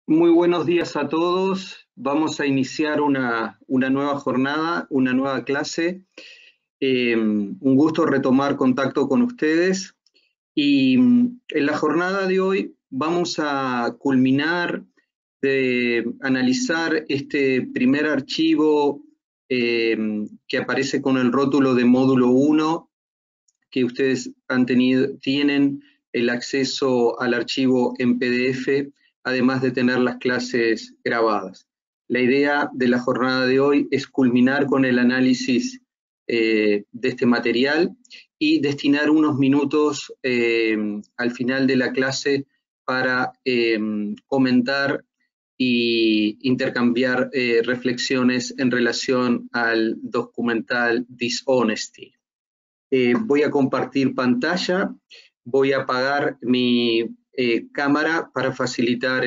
Muy buenos días a todos. Vamos a iniciar una nueva jornada, una nueva clase. Un gusto retomar contacto con ustedes. Y en la jornada de hoy vamos a culminar de analizar este primer archivo que aparece con el rótulo de módulo 1, que ustedes tienen el acceso al archivo en PDF, además de tener las clases grabadas. La idea de la jornada de hoy es culminar con el análisis de este material y destinar unos minutos al final de la clase para comentar e intercambiar reflexiones en relación al documental Dishonesty. Voy a compartir pantalla, voy a apagar mi cámara para facilitar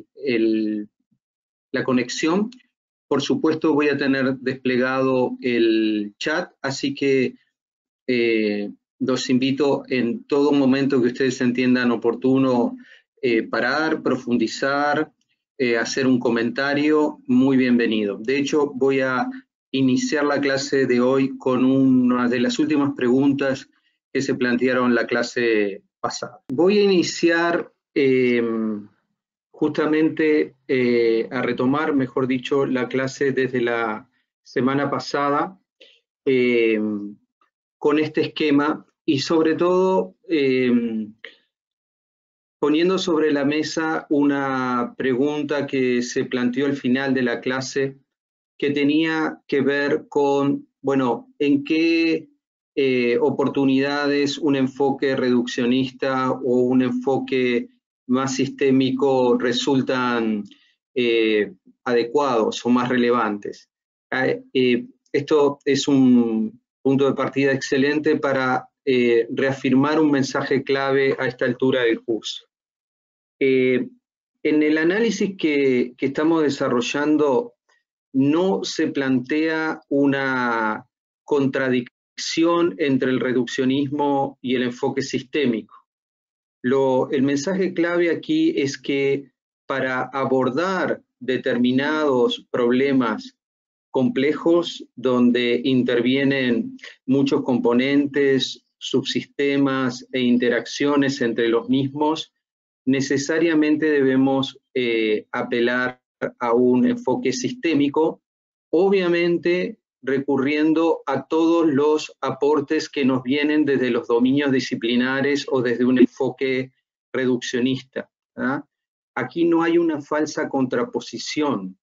la conexión. Por supuesto voy a tener desplegado el chat, así que los invito en todo momento que ustedes entiendan oportuno parar, profundizar, hacer un comentario, muy bienvenido. De hecho, voy a iniciar la clase de hoy con una de las últimas preguntas que se plantearon en la clase pasada. Voy a iniciar justamente a retomar, mejor dicho, la clase desde la semana pasada con este esquema y sobre todo poniendo sobre la mesa una pregunta que se planteó al final de la clase que tenía que ver con, bueno, en qué oportunidades un enfoque reduccionista o un enfoque más sistémico resultan adecuados o más relevantes. Esto es un punto de partida excelente para reafirmar un mensaje clave a esta altura del curso. En el análisis que estamos desarrollando no se plantea una contradicción entre el reduccionismo y el enfoque sistémico. El mensaje clave aquí es que para abordar determinados problemas complejos donde intervienen muchos componentes, subsistemas e interacciones entre los mismos, necesariamente debemos apelar a un enfoque sistémico, obviamente recurriendo a todos los aportes que nos vienen desde los dominios disciplinares o desde un enfoque reduccionista. ¿Ah? Aquí no hay una falsa contraposición.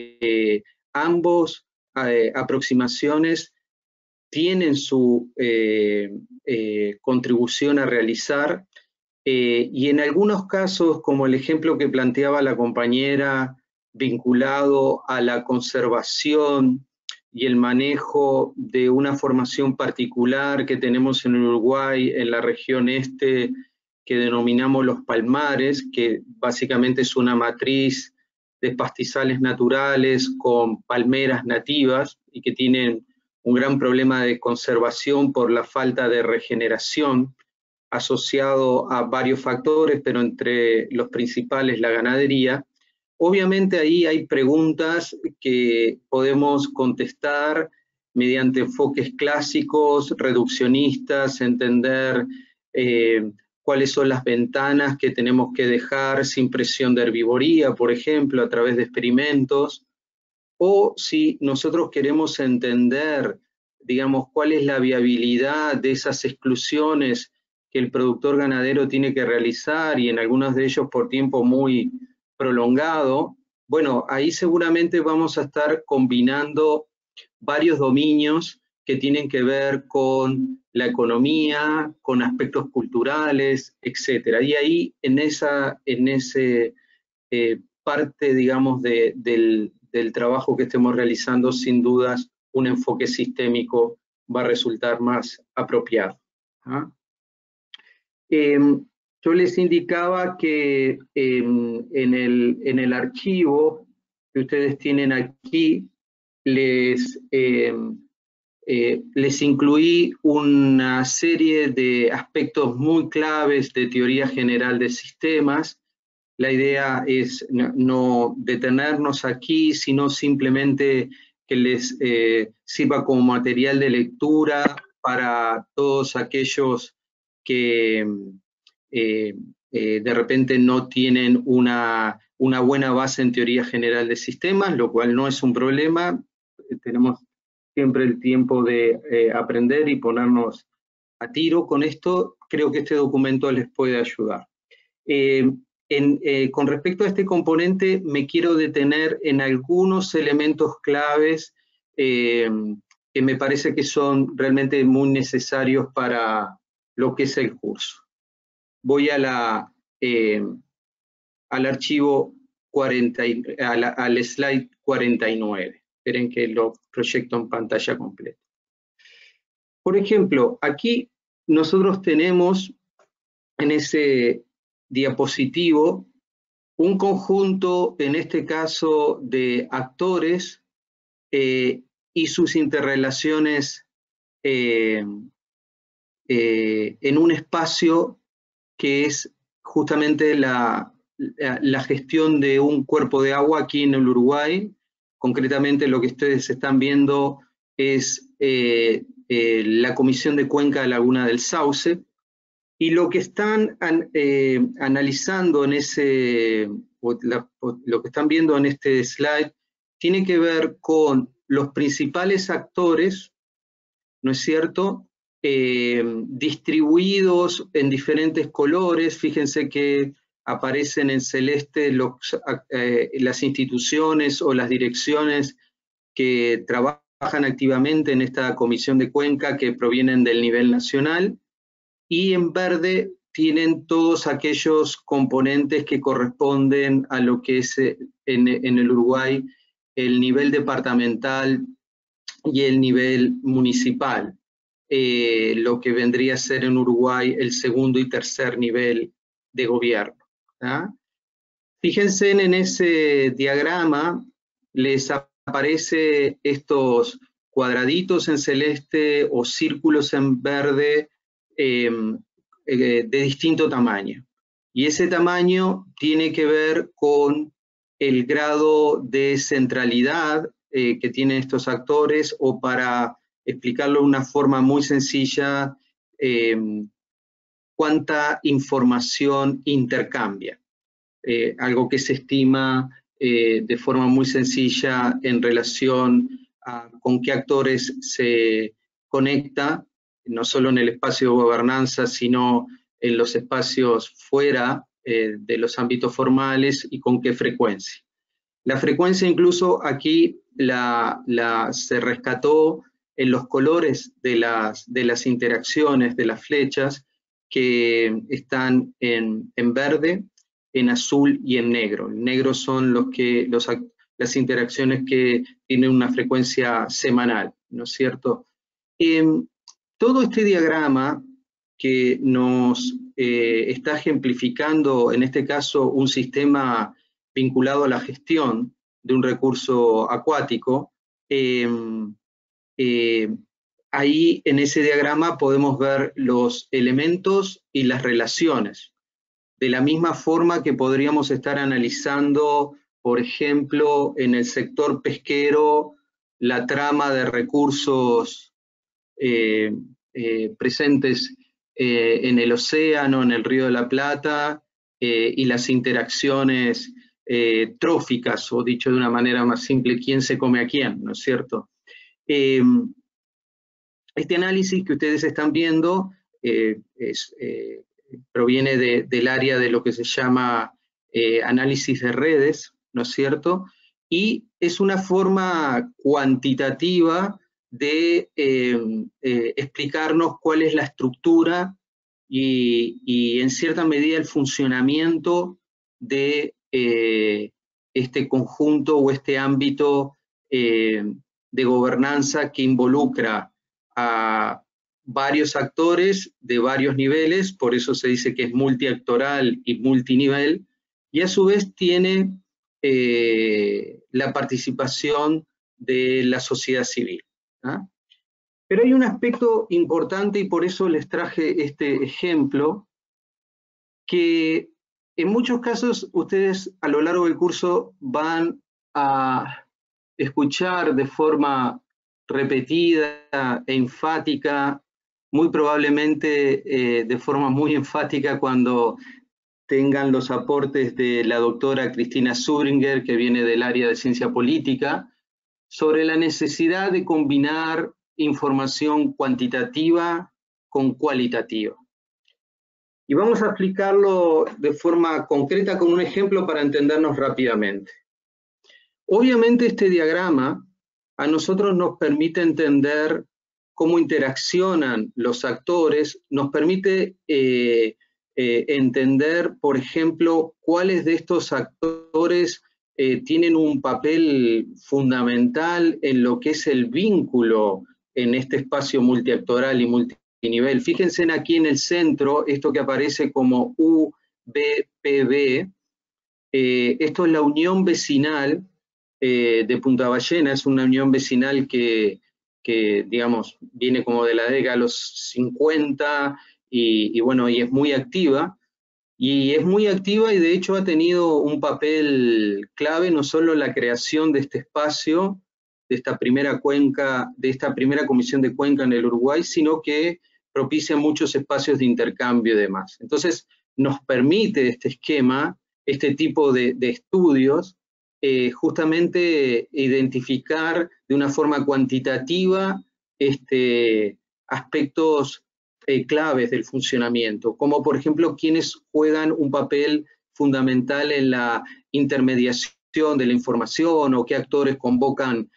Ambos aproximaciones tienen su contribución a realizar y en algunos casos, como el ejemplo que planteaba la compañera vinculado a la conservación y el manejo de una formación particular que tenemos en Uruguay, en la región este, que denominamos los palmares, que básicamente es una matriz de pastizales naturales con palmeras nativas y que tienen un gran problema de conservación por la falta de regeneración, asociado a varios factores, pero entre los principales la ganadería. Obviamente ahí hay preguntas que podemos contestar mediante enfoques clásicos, reduccionistas, entender cuáles son las ventanas que tenemos que dejar sin presión de herbivoría, por ejemplo, a través de experimentos, o si nosotros queremos entender, digamos, cuál es la viabilidad de esas exclusiones que el productor ganadero tiene que realizar y en algunos de ellos por tiempo muy prolongado, bueno, ahí seguramente vamos a estar combinando varios dominios que tienen que ver con la economía, con aspectos culturales, etcétera. Y ahí en ese parte, digamos, del trabajo que estemos realizando, sin dudas, un enfoque sistémico va a resultar más apropiado. ¿Ah? Yo les indicaba que en el archivo que ustedes tienen aquí, les incluí una serie de aspectos muy claves de teoría general de sistemas La idea es no detenernos aquí, sino simplemente que les sirva como material de lectura para todos aquellos que de repente no tienen una buena base en teoría general de sistemas, lo cual no es un problema. Tenemos siempre el tiempo de aprender y ponernos a tiro con esto. Creo que este documento les puede ayudar. Con respecto a este componente, me quiero detener en algunos elementos claves que me parece que son realmente muy necesarios para lo que es el curso. Voy al archivo 40, al slide 49. Esperen que lo proyecto en pantalla completa. Por ejemplo, aquí nosotros tenemos en ese diapositivo un conjunto, en este caso, de actores y sus interrelaciones en un espacio que es justamente la gestión de un cuerpo de agua aquí en el Uruguay. Concretamente lo que ustedes están viendo es la Comisión de Cuenca de Laguna del Sauce, y lo que están analizando en lo que están viendo en este slide tiene que ver con los principales actores, ¿no es cierto?, distribuidos en diferentes colores. Fíjense que aparecen en celeste las instituciones o las direcciones que trabajan activamente en esta Comisión de Cuenca, que provienen del nivel nacional, y en verde tienen todos aquellos componentes que corresponden a lo que es en el Uruguay el nivel departamental y el nivel municipal, lo que vendría a ser en Uruguay el segundo y tercer nivel de gobierno. ¿Ah? Fíjense en ese diagrama, les aparece estos cuadraditos en celeste o círculos en verde de distinto tamaño. Y ese tamaño tiene que ver con el grado de centralidad que tienen estos actores, o para explicarlo de una forma muy sencilla, cuánta información intercambia. Algo que se estima de forma muy sencilla en relación a con qué actores se conecta, no solo en el espacio de gobernanza, sino en los espacios fuera de los ámbitos formales, y con qué frecuencia. La frecuencia incluso aquí se rescató en los colores de las interacciones, de las flechas, que están en verde, en azul y en negro. En negro son las interacciones que tienen una frecuencia semanal, ¿no es cierto? Todo este diagrama que nos está ejemplificando, en este caso, un sistema vinculado a la gestión de un recurso acuático, ahí en ese diagrama podemos ver los elementos y las relaciones. De la misma forma que podríamos estar analizando, por ejemplo, en el sector pesquero, la trama de recursos presentes en el océano, en el Río de la Plata, y las interacciones tróficas, o dicho de una manera más simple, quién se come a quién, ¿no es cierto? Este análisis que ustedes están viendo proviene del área de lo que se llama análisis de redes, ¿no es cierto? Y es una forma cuantitativa de explicarnos cuál es la estructura y en cierta medida el funcionamiento de este conjunto o este ámbito de gobernanza que involucra a varios actores de varios niveles. Por eso se dice que es multiactoral y multinivel, y a su vez tiene la participación de la sociedad civil. ¿Ah? Pero hay un aspecto importante, y por eso les traje este ejemplo, que En muchos casos, ustedes a lo largo del curso van a escuchar de forma repetida e enfática, muy probablemente de forma muy enfática cuando tengan los aportes de la doctora Cristina Zubringer, que viene del área de ciencia política, sobre la necesidad de combinar información cuantitativa con cualitativa. Y vamos a explicarlo de forma concreta con un ejemplo para entendernos rápidamente. Obviamente este diagrama a nosotros nos permite entender cómo interaccionan los actores, nos permite entender, por ejemplo, cuáles de estos actores tienen un papel fundamental en lo que es el vínculo en este espacio multiactoral y multinivel. Fíjense aquí en el centro, esto que aparece como UBPB, esto es la unión vecinal de Punta Ballena, es una unión vecinal que digamos, viene como de la década de los 50 y bueno, y es muy activa. Y es muy activa y de hecho ha tenido un papel clave no solo en la creación de este espacio, de esta primera cuenca, de esta primera comisión de cuenca en el Uruguay, sino que propicia muchos espacios de intercambio y demás. Entonces nos permite este esquema, este tipo de estudios, justamente identificar de una forma cuantitativa aspectos claves del funcionamiento, como por ejemplo quienes juegan un papel fundamental en la intermediación de la información o qué actores convocan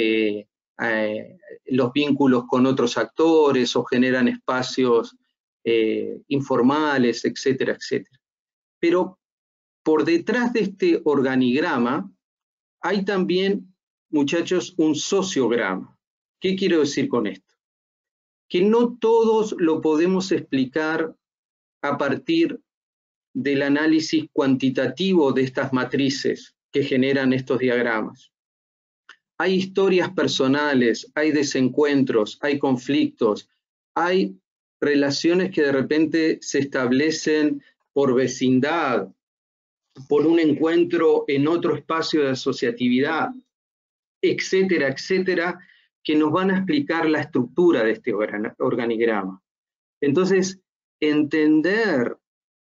los vínculos con otros actores o generan espacios informales, etcétera, etcétera. Pero por detrás de este organigrama hay también, muchachos, un sociograma. ¿Qué quiero decir con esto? Que no todos lo podemos explicar a partir del análisis cuantitativo de estas matrices que generan estos diagramas. Hay historias personales, hay desencuentros, hay conflictos, hay relaciones que de repente se establecen por vecindad, por un encuentro en otro espacio de asociatividad, etcétera, etcétera, que nos van a explicar la estructura de este organigrama. Entonces, entender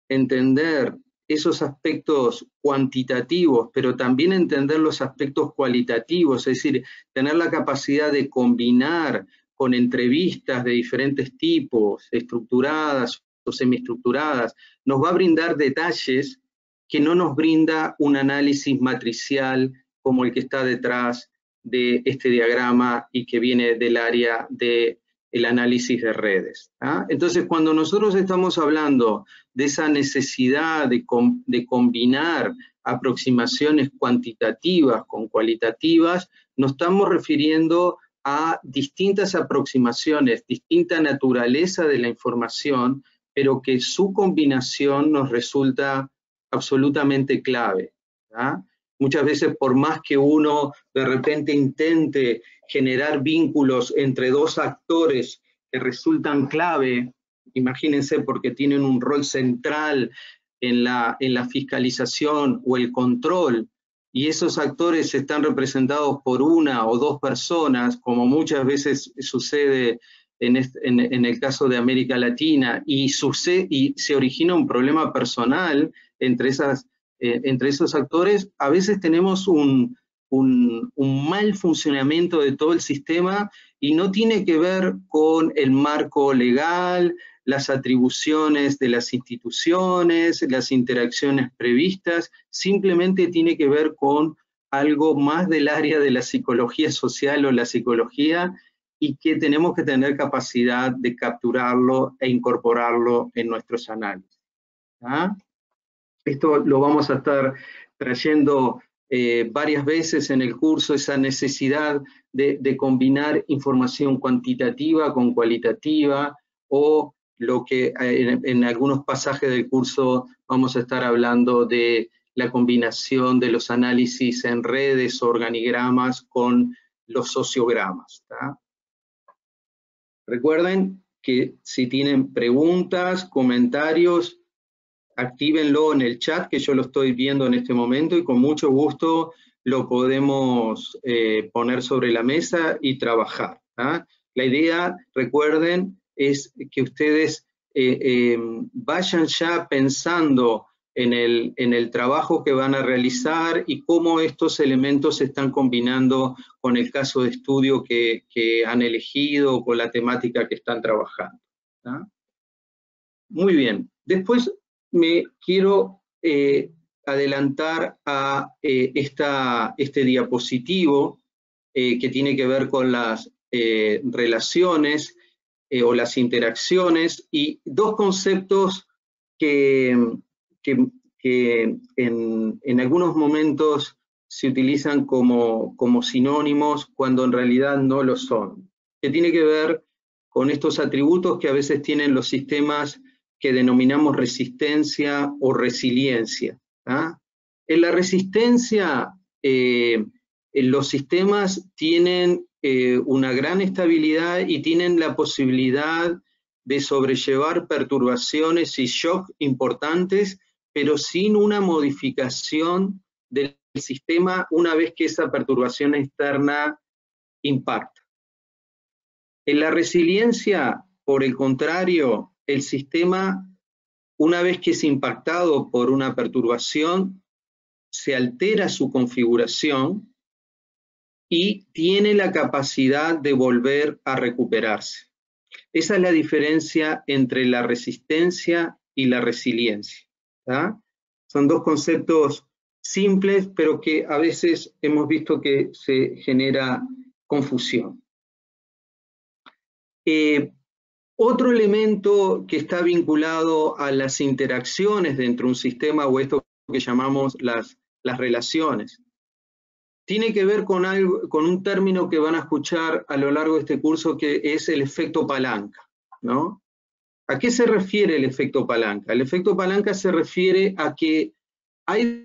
esos aspectos cuantitativos, pero también entender los aspectos cualitativos, es decir, tener la capacidad de combinar con entrevistas de diferentes tipos, estructuradas o semiestructuradas, nos va a brindar detalles que no nos brinda un análisis matricial como el que está detrás de este diagrama y que viene del área del análisis de redes. Entonces, cuando nosotros estamos hablando de esa necesidad de combinar aproximaciones cuantitativas con cualitativas, nos estamos refiriendo a distintas aproximaciones, distinta naturaleza de la información, pero que su combinación nos resulta absolutamente clave. Muchas veces, por más que uno de repente intente generar vínculos entre dos actores que resultan clave, imagínense porque tienen un rol central en la fiscalización o el control, y esos actores están representados por una o dos personas, como muchas veces sucede en el caso de América Latina, y se origina un problema personal entre esos actores, a veces tenemos un mal funcionamiento de todo el sistema y no tiene que ver con el marco legal, las atribuciones de las instituciones, las interacciones previstas, simplemente tiene que ver con algo más del área de la psicología social o la psicología y que tenemos que tener capacidad de capturarlo e incorporarlo en nuestros análisis. Esto lo vamos a estar trayendo varias veces en el curso, esa necesidad de combinar información cuantitativa con cualitativa, o lo que en algunos pasajes del curso vamos a estar hablando de la combinación de los análisis en redes o organigramas con los sociogramas. Recuerden que si tienen preguntas, comentarios, actívenlo en el chat, que yo lo estoy viendo en este momento, y con mucho gusto lo podemos poner sobre la mesa y trabajar. ¿Ah? La idea, recuerden, es que ustedes vayan ya pensando en el trabajo que van a realizar y cómo estos elementos se están combinando con el caso de estudio que han elegido o con la temática que están trabajando. ¿Ah? Muy bien. Después me quiero adelantar a este diapositivo que tiene que ver con las relaciones o las interacciones y dos conceptos que en algunos momentos se utilizan como sinónimos cuando en realidad no lo son, que tiene que ver con estos atributos que a veces tienen los sistemas que denominamos resistencia o resiliencia. ¿Ah? En la resistencia, los sistemas tienen una gran estabilidad y tienen la posibilidad de sobrellevar perturbaciones y shock importantes, pero sin una modificación del sistema una vez que esa perturbación externa impacta. En la resiliencia, por el contrario, el sistema, una vez que es impactado por una perturbación, se altera su configuración y tiene la capacidad de volver a recuperarse. Esa es la diferencia entre la resistencia y la resiliencia. ¿Ah? Son dos conceptos simples, pero que a veces hemos visto que se genera confusión. Otro elemento que está vinculado a las interacciones dentro de un sistema, o esto que llamamos las relaciones, tiene que ver con un término que van a escuchar a lo largo de este curso, que es el efecto palanca, ¿no? ¿A qué se refiere el efecto palanca? El efecto palanca se refiere a que hay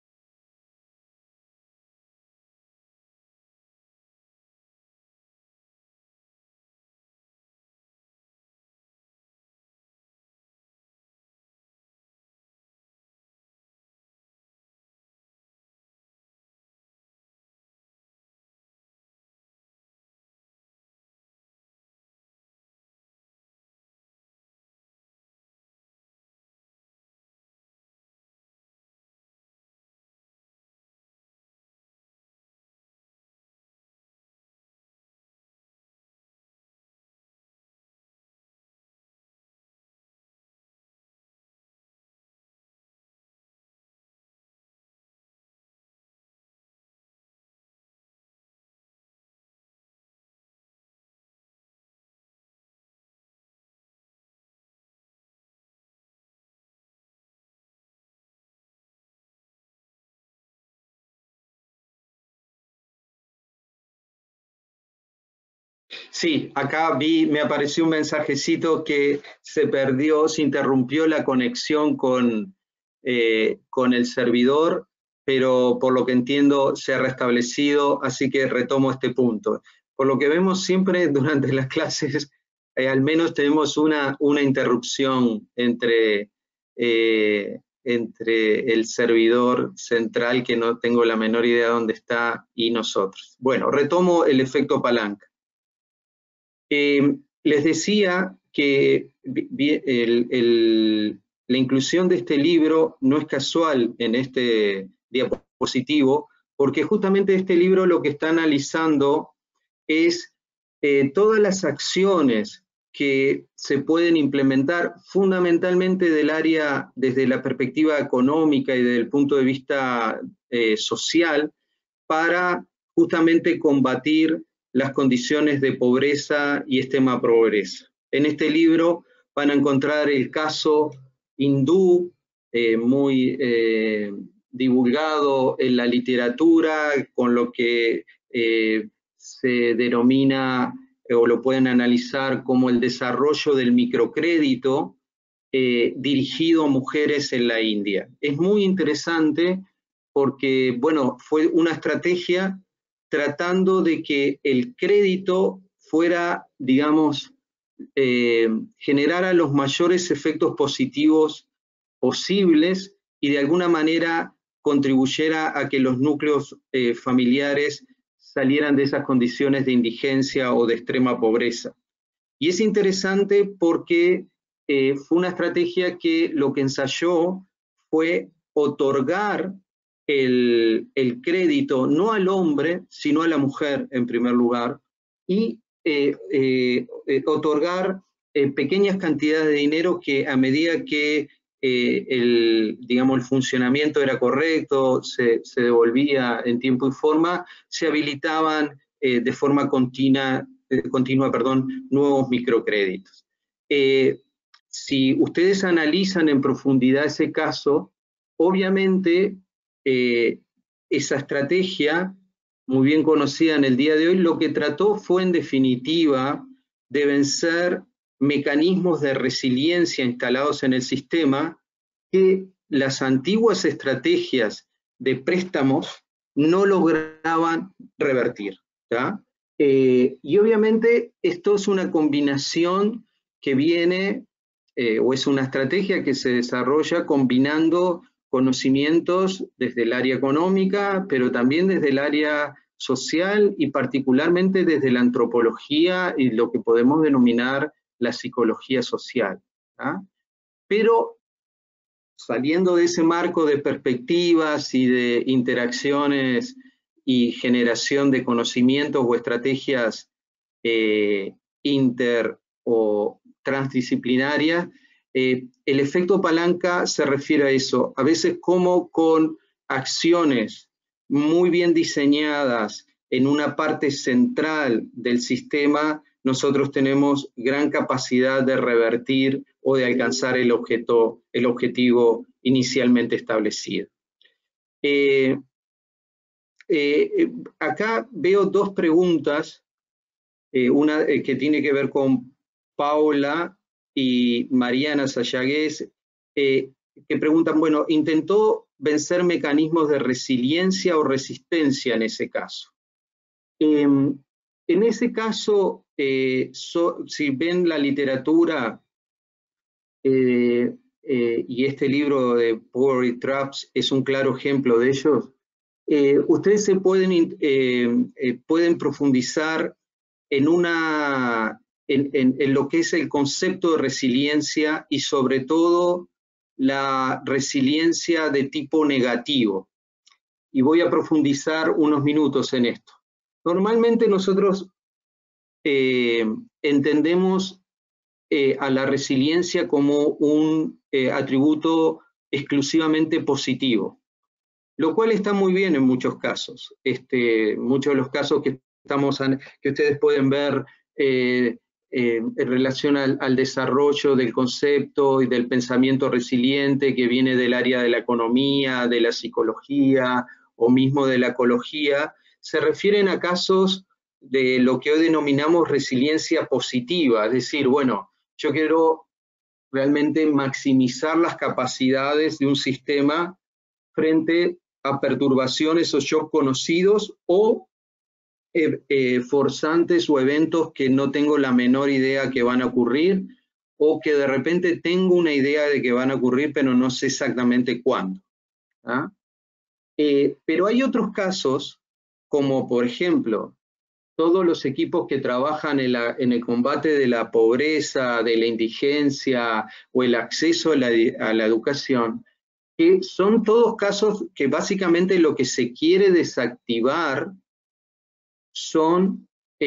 Sí, acá me apareció un mensajecito que se perdió, se interrumpió la conexión con el servidor, pero por lo que entiendo se ha restablecido, así que retomo este punto. Por lo que vemos siempre durante las clases, al menos tenemos una interrupción entre el servidor central, que no tengo la menor idea de dónde está, y nosotros. Bueno, retomo el efecto palanca. Les decía que la inclusión de este libro no es casual en este diapositivo, porque justamente este libro lo que está analizando es todas las acciones que se pueden implementar fundamentalmente desde la perspectiva económica y desde el punto de vista social, para justamente combatir las condiciones de pobreza y extrema pobreza. En este libro van a encontrar el caso hindú, muy divulgado en la literatura, con lo que se denomina o lo pueden analizar como el desarrollo del microcrédito dirigido a mujeres en la India. Es muy interesante porque, bueno, fue una estrategia tratando de que el crédito fuera, digamos, generara los mayores efectos positivos posibles y de alguna manera contribuyera a que los núcleos familiares salieran de esas condiciones de indigencia o de extrema pobreza. Y es interesante porque fue una estrategia que lo que ensayó fue otorgar el crédito no al hombre, sino a la mujer en primer lugar, y otorgar pequeñas cantidades de dinero que a medida que digamos, el funcionamiento era correcto, se devolvía en tiempo y forma, se habilitaban de forma continua, nuevos microcréditos. Si ustedes analizan en profundidad ese caso, obviamente esa estrategia, muy bien conocida en el día de hoy, lo que trató fue en definitiva de vencer mecanismos de resiliencia instalados en el sistema que las antiguas estrategias de préstamos no lograban revertir, ¿tá? Y obviamente esto es una combinación que viene, o es una estrategia que se desarrolla combinando conocimientos desde el área económica, pero también desde el área social y particularmente desde la antropología y lo que podemos denominar la psicología social, ¿tá? Pero saliendo de ese marco de perspectivas y de interacciones y generación de conocimientos o estrategias inter o transdisciplinarias, el efecto palanca se refiere a eso, a veces como con acciones muy bien diseñadas en una parte central del sistema, nosotros tenemos gran capacidad de revertir o de alcanzar el objetivo inicialmente establecido. Acá veo dos preguntas, una que tiene que ver con Paula y Mariana Sayagués, que preguntan, bueno, ¿intentó vencer mecanismos de resiliencia o resistencia en ese caso? En ese caso, si ven la literatura, y este libro de Poverty Traps es un claro ejemplo de ellos, ustedes se pueden profundizar en lo que es el concepto de resiliencia y sobre todo la resiliencia de tipo negativo. Y voy a profundizar unos minutos en esto. Normalmente nosotros entendemos a la resiliencia como un atributo exclusivamente positivo, lo cual está muy bien en muchos casos. Muchos de los casos que ustedes pueden ver en relación al desarrollo del concepto y del pensamiento resiliente que viene del área de la economía, de la psicología o mismo de la ecología, se refieren a casos de lo que hoy denominamos resiliencia positiva, es decir, bueno, yo quiero realmente maximizar las capacidades de un sistema frente a perturbaciones o shocks conocidos o forzantes o eventos que no tengo la menor idea que van a ocurrir o que de repente tengo una idea de que van a ocurrir pero no sé exactamente cuándo, ¿ah? Pero hay otros casos, como por ejemplo, todos los equipos que trabajan en el combate de la pobreza, de la indigencia o el acceso a la educación, que son todos casos que básicamente lo que se quiere desactivar son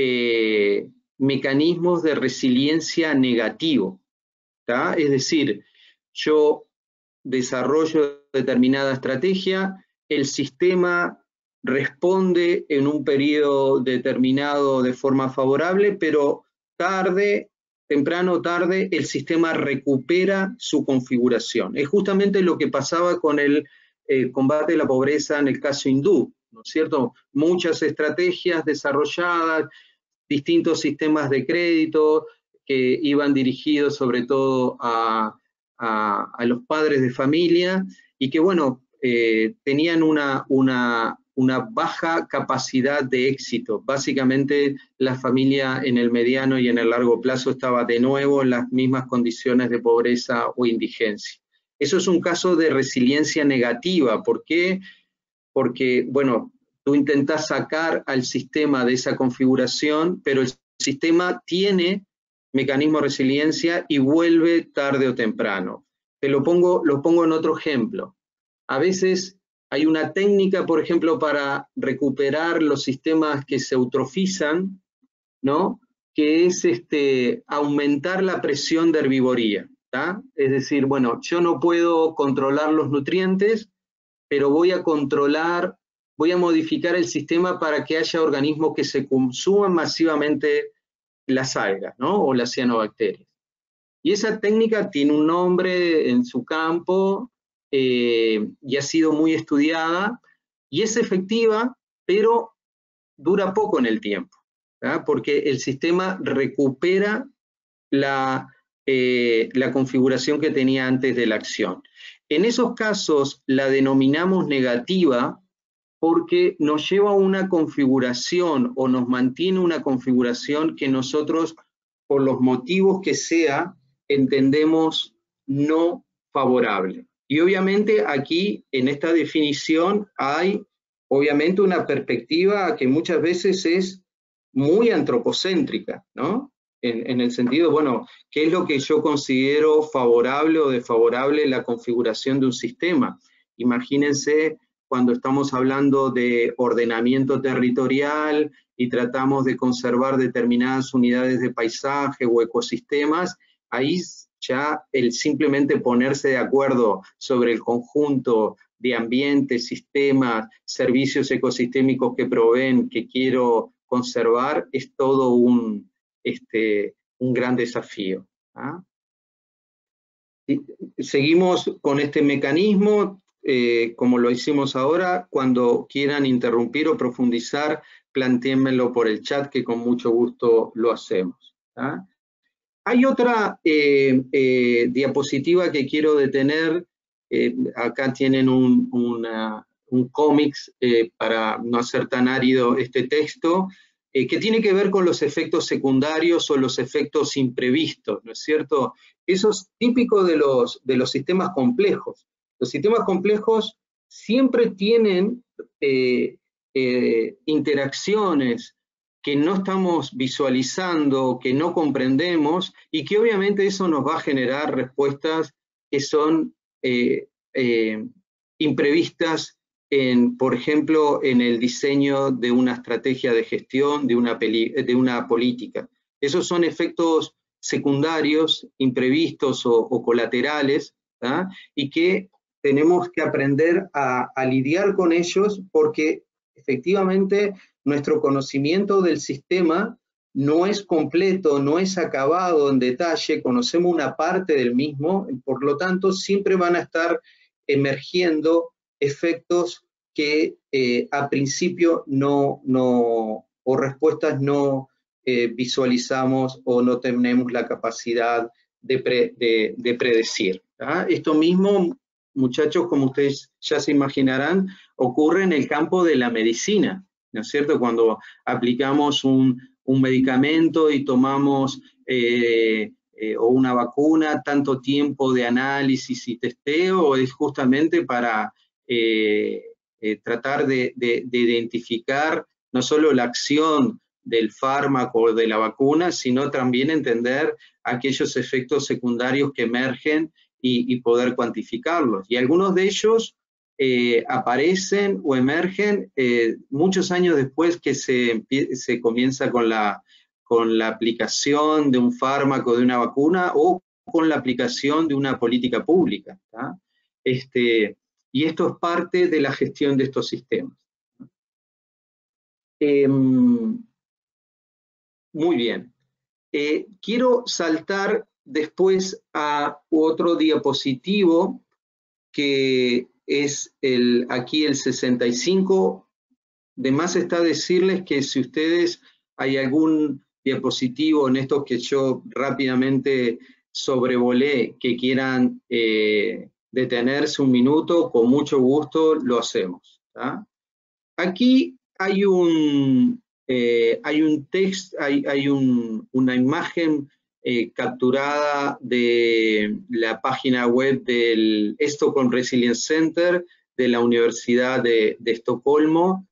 mecanismos de resiliencia negativo, ¿tá? Es decir, yo desarrollo determinada estrategia, el sistema responde en un periodo determinado de forma favorable, pero temprano o tarde, el sistema recupera su configuración. Es justamente lo que pasaba con el combate de la pobreza en el caso hindú, ¿no es cierto? Muchas estrategias desarrolladas, distintos sistemas de crédito que iban dirigidos sobre todo a los padres de familia y que, bueno, tenían una baja capacidad de éxito. Básicamente la familia en el mediano y en el largo plazo estaba de nuevo en las mismas condiciones de pobreza o indigencia. Eso es un caso de resiliencia negativa. ¿Por qué? Porque, bueno, tú intentas sacar al sistema de esa configuración, pero el sistema tiene mecanismo de resiliencia y vuelve tarde o temprano. Lo pongo en otro ejemplo. A veces hay una técnica, por ejemplo, para recuperar los sistemas que se eutrofizan, ¿no? Que es aumentar la presión de herbivoría. ¿tá? Es decir, bueno, yo no puedo controlar los nutrientes, pero voy a modificar el sistema para que haya organismos que se consuman masivamente las algas, ¿no? O las cianobacterias. Y esa técnica tiene un nombre en su campo y ha sido muy estudiada y es efectiva, pero dura poco en el tiempo, ¿tá? Porque el sistema recupera la configuración que tenía antes de la acción. En esos casos la denominamos negativa porque nos lleva a una configuración o nos mantiene una configuración que nosotros, por los motivos que sea, entendemos no favorable. Y obviamente aquí, en esta definición, hay obviamente una perspectiva que muchas veces es muy antropocéntrica, ¿no? En el sentido, bueno, ¿qué es lo que yo considero favorable o desfavorable en la configuración de un sistema? Imagínense cuando estamos hablando de ordenamiento territorial y tratamos de conservar determinadas unidades de paisaje o ecosistemas, ahí ya el simplemente ponerse de acuerdo sobre el conjunto de ambientes, sistemas, servicios ecosistémicos que proveen, que quiero conservar, es todo un gran desafío. ¿ah? Seguimos con este mecanismo, como lo hicimos ahora. Cuando quieran interrumpir o profundizar, plantéenmelo por el chat, que con mucho gusto lo hacemos. ¿ah? Hay otra diapositiva que quiero detener. Acá tienen un cómics para no hacer tan árido este texto, que tiene que ver con los efectos secundarios o los efectos imprevistos, ¿no es cierto? Eso es típico de los sistemas complejos. Los sistemas complejos siempre tienen interacciones que no estamos visualizando, que no comprendemos, y que obviamente eso nos va a generar respuestas que son imprevistas, por ejemplo, en el diseño de una estrategia de gestión, de una política. Esos son efectos secundarios, imprevistos o colaterales, ¿tá? Y que tenemos que aprender a lidiar con ellos, porque efectivamente nuestro conocimiento del sistema no es completo, no es acabado en detalle, conocemos una parte del mismo, por lo tanto siempre van a estar emergiendo efectos que a principio o respuestas no visualizamos o no tenemos la capacidad de predecir. ¿tá? Esto mismo, muchachos, como ustedes ya se imaginarán, ocurre en el campo de la medicina, ¿no es cierto? Cuando aplicamos un medicamento y tomamos o una vacuna, tanto tiempo de análisis y testeo, es justamente para tratar de identificar no solo la acción del fármaco o de la vacuna, sino también entender aquellos efectos secundarios que emergen y poder cuantificarlos. Y algunos de ellos aparecen o emergen muchos años después que se comienza con la aplicación de un fármaco, de una vacuna, o con la aplicación de una política pública. ¿tá? Y esto es parte de la gestión de estos sistemas. Muy bien. Quiero saltar después a otro diapositivo, que es aquí el 65. De más está decirles que si ustedes hay algún diapositivo en estos que yo rápidamente sobrevolé, que quieran detenerse un minuto, con mucho gusto lo hacemos. ¿tá? Aquí hay un texto, hay una imagen capturada de la página web del Stockholm Resilience Center de la Universidad de Estocolmo,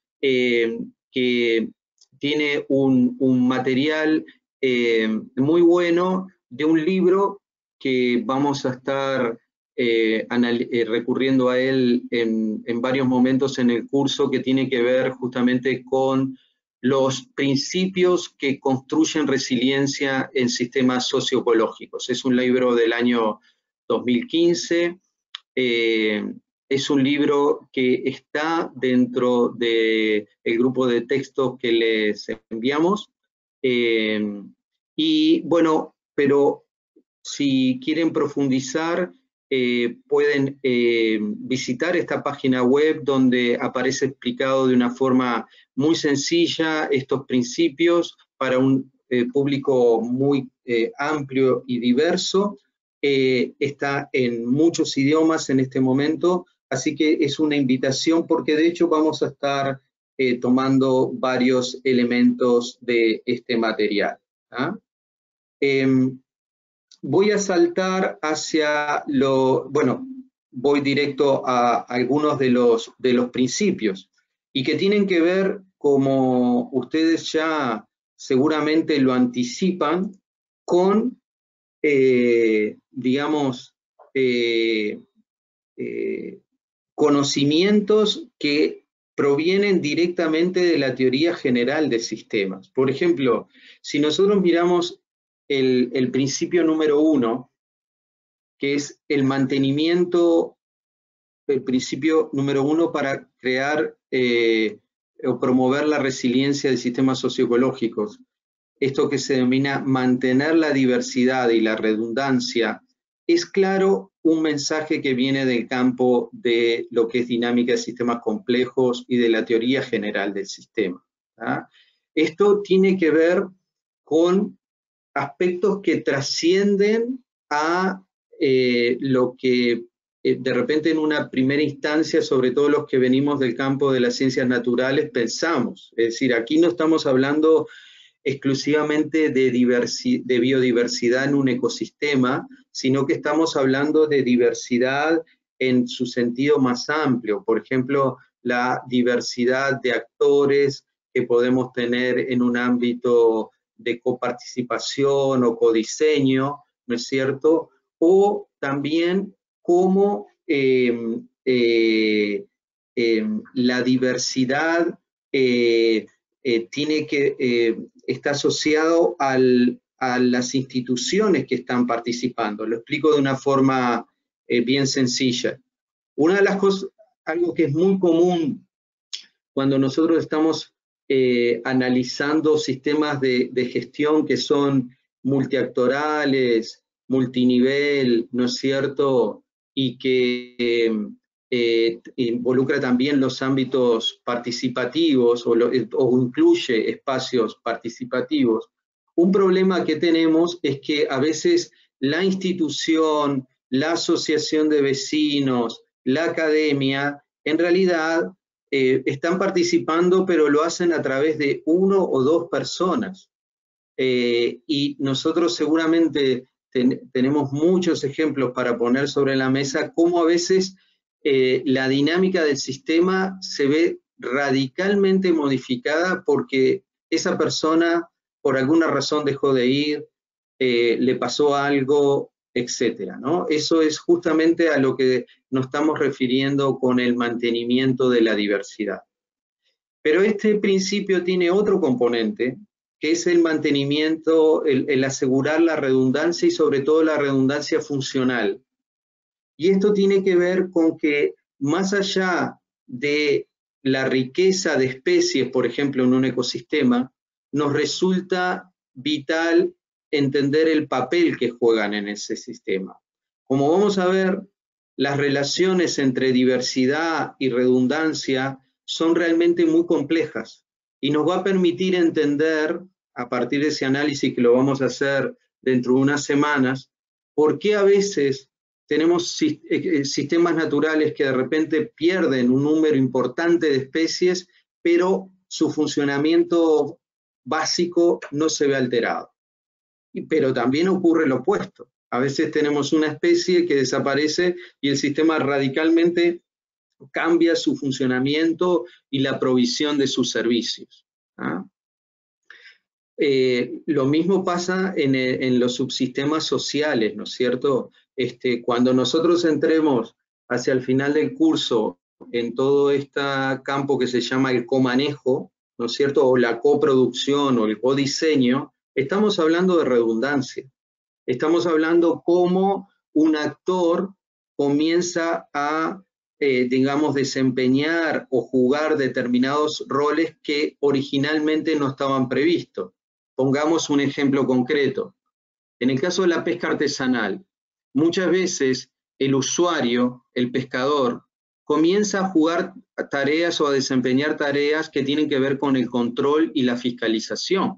que tiene un material muy bueno de un libro que vamos a estar recurriendo a él en varios momentos en el curso, que tiene que ver justamente con los principios que construyen resiliencia en sistemas socioecológicos. Es un libro del año 2015, es un libro que está dentro del grupo de textos que les enviamos, y bueno, pero si quieren profundizar, pueden visitar esta página web donde aparece explicado de una forma muy sencilla estos principios para un público muy amplio y diverso. Está en muchos idiomas en este momento, así que es una invitación, porque de hecho vamos a estar tomando varios elementos de este material. ¿Ah? Voy a saltar hacia bueno, voy directo a algunos de los principios, y que tienen que ver, como ustedes ya seguramente lo anticipan, con, digamos, conocimientos que provienen directamente de la teoría general de sistemas. Por ejemplo, si nosotros miramos el principio número 1, que es el mantenimiento, el principio número 1 para crear o promover la resiliencia de sistemas socioecológicos, esto que se denomina mantener la diversidad y la redundancia, es claro un mensaje que viene del campo de lo que es dinámica de sistemas complejos y de la teoría general del sistema. ¿Ah? Esto tiene que ver con aspectos que trascienden a lo que de repente en una primera instancia, sobre todo los que venimos del campo de las ciencias naturales, pensamos. Es decir, aquí no estamos hablando exclusivamente de biodiversidad en un ecosistema, sino que estamos hablando de diversidad en su sentido más amplio. Por ejemplo, la diversidad de actores que podemos tener en un ámbito de coparticipación o codiseño, ¿no es cierto? O también cómo la diversidad está asociado a las instituciones que están participando. Lo explico de una forma bien sencilla. Una de las cosas, algo que es muy común cuando nosotros estamos analizando sistemas de gestión que son multiactorales, multinivel, ¿no es cierto? Y que involucra también los ámbitos participativos o incluye espacios participativos. Un problema que tenemos es que a veces la institución, la asociación de vecinos, la academia, en realidad están participando, pero lo hacen a través de 1 o 2 personas. Y nosotros seguramente tenemos muchos ejemplos para poner sobre la mesa cómo a veces la dinámica del sistema se ve radicalmente modificada porque esa persona por alguna razón dejó de ir, le pasó algo, etcétera, ¿no? Eso es justamente a lo que nos estamos refiriendo con el mantenimiento de la diversidad. Pero este principio tiene otro componente, que es el mantenimiento, el asegurar la redundancia y sobre todo la redundancia funcional. Y esto tiene que ver con que más allá de la riqueza de especies, por ejemplo, en un ecosistema, nos resulta vital entender el papel que juegan en ese sistema. Como vamos a ver, las relaciones entre diversidad y redundancia son realmente muy complejas y nos va a permitir entender, a partir de ese análisis que lo vamos a hacer dentro de unas semanas, por qué a veces tenemos sistemas naturales que de repente pierden un número importante de especies, pero su funcionamiento básico no se ve alterado. pero también ocurre lo opuesto. A veces tenemos una especie que desaparece y el sistema radicalmente cambia su funcionamiento y la provisión de sus servicios. ¿Ah? Lo mismo pasa en los subsistemas sociales, ¿no es cierto? Cuando nosotros entremos hacia el final del curso en todo este campo que se llama el comanejo, ¿no es cierto? O la coproducción o el codiseño, estamos hablando de redundancia. Estamos hablando cómo un actor comienza a, digamos, desempeñar o jugar determinados roles que originalmente no estaban previstos. Pongamos un ejemplo concreto. En el caso de la pesca artesanal, muchas veces el usuario, el pescador, comienza a jugar tareas o a desempeñar tareas que tienen que ver con el control y la fiscalización.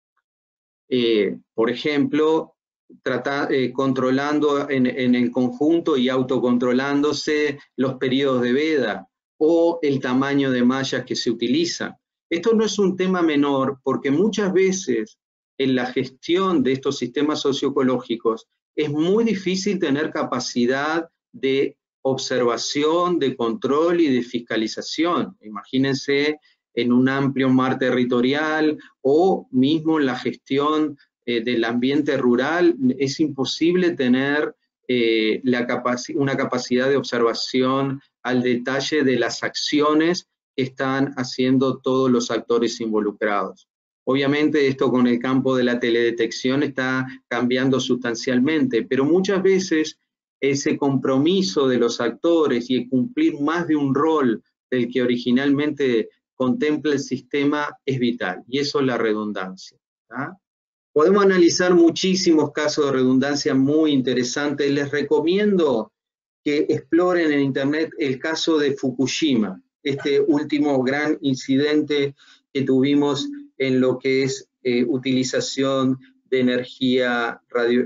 Por ejemplo, controlando en el conjunto y autocontrolándose los periodos de veda o el tamaño de mallas que se utilizan. Esto no es un tema menor porque muchas veces en la gestión de estos sistemas socioecológicos es muy difícil tener capacidad de observación, de control y de fiscalización. Imagínense en un amplio mar territorial o mismo en la gestión del ambiente rural, es imposible tener una capacidad de observación al detalle de las acciones que están haciendo todos los actores involucrados. Obviamente esto con el campo de la teledetección está cambiando sustancialmente, pero muchas veces ese compromiso de los actores y el cumplir más de un rol del que originalmente contempla el sistema es vital, y eso es la redundancia. ¿Ah? Podemos analizar muchísimos casos de redundancia muy interesantes. Les recomiendo que exploren en internet el caso de Fukushima, este último gran incidente que tuvimos en lo que es utilización de energía,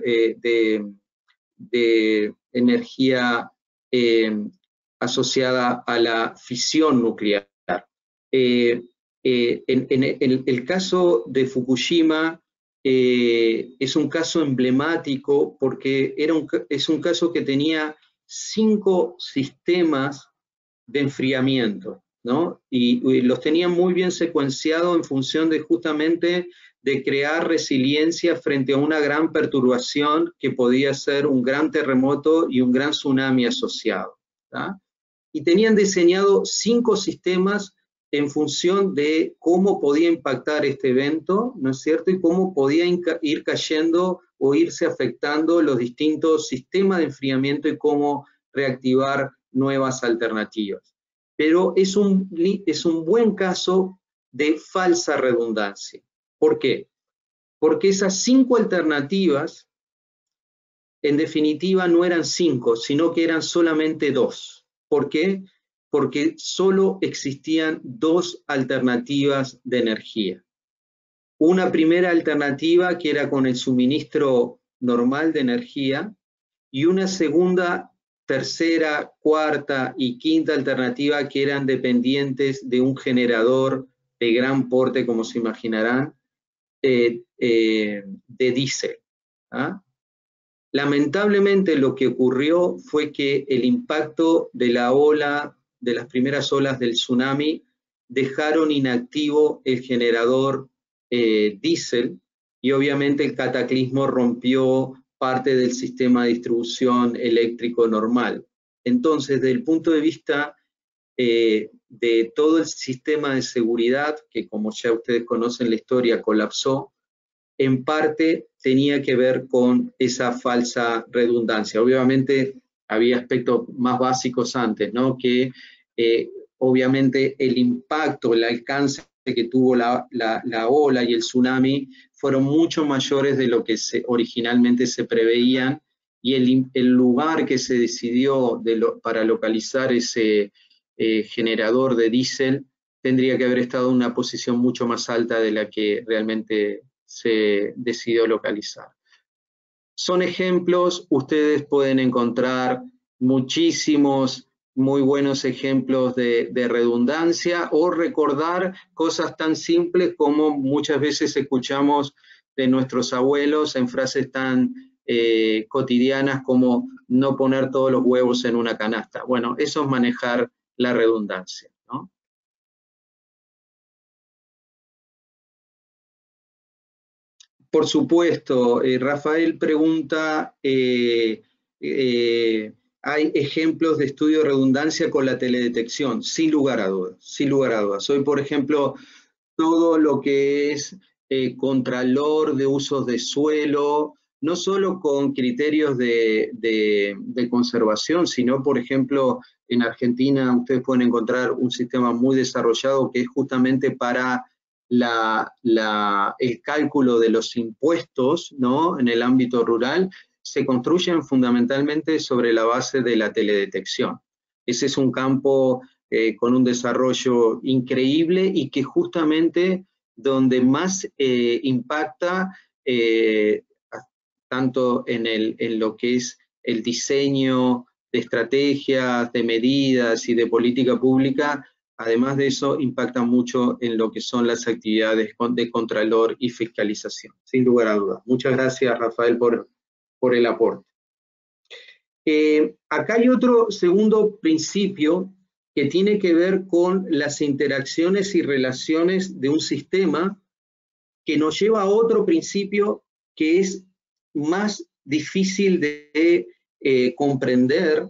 de energía asociada a la fisión nuclear. En el caso de Fukushima es un caso emblemático porque es un caso que tenía 5 sistemas de enfriamiento, ¿no? Y los tenían muy bien secuenciados en función de justamente de crear resiliencia frente a una gran perturbación que podía ser un gran terremoto y un gran tsunami asociado. ¿tá? Y tenían diseñado 5 sistemas en función de cómo podía impactar este evento, ¿no es cierto? Y cómo podía ir cayendo o irse afectando los distintos sistemas de enfriamiento y cómo reactivar nuevas alternativas. Pero es un buen caso de falsa redundancia. ¿Por qué? Porque esas 5 alternativas, en definitiva, no eran 5, sino que eran solamente 2. ¿Por qué? Porque solo existían 2 alternativas de energía. Una primera alternativa que era con el suministro normal de energía y una segunda, tercera, cuarta y quinta alternativa que eran dependientes de un generador de gran porte, como se imaginarán, de diésel. ¿ah? Lamentablemente lo que ocurrió fue que el impacto de las primeras olas del tsunami dejaron inactivo el generador diésel y obviamente el cataclismo rompió parte del sistema de distribución eléctrico normal. Entonces, desde el punto de vista de todo el sistema de seguridad, que como ya ustedes conocen la historia, colapsó, en parte tenía que ver con esa falsa redundancia. Obviamente había aspectos más básicos antes, ¿no? Que obviamente el impacto, el alcance que tuvo la ola y el tsunami fueron mucho mayores de lo que originalmente se preveían, y el lugar que se decidió para localizar ese generador de diésel tendría que haber estado en una posición mucho más alta de la que realmente se decidió localizar. Son ejemplos, ustedes pueden encontrar muchísimos muy buenos ejemplos de redundancia o recordar cosas tan simples como muchas veces escuchamos de nuestros abuelos en frases tan cotidianas como no poner todos los huevos en una canasta. Bueno, eso es manejar la redundancia, ¿no? Por supuesto, Rafael pregunta, ¿hay ejemplos de estudio de redundancia con la teledetección? Sin lugar a dudas, sin lugar a dudas. Hoy, por ejemplo, todo lo que es contralor de usos de suelo, no solo con criterios de conservación, sino, por ejemplo, en Argentina ustedes pueden encontrar un sistema muy desarrollado que es justamente para el cálculo de los impuestos, ¿no? En el ámbito rural, se construyen fundamentalmente sobre la base de la teledetección. Ese es un campo con un desarrollo increíble y que justamente donde más impacta, tanto en lo que es el diseño de estrategias, de medidas y de política pública, además de eso impacta mucho en lo que son las actividades de contralor y fiscalización, sin lugar a dudas. Muchas gracias, Rafael, por el aporte. Acá hay otro segundo principio que tiene que ver con las interacciones y relaciones de un sistema que nos lleva a otro principio que es más difícil de comprender.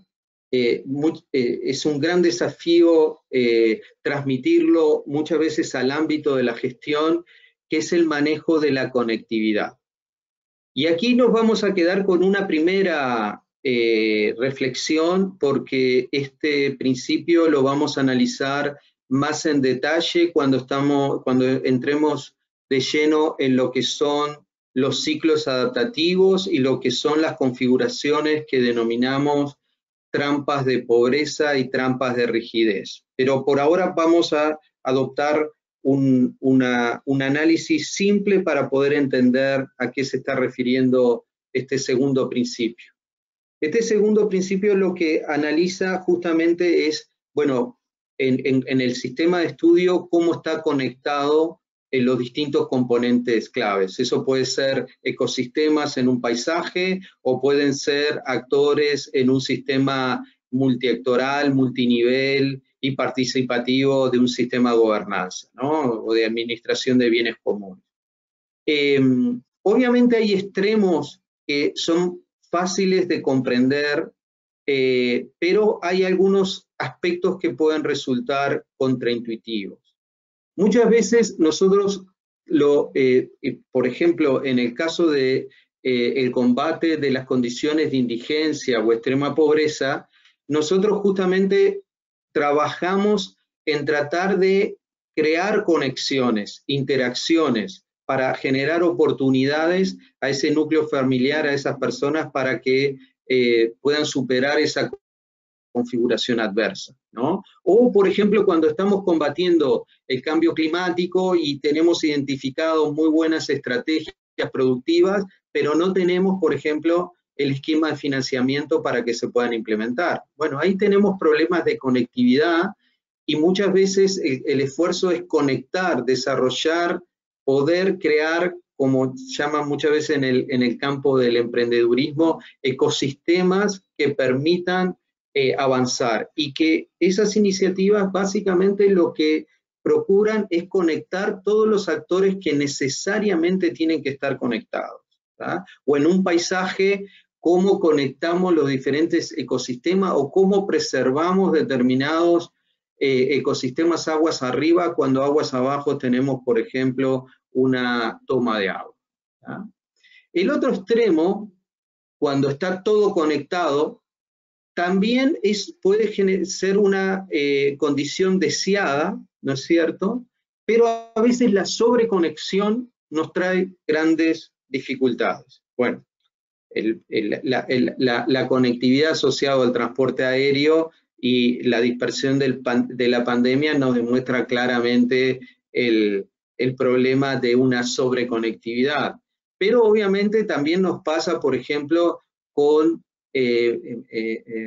Es un gran desafío transmitirlo muchas veces al ámbito de la gestión, que es el manejo de la conectividad. Y aquí nos vamos a quedar con una primera reflexión, porque este principio lo vamos a analizar más en detalle cuando entremos de lleno en lo que son los ciclos adaptativos y lo que son las configuraciones que denominamos trampas de pobreza y trampas de rigidez. Pero por ahora vamos a adoptar un análisis simple para poder entender a qué se está refiriendo este segundo principio. Este segundo principio lo que analiza justamente es, bueno, en el sistema de estudio, cómo está conectado en los distintos componentes claves. Eso puede ser ecosistemas en un paisaje o pueden ser actores en un sistema multiactoral, multinivel y participativo de un sistema de gobernanza, ¿no? O de administración de bienes comunes. Obviamente hay extremos que son fáciles de comprender, pero hay algunos aspectos que pueden resultar contraintuitivos. Muchas veces nosotros, por ejemplo, en el caso de el combate de las condiciones de indigencia o extrema pobreza, nosotros justamente trabajamos en tratar de crear conexiones, interacciones, para generar oportunidades a ese núcleo familiar, a esas personas, para que puedan superar esa configuración adversa, ¿no? O, por ejemplo, cuando estamos combatiendo el cambio climático y tenemos identificado muy buenas estrategias productivas, pero no tenemos, por ejemplo, el esquema de financiamiento para que se puedan implementar. Bueno, ahí tenemos problemas de conectividad y muchas veces el esfuerzo es conectar, desarrollar, poder crear, como llaman muchas veces en el campo del emprendedurismo, ecosistemas que permitan avanzar, y que esas iniciativas básicamente lo que procuran es conectar todos los actores que necesariamente tienen que estar conectados, ¿tá? O en un paisaje, cómo conectamos los diferentes ecosistemas o cómo preservamos determinados ecosistemas aguas arriba cuando aguas abajo tenemos, por ejemplo, una toma de agua, ¿tá? El otro extremo, cuando está todo conectado, también puede ser una condición deseada, ¿no es cierto? Pero a veces la sobreconexión nos trae grandes dificultades. Bueno, la conectividad asociada al transporte aéreo y la dispersión de la pandemia nos demuestra claramente el problema de una sobreconectividad. Pero obviamente también nos pasa, por ejemplo, con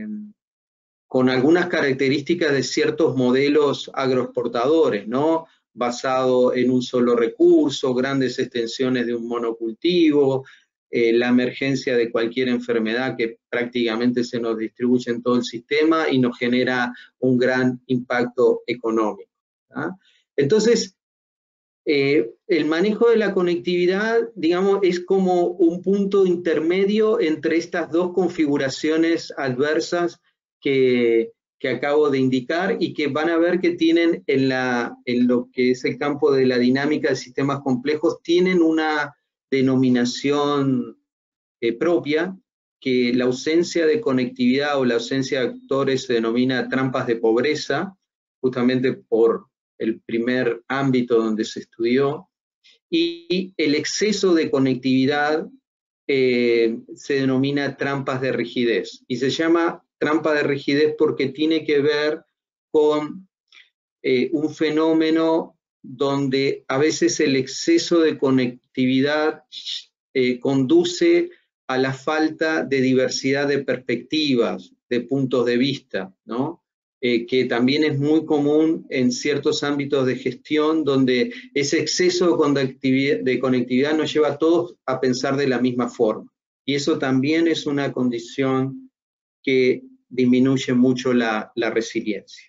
algunas características de ciertos modelos agroexportadores, ¿no? basado en un solo recurso, grandes extensiones de un monocultivo, la emergencia de cualquier enfermedad que prácticamente se nos distribuye en todo el sistema y nos genera un gran impacto económico. Entonces, el manejo de la conectividad, digamos, es como un punto intermedio entre estas dos configuraciones adversas que acabo de indicar y que van a ver que tienen en lo que es el campo de la dinámica de sistemas complejos, tienen una denominación propia, que la ausencia de conectividad o la ausencia de actores se denomina trampas de pobreza, justamente por el primer ámbito donde se estudió, y el exceso de conectividad se denomina trampas de rigidez, y se llama trampa de rigidez porque tiene que ver con un fenómeno donde a veces el exceso de conectividad conduce a la falta de diversidad de perspectivas, de puntos de vista, ¿no? Que también es muy común en ciertos ámbitos de gestión donde ese exceso de conectividad nos lleva a todos a pensar de la misma forma. Y eso también es una condición que disminuye mucho la resiliencia.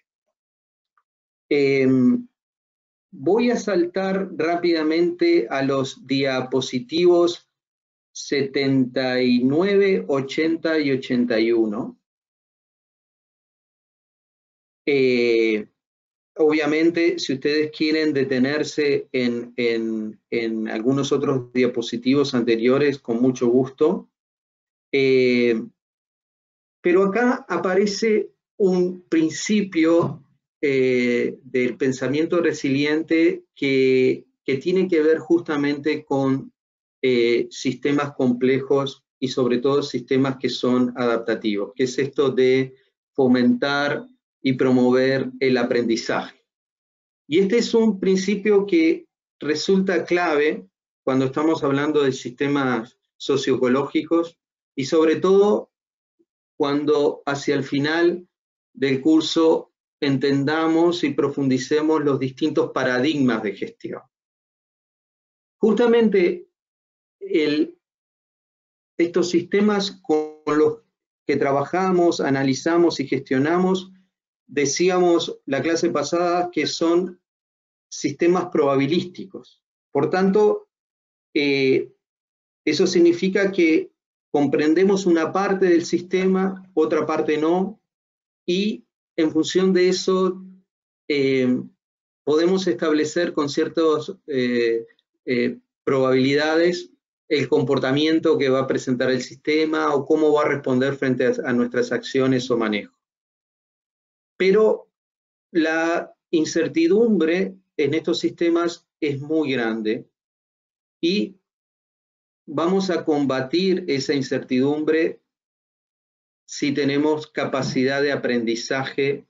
Voy a saltar rápidamente a los diapositivos 79, 80 y 81. Obviamente, si ustedes quieren detenerse en algunos otros diapositivos anteriores, con mucho gusto. Pero acá aparece un principio del pensamiento resiliente que tiene que ver justamente con sistemas complejos y sobre todo sistemas que son adaptativos, que es esto de fomentar y promover el aprendizaje. Y este es un principio que resulta clave cuando estamos hablando de sistemas socioecológicos y sobre todo cuando hacia el final del curso entendamos y profundicemos los distintos paradigmas de gestión. Justamente estos sistemas con los que trabajamos, analizamos y gestionamos, decíamos la clase pasada que son sistemas probabilísticos. Por tanto, eso significa que comprendemos una parte del sistema, otra parte no, y en función de eso podemos establecer con ciertas probabilidades el comportamiento que va a presentar el sistema o cómo va a responder frente a nuestras acciones o manejo. Pero la incertidumbre en estos sistemas es muy grande y vamos a combatir esa incertidumbre si tenemos capacidad de aprendizaje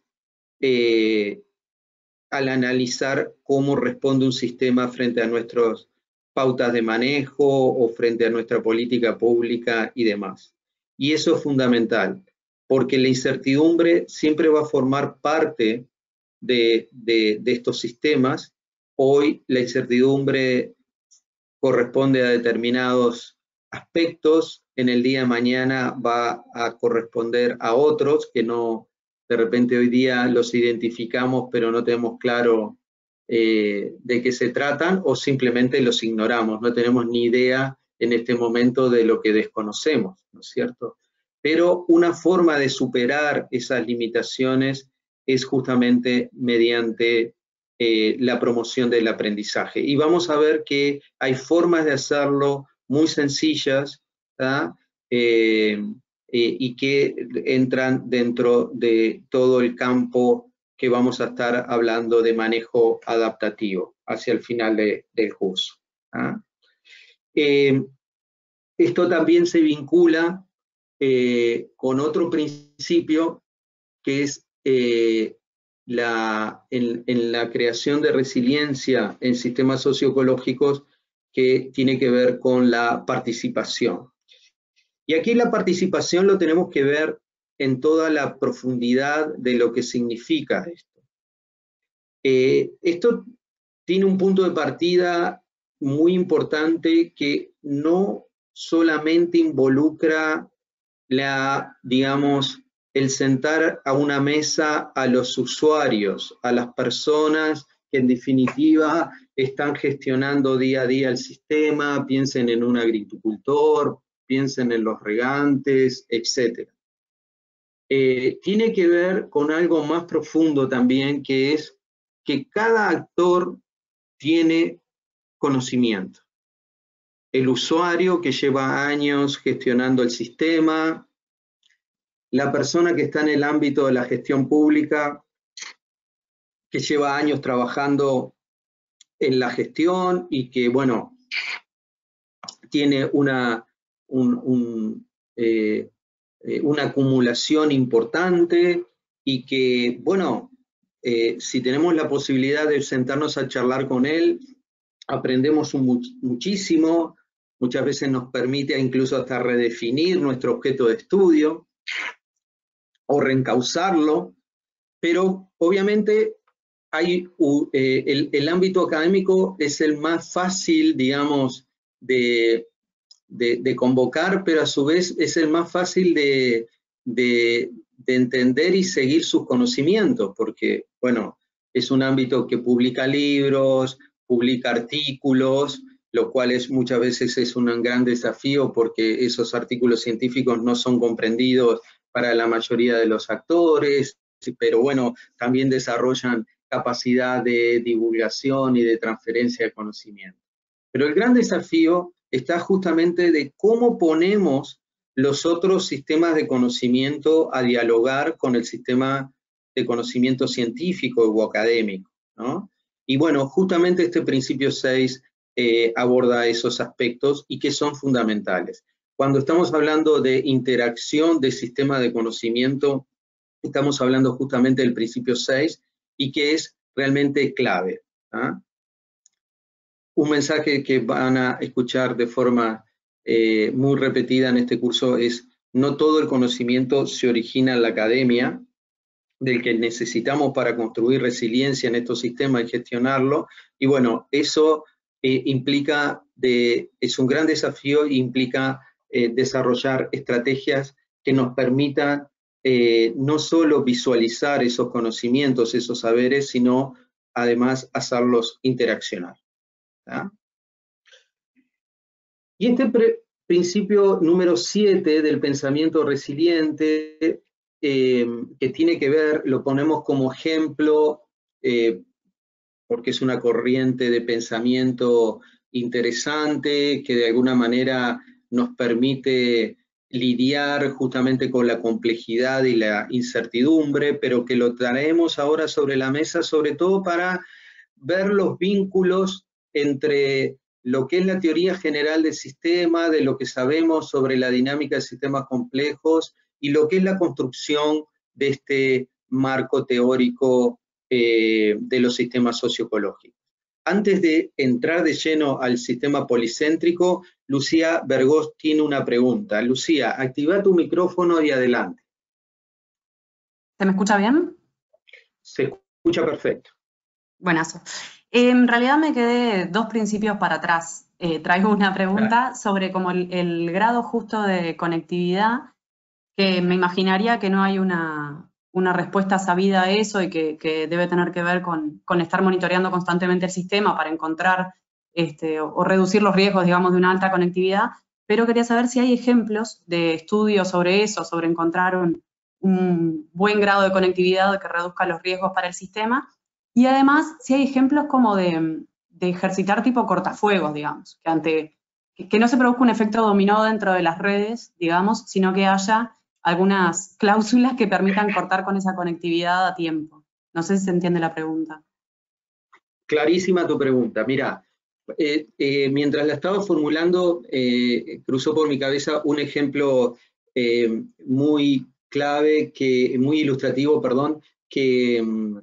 al analizar cómo responde un sistema frente a nuestras pautas de manejo o frente a nuestra política pública y demás. Y eso es fundamental, porque la incertidumbre siempre va a formar parte de estos sistemas. Hoy la incertidumbre corresponde a determinados aspectos, en el día de mañana va a corresponder a otros que no, de repente hoy día los identificamos pero no tenemos claro de qué se tratan o simplemente los ignoramos, no tenemos ni idea en este momento de lo que desconocemos, ¿no es cierto? Pero una forma de superar esas limitaciones es justamente mediante la promoción del aprendizaje. Y vamos a ver que hay formas de hacerlo muy sencillas y que entran dentro de todo el campo que vamos a estar hablando de manejo adaptativo hacia el final del curso. Esto también se vincula con otro principio que es en la creación de resiliencia en sistemas socioecológicos, que tiene que ver con la participación. Y aquí la participación lo tenemos que ver en toda la profundidad de lo que significa esto. Esto tiene un punto de partida muy importante que no solamente involucra digamos, el sentar a una mesa a los usuarios, a las personas que en definitiva están gestionando día a día el sistema, piensen en un agricultor, piensen en los regantes, etc. Tiene que ver con algo más profundo también, que es que cada actor tiene conocimiento. El usuario que lleva años gestionando el sistema, la persona que está en el ámbito de la gestión pública, que lleva años trabajando en la gestión y que, bueno, tiene una acumulación importante y que, bueno, si tenemos la posibilidad de sentarnos a charlar con él, aprendemos muchísimo, muchas veces nos permite incluso hasta redefinir nuestro objeto de estudio o reencauzarlo, pero obviamente hay, el ámbito académico es el más fácil, digamos, de convocar, pero a su vez es el más fácil de entender y seguir sus conocimientos, porque, bueno, es un ámbito que publica libros, publica artículos, lo cual muchas veces es un gran desafío porque esos artículos científicos no son comprendidos para la mayoría de los actores, pero bueno, también desarrollan capacidad de divulgación y de transferencia de conocimiento. Pero el gran desafío está justamente de cómo ponemos los otros sistemas de conocimiento a dialogar con el sistema de conocimiento científico o académico, ¿no? Y bueno, justamente este principio 6 aborda esos aspectos y que son fundamentales. Cuando estamos hablando de interacción de sistemas de conocimiento, estamos hablando justamente del principio 6 y que es realmente clave, ¿ah? Un mensaje que van a escuchar de forma muy repetida en este curso es: no todo el conocimiento se origina en la academia, del que necesitamos para construir resiliencia en estos sistemas y gestionarlo. Y bueno, eso es un gran desafío e implica desarrollar estrategias que nos permitan no solo visualizar esos conocimientos, esos saberes, sino además hacerlos interaccionar, ¿tá? Y este principio número 7 del pensamiento resiliente, que tiene que ver, lo ponemos como ejemplo, porque es una corriente de pensamiento interesante, que de alguna manera nos permite lidiar justamente con la complejidad y la incertidumbre, pero que lo traemos ahora sobre la mesa, sobre todo para ver los vínculos entre lo que es la teoría general del sistema, de lo que sabemos sobre la dinámica de sistemas complejos y lo que es la construcción de este marco teórico de los sistemas socioecológicos. Antes de entrar de lleno al sistema policéntrico, Lucía Bergós tiene una pregunta. Lucía, activa tu micrófono y adelante. ¿Se me escucha bien? Se escucha perfecto. Buenazo. En realidad me quedé 2 principios para atrás. Traigo una pregunta sobre como el grado justo de conectividad, que me imaginaría que no hay una respuesta sabida a eso y que debe tener que ver con estar monitoreando constantemente el sistema para encontrar o reducir los riesgos, digamos, de una alta conectividad. Pero quería saber si hay ejemplos de estudios sobre eso, sobre encontrar un buen grado de conectividad que reduzca los riesgos para el sistema. Y además, si hay ejemplos como de ejercitar tipo cortafuegos, digamos, que no se produzca un efecto dominó dentro de las redes, digamos, sino que haya algunas cláusulas que permitan cortar con esa conectividad a tiempo. No sé si se entiende la pregunta. Clarísima tu pregunta. Mira, mientras la estaba formulando, cruzó por mi cabeza un ejemplo muy clave, muy ilustrativo, perdón, que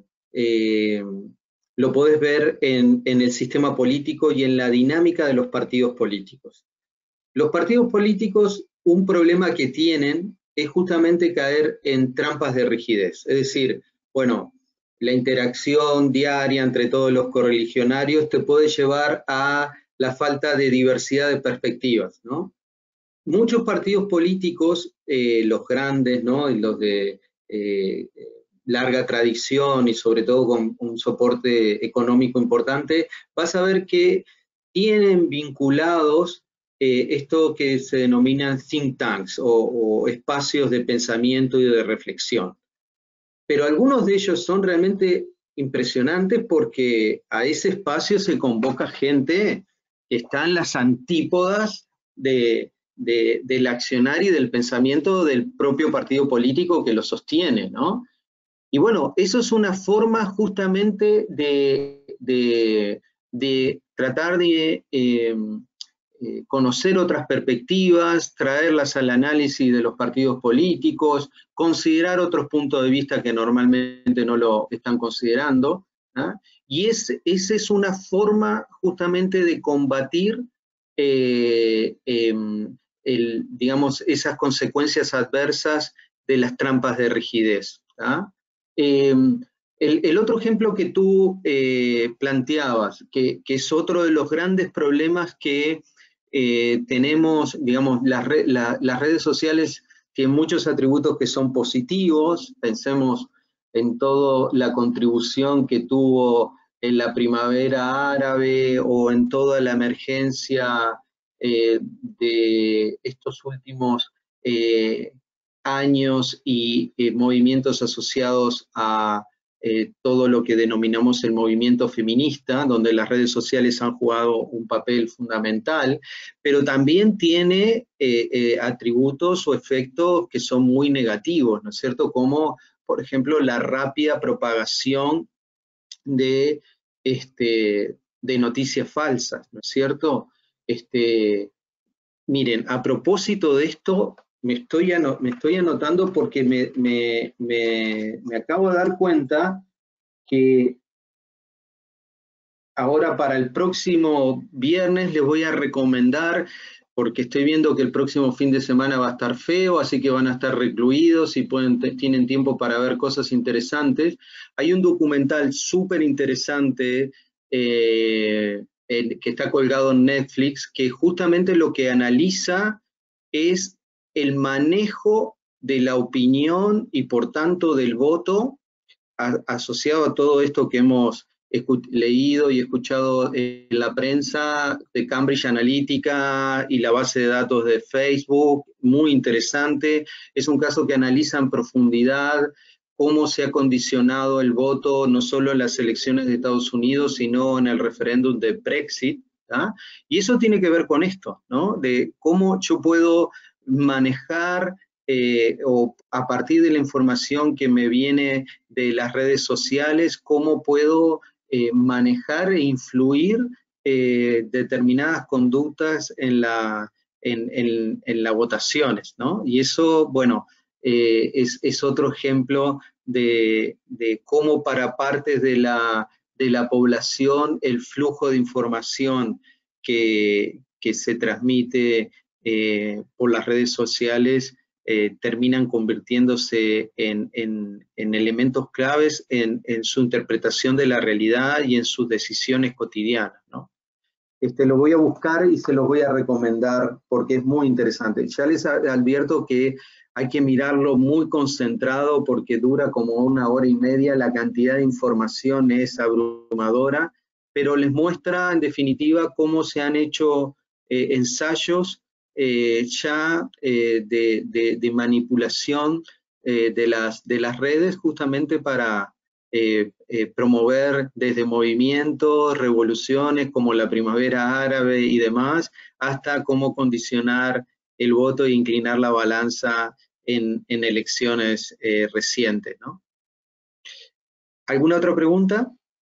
lo podés ver en el sistema político y en la dinámica de los partidos políticos. Los partidos políticos, un problema que tienen es justamente caer en trampas de rigidez. Es decir, bueno, la interacción diaria entre todos los correligionarios te puede llevar a la falta de diversidad de perspectivas, ¿no? Muchos partidos políticos, los grandes, ¿no? Y los de larga tradición y sobre todo con un soporte económico importante, vas a ver que tienen vinculados esto que se denominan think tanks o espacios de pensamiento y de reflexión. Pero algunos de ellos son realmente impresionantes porque a ese espacio se convoca gente que está en las antípodas del accionar y del pensamiento del propio partido político que lo sostiene, ¿no? Y bueno, eso es una forma justamente de tratar de conocer otras perspectivas, traerlas al análisis de los partidos políticos, considerar otros puntos de vista que normalmente no lo están considerando, ¿no? Y esa es una forma justamente de combatir digamos, esas consecuencias adversas de las trampas de rigidez, ¿no? El otro ejemplo que tú planteabas, que es otro de los grandes problemas que tenemos, digamos, las redes sociales tienen muchos atributos que son positivos. Pensemos en toda la contribución que tuvo en la primavera árabe o en toda la emergencia de estos últimos años y movimientos asociados a todo lo que denominamos el movimiento feminista, donde las redes sociales han jugado un papel fundamental, pero también tiene atributos o efectos que son muy negativos, ¿no es cierto? Como, por ejemplo, la rápida propagación de noticias falsas, ¿no es cierto? Miren, a propósito de esto, me estoy anotando porque me acabo de dar cuenta que ahora para el próximo viernes les voy a recomendar, porque estoy viendo que el próximo fin de semana va a estar feo, así que van a estar recluidos y tienen tiempo para ver cosas interesantes. Hay un documental súper interesante que está colgado en Netflix, que justamente lo que analiza es el manejo de la opinión y por tanto del voto asociado a todo esto que hemos leído y escuchado en la prensa de Cambridge Analytica y la base de datos de Facebook, muy interesante. Es un caso que analiza en profundidad cómo se ha condicionado el voto no solo en las elecciones de Estados Unidos, sino en el referéndum de Brexit, ¿tá? Y eso tiene que ver con esto, ¿no? De cómo yo puedo manejar o a partir de la información que me viene de las redes sociales, cómo puedo manejar e influir determinadas conductas en las votaciones, ¿no? Y eso, bueno, es otro ejemplo de cómo para partes de la población el flujo de información que se transmite por las redes sociales terminan convirtiéndose en elementos claves en su interpretación de la realidad y en sus decisiones cotidianas, ¿no? Lo voy a buscar y se los voy a recomendar porque es muy interesante. Ya les advierto que hay que mirarlo muy concentrado porque dura como 1 hora y media, la cantidad de información es abrumadora, pero les muestra en definitiva cómo se han hecho ensayos ya de manipulación de las redes justamente para promover desde movimientos, revoluciones como la primavera árabe y demás, hasta cómo condicionar el voto e inclinar la balanza en elecciones recientes, ¿no? ¿Alguna otra pregunta?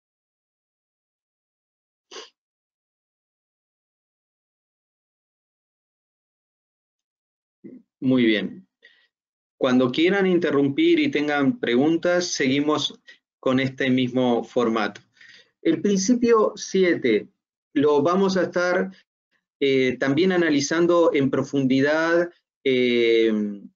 Muy bien. Cuando quieran interrumpir y tengan preguntas, seguimos con este mismo formato. El principio 7 lo vamos a estar también analizando en profundidad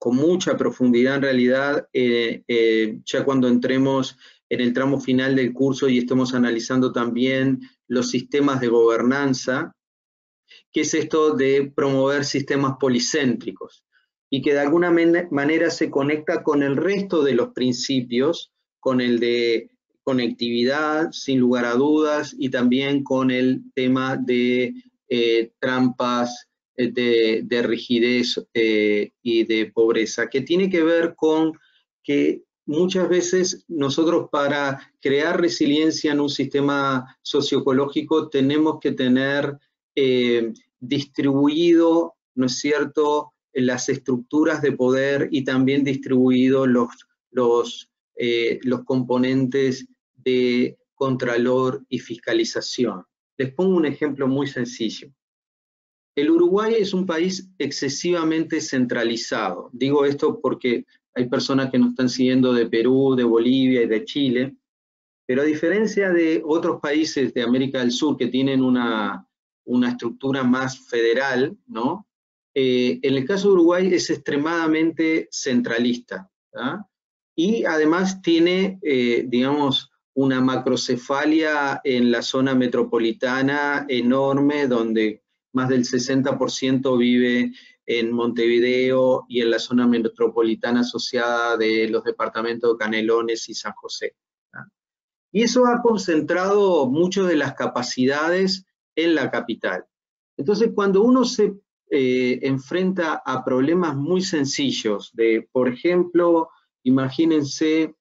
con mucha profundidad en realidad, ya cuando entremos en el tramo final del curso y estemos analizando también los sistemas de gobernanza, que es esto de promover sistemas policéntricos, y que de alguna manera se conecta con el resto de los principios, con el de conectividad, sin lugar a dudas, y también con el tema de trampas de rigidez y de pobreza, que tiene que ver con que muchas veces nosotros para crear resiliencia en un sistema socioecológico tenemos que tener distribuido, ¿no es cierto?, las estructuras de poder y también distribuido los componentes de contralor y fiscalización. Les pongo un ejemplo muy sencillo. El Uruguay es un país excesivamente centralizado. Digo esto porque hay personas que nos están siguiendo de Perú, de Bolivia y de Chile, pero a diferencia de otros países de América del Sur que tienen una estructura más federal, ¿no? En el caso de Uruguay es extremadamente centralista, ¿tá? Y además tiene, digamos, una macrocefalia en la zona metropolitana enorme, donde más del 60% vive en Montevideo y en la zona metropolitana asociada de los departamentos de Canelones y San José, ¿tá? Y eso ha concentrado mucho de las capacidades en la capital. Entonces, cuando uno se enfrenta a problemas muy sencillos de, por ejemplo, imagínense,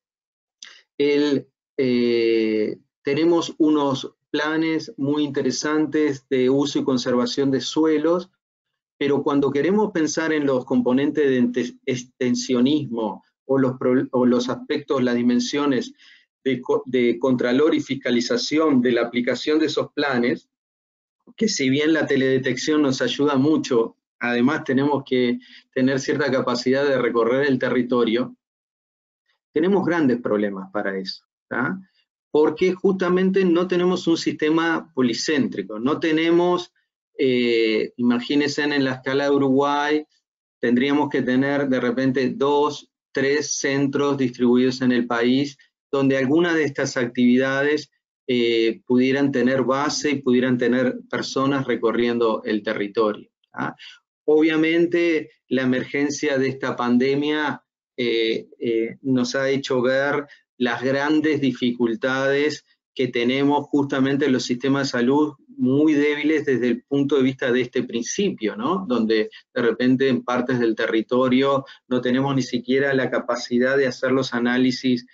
tenemos unos planes muy interesantes de uso y conservación de suelos, pero cuando queremos pensar en los componentes de extensionismo o los aspectos, las dimensiones de contralor y fiscalización de la aplicación de esos planes, que si bien la teledetección nos ayuda mucho, además tenemos que tener cierta capacidad de recorrer el territorio, tenemos grandes problemas para eso, ¿tá? Porque justamente no tenemos un sistema policéntrico, no tenemos, imagínense en la escala de Uruguay, tendríamos que tener de repente 2, 3 centros distribuidos en el país, donde algunas de estas actividades pudieran tener base y pudieran tener personas recorriendo el territorio, ¿tá? Obviamente la emergencia de esta pandemia nos ha hecho ver las grandes dificultades que tenemos justamente en los sistemas de salud muy débiles desde el punto de vista de este principio, ¿no? Donde de repente en partes del territorio no tenemos ni siquiera la capacidad de hacer los análisis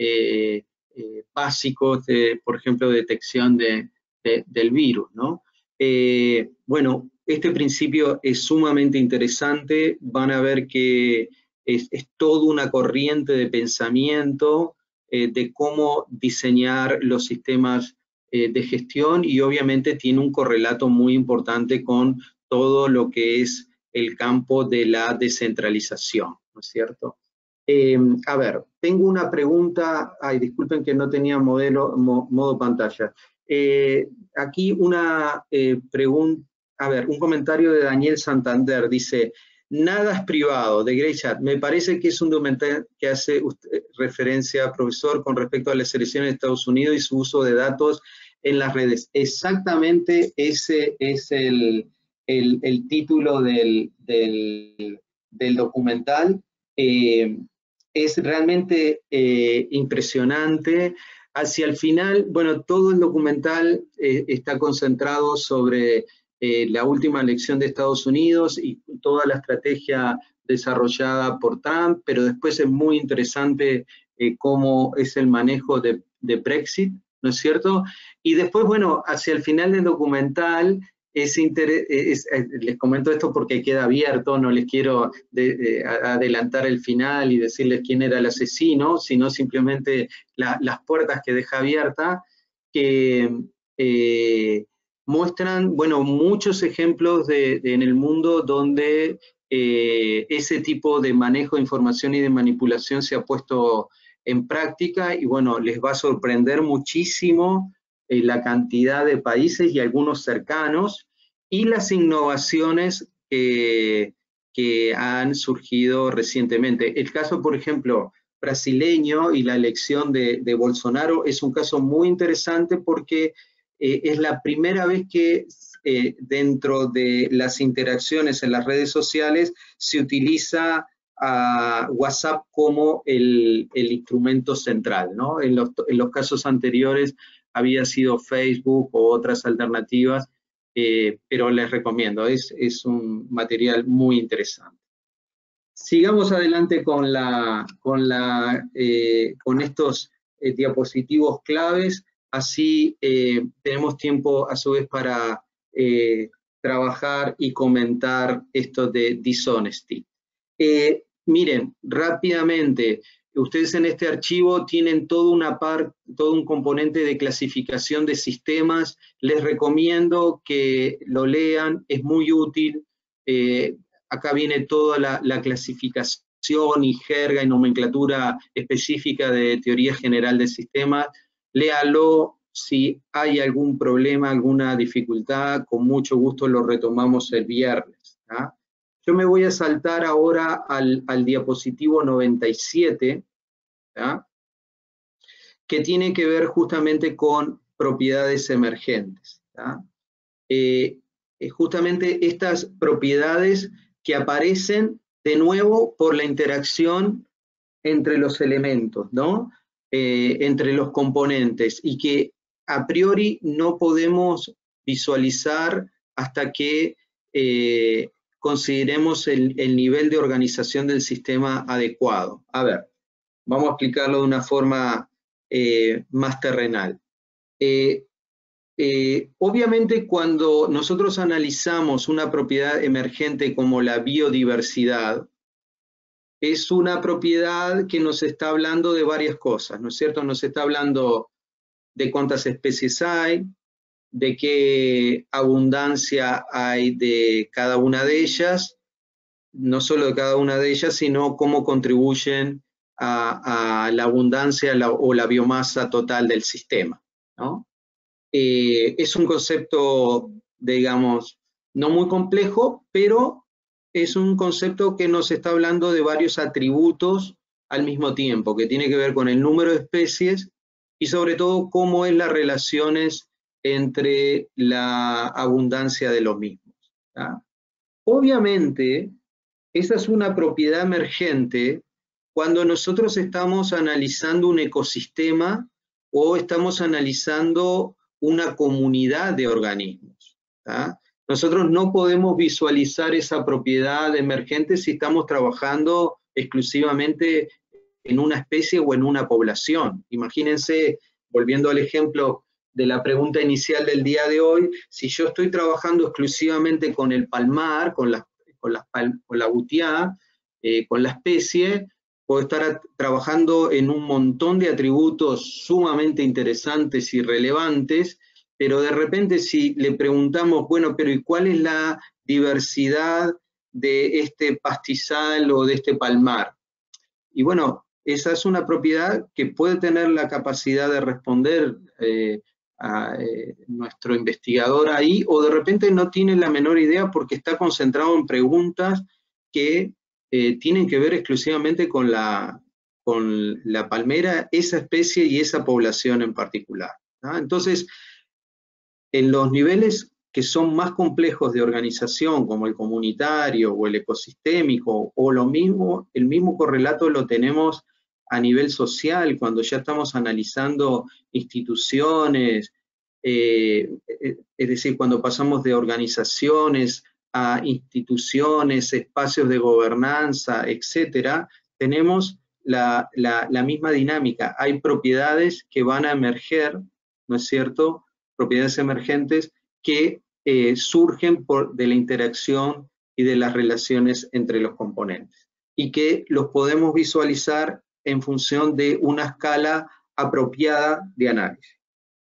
básicos de, por ejemplo, detección del virus, ¿no? Bueno, este principio es sumamente interesante, van a ver que es toda una corriente de pensamiento de cómo diseñar los sistemas de gestión, y obviamente tiene un correlato muy importante con todo lo que es el campo de la descentralización, ¿no es cierto? A ver, tengo una pregunta, ay, disculpen que no tenía modo pantalla. Aquí una pregunta, a ver, un comentario de Daniel Santander, dice: nada es privado, de Grey Chat. Me parece que es un documental que hace usted referencia, profesor, con respecto a las elecciones de Estados Unidos y su uso de datos en las redes. Exactamente ese es el título del documental. Es realmente impresionante. Hacia el final, bueno, todo el documental está concentrado sobre la última elección de Estados Unidos y toda la estrategia desarrollada por Trump, pero después es muy interesante cómo es el manejo de Brexit, ¿no es cierto? Y después, bueno, hacia el final del documental, les comento esto porque queda abierto, no les quiero adelantar el final y decirles quién era el asesino, sino simplemente las puertas que deja abierta, que muestran, bueno, muchos ejemplos en el mundo donde ese tipo de manejo de información y de manipulación se ha puesto en práctica, y bueno, les va a sorprender muchísimo la cantidad de países y algunos cercanos, y las innovaciones que que han surgido recientemente. El caso, por ejemplo, brasileño y la elección de Bolsonaro es un caso muy interesante porque es la primera vez que dentro de las interacciones en las redes sociales se utiliza a WhatsApp como el instrumento central, ¿no? En los casos anteriores había sido Facebook o otras alternativas, pero les recomiendo, es un material muy interesante. Sigamos adelante con estos diapositivos claves, así tenemos tiempo a su vez para trabajar y comentar esto de dishonesty. Miren, rápidamente, ustedes en este archivo tienen todo un componente de clasificación de sistemas. Les recomiendo que lo lean, es muy útil. Acá viene toda la clasificación y jerga y nomenclatura específica de teoría general de sistemas. Léalo. Si hay algún problema, alguna dificultad, con mucho gusto lo retomamos el viernes. ¿Ah? Yo me voy a saltar ahora al diapositivo 97, ¿ya? Que tiene que ver justamente con propiedades emergentes. Justamente estas propiedades que aparecen de nuevo por la interacción entre los elementos, ¿no? Entre los componentes, y que a priori no podemos visualizar hasta que consideremos el nivel de organización del sistema adecuado. A ver, vamos a explicarlo de una forma más terrenal. Obviamente, cuando nosotros analizamos una propiedad emergente como la biodiversidad, es una propiedad que nos está hablando de varias cosas, ¿no es cierto? Nos está hablando de cuántas especies hay, de qué abundancia hay de cada una de ellas, no solo de cada una de ellas, sino cómo contribuyen a la abundancia o la biomasa total del sistema, ¿no? Es un concepto, digamos, no muy complejo, pero es un concepto que nos está hablando de varios atributos al mismo tiempo, que tiene que ver con el número de especies y sobre todo cómo es las relaciones entre la abundancia de los mismos. ¿Ya? Obviamente, esa es una propiedad emergente cuando nosotros estamos analizando un ecosistema o estamos analizando una comunidad de organismos. ¿tá? Nosotros no podemos visualizar esa propiedad emergente si estamos trabajando exclusivamente en una especie o en una población. Imagínense, volviendo al ejemplo de la pregunta inicial del día de hoy, si yo estoy trabajando exclusivamente con el palmar, con la butiá, con la especie, puedo estar trabajando en un montón de atributos sumamente interesantes y relevantes, pero de repente si le preguntamos, bueno, pero ¿y cuál es la diversidad de este pastizal o de este palmar? Y bueno, esa es una propiedad que puede tener la capacidad de responder a nuestro investigador ahí, o de repente no tiene la menor idea porque está concentrado en preguntas que tienen que ver exclusivamente con la palmera, esa especie y esa población en particular. ¿tá? Entonces, en los niveles que son más complejos de organización, como el comunitario o el ecosistémico, o el mismo correlato lo tenemos a nivel social, cuando ya estamos analizando instituciones, es decir, cuando pasamos de organizaciones a instituciones, espacios de gobernanza, etcétera, tenemos la misma dinámica. Hay propiedades que van a emerger, ¿no es cierto?, propiedades emergentes que surgen de la interacción y de las relaciones entre los componentes y que los podemos visualizar en función de una escala apropiada de análisis.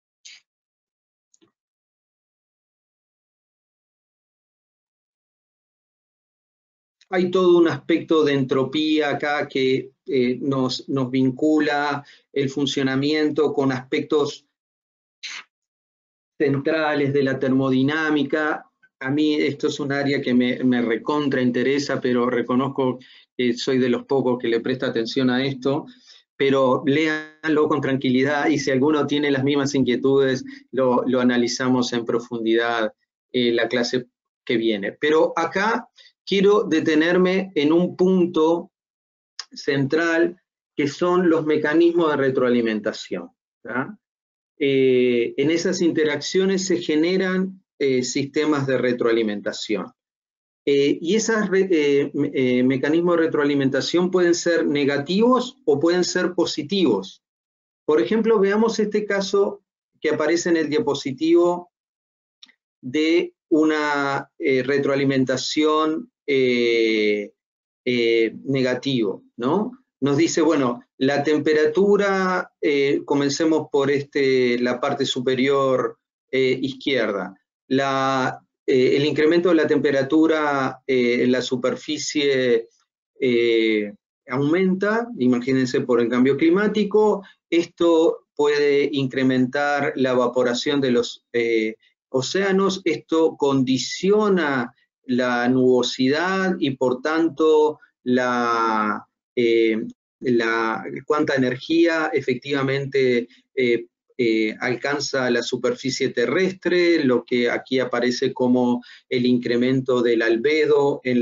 Hay todo un aspecto de entropía acá que nos vincula el funcionamiento con aspectos centrales de la termodinámica. A mí esto es un área que me recontra interesa, pero reconozco que soy de los pocos que le presta atención a esto, pero léanlo con tranquilidad y si alguno tiene las mismas inquietudes, lo analizamos en profundidad la clase que viene. Pero acá quiero detenerme en un punto central que son los mecanismos de retroalimentación, ¿tá? En esas interacciones se generan sistemas de retroalimentación. Y esos mecanismos de retroalimentación pueden ser negativos o pueden ser positivos. Por ejemplo, veamos este caso que aparece en el diapositivo de una retroalimentación negativo, ¿no? Nos dice, bueno, la temperatura, comencemos por la parte superior izquierda. El incremento de la temperatura en la superficie aumenta, imagínense por el cambio climático, esto puede incrementar la evaporación de los océanos, esto condiciona la nubosidad y por tanto cuánta energía efectivamente alcanza la superficie terrestre, lo que aquí aparece como el incremento del albedo en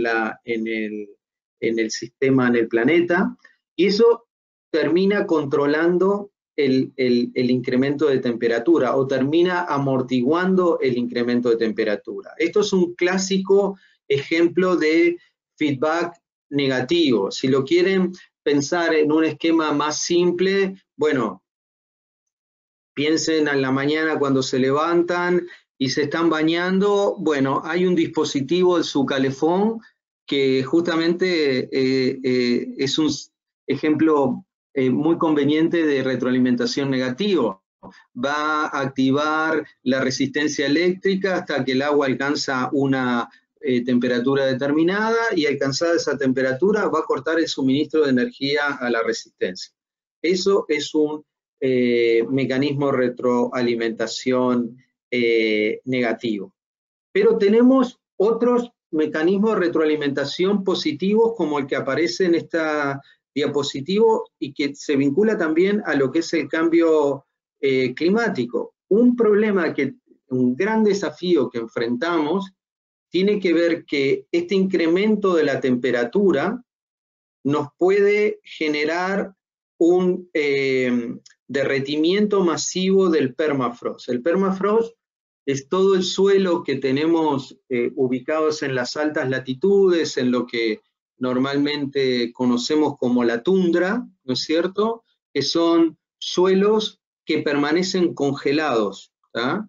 el sistema, en el planeta, y eso termina controlando el incremento de temperatura o termina amortiguando el incremento de temperatura. Esto es un clásico ejemplo de feedback negativo. Si lo quieren pensar en un esquema más simple, bueno, piensen en la mañana cuando se levantan y se están bañando, bueno, hay un dispositivo, el Sucalefón, que justamente es un ejemplo muy conveniente de retroalimentación negativa. Va a activar la resistencia eléctrica hasta que el agua alcanza una temperatura determinada y alcanzada esa temperatura va a cortar el suministro de energía a la resistencia. Eso es un mecanismo de retroalimentación negativo. Pero tenemos otros mecanismos de retroalimentación positivos como el que aparece en esta diapositivo y que se vincula también a lo que es el cambio climático. Un gran desafío que enfrentamos tiene que ver que este incremento de la temperatura nos puede generar un derretimiento masivo del permafrost. El permafrost es todo el suelo que tenemos ubicados en las altas latitudes, en lo que normalmente conocemos como la tundra, ¿no es cierto? Que son suelos que permanecen congelados, ¿tá?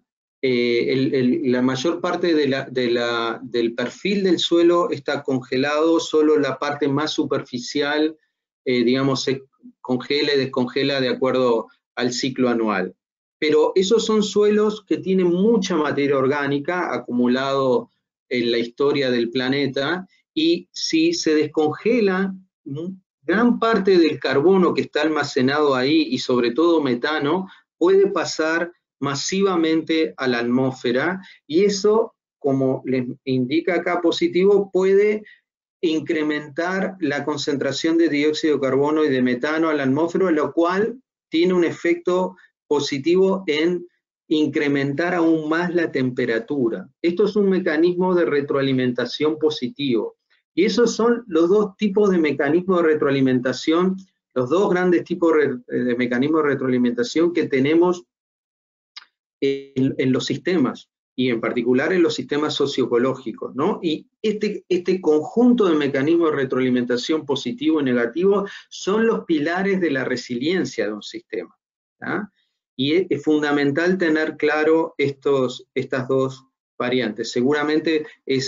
La mayor parte del perfil del suelo está congelado, solo la parte más superficial, digamos, se congela y descongela de acuerdo al ciclo anual. Pero esos son suelos que tienen mucha materia orgánica acumulado en la historia del planeta y si se descongela gran parte del carbono que está almacenado ahí y sobre todo metano puede pasar masivamente a la atmósfera y eso, como les indica acá positivo, puede incrementar la concentración de dióxido de carbono y de metano a la atmósfera, lo cual tiene un efecto positivo en incrementar aún más la temperatura. Esto es un mecanismo de retroalimentación positivo. Y esos son los dos tipos de mecanismos de retroalimentación, los dos grandes tipos de mecanismos de retroalimentación que tenemos en los sistemas y en particular en los sistemas socioecológicos, ¿no? Y este conjunto de mecanismos de retroalimentación positivo y negativo son los pilares de la resiliencia de un sistema, ¿tá? Y es fundamental tener claro estas dos variantes. Seguramente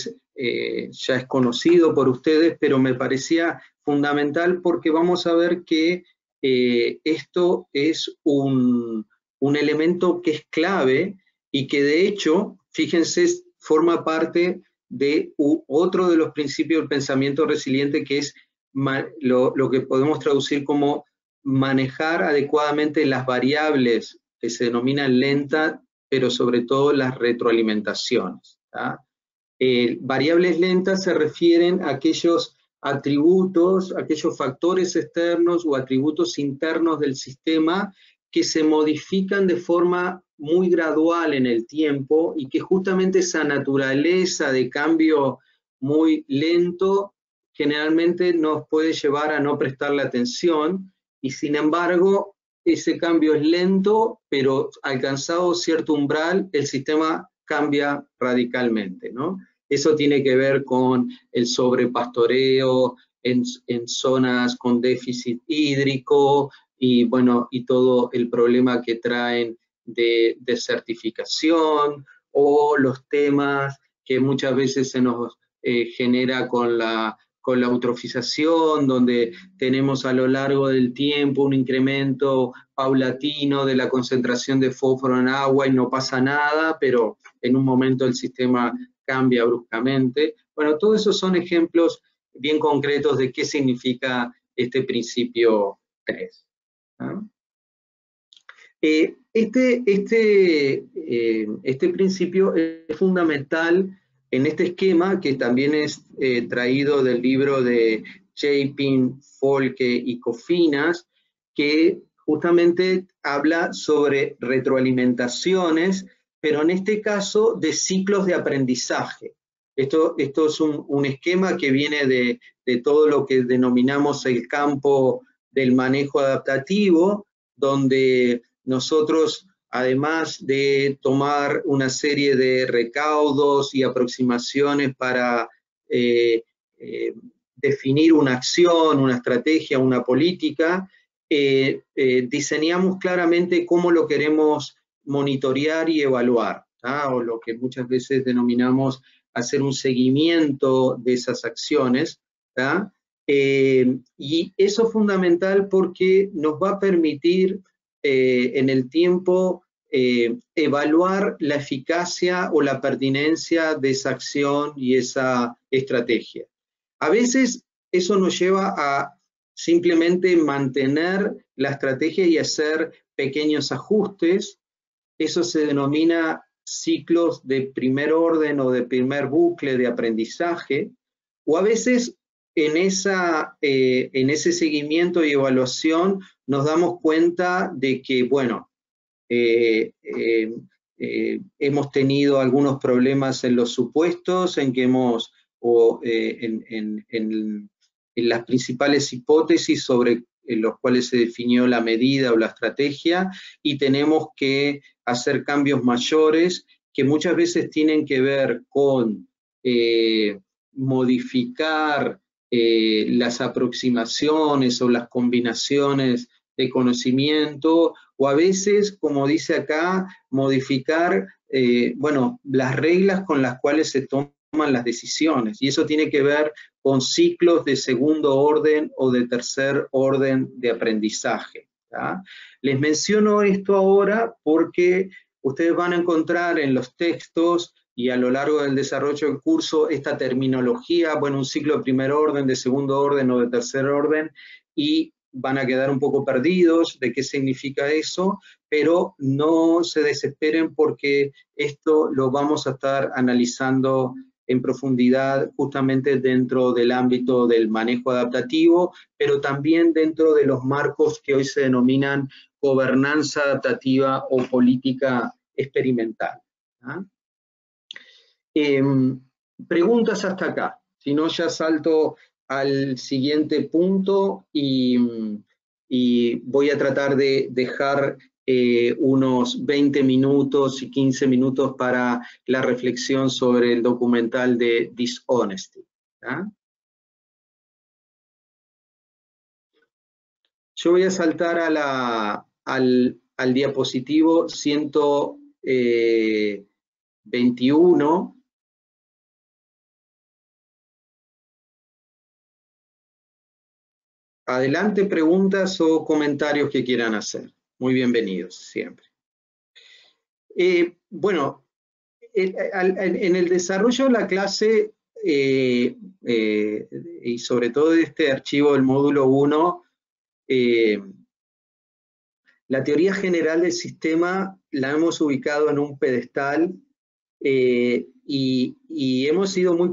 ya es conocido por ustedes, pero me parecía fundamental porque vamos a ver que esto es un elemento que es clave y que de hecho, fíjense, forma parte de otro de los principios del pensamiento resiliente que es lo que podemos traducir como manejar adecuadamente las variables que se denominan lentas, pero sobre todo las retroalimentaciones, ¿tá? Variables lentas se refieren a aquellos atributos, aquellos factores externos o atributos internos del sistema que se modifican de forma muy gradual en el tiempo y que justamente esa naturaleza de cambio muy lento generalmente nos puede llevar a no prestarle atención y sin embargo ese cambio es lento, pero alcanzado cierto umbral el sistema cambia radicalmente, ¿no? Eso tiene que ver con el sobrepastoreo en zonas con déficit hídrico y, bueno, y todo el problema que traen de desertificación o los temas que muchas veces se nos genera con la eutrofización, donde tenemos a lo largo del tiempo un incremento paulatino de la concentración de fósforo en agua y no pasa nada, pero en un momento el sistema cambia bruscamente. Bueno, todos esos son ejemplos bien concretos de qué significa este principio 3. ¿Ah? Este principio es fundamental en este esquema que también es traído del libro de Chapin, Folke y Cofinas, que justamente habla sobre retroalimentaciones, pero en este caso de ciclos de aprendizaje. Esto es un esquema que viene de todo lo que denominamos el campo del manejo adaptativo, donde nosotros, además de tomar una serie de recaudos y aproximaciones para definir una acción, una estrategia, una política, diseñamos claramente cómo lo queremos monitorear y evaluar, o lo que muchas veces denominamos hacer un seguimiento de esas acciones. Y eso es fundamental porque nos va a permitir en el tiempo evaluar la eficacia o la pertinencia de esa acción y esa estrategia. A veces eso nos lleva a simplemente mantener la estrategia y hacer pequeños ajustes. Eso se denomina ciclos de primer orden o de primer bucle de aprendizaje, o a veces en ese seguimiento y evaluación nos damos cuenta de que, bueno, hemos tenido algunos problemas en los supuestos en que hemos, en las principales hipótesis sobre los cuales se definió la medida o la estrategia, y tenemos que hacer cambios mayores que muchas veces tienen que ver con modificar las aproximaciones o las combinaciones de conocimiento, o a veces, como dice acá, modificar bueno, las reglas con las cuales se toman las decisiones, y eso tiene que ver con ciclos de segundo orden o de tercer orden de aprendizaje. ¿tá? Les menciono esto ahora porque ustedes van a encontrar en los textos y a lo largo del desarrollo del curso esta terminología, bueno, un ciclo de primer orden, de segundo orden o de tercer orden, y van a quedar un poco perdidos de qué significa eso, pero no se desesperen porque esto lo vamos a estar analizando en profundidad justamente dentro del ámbito del manejo adaptativo, pero también dentro de los marcos que hoy se denominan gobernanza adaptativa o política experimental. Preguntas hasta acá, si no ya salto al siguiente punto y voy a tratar de dejar unos 20 minutos y 15 minutos para la reflexión sobre el documental de Dishonesty. Yo voy a saltar a al diapositivo 121. Adelante, preguntas o comentarios que quieran hacer. Muy bienvenidos, siempre. Bueno, en el desarrollo de la clase, y sobre todo de este archivo del módulo 1, la teoría general del sistema la hemos ubicado en un pedestal y hemos sido muy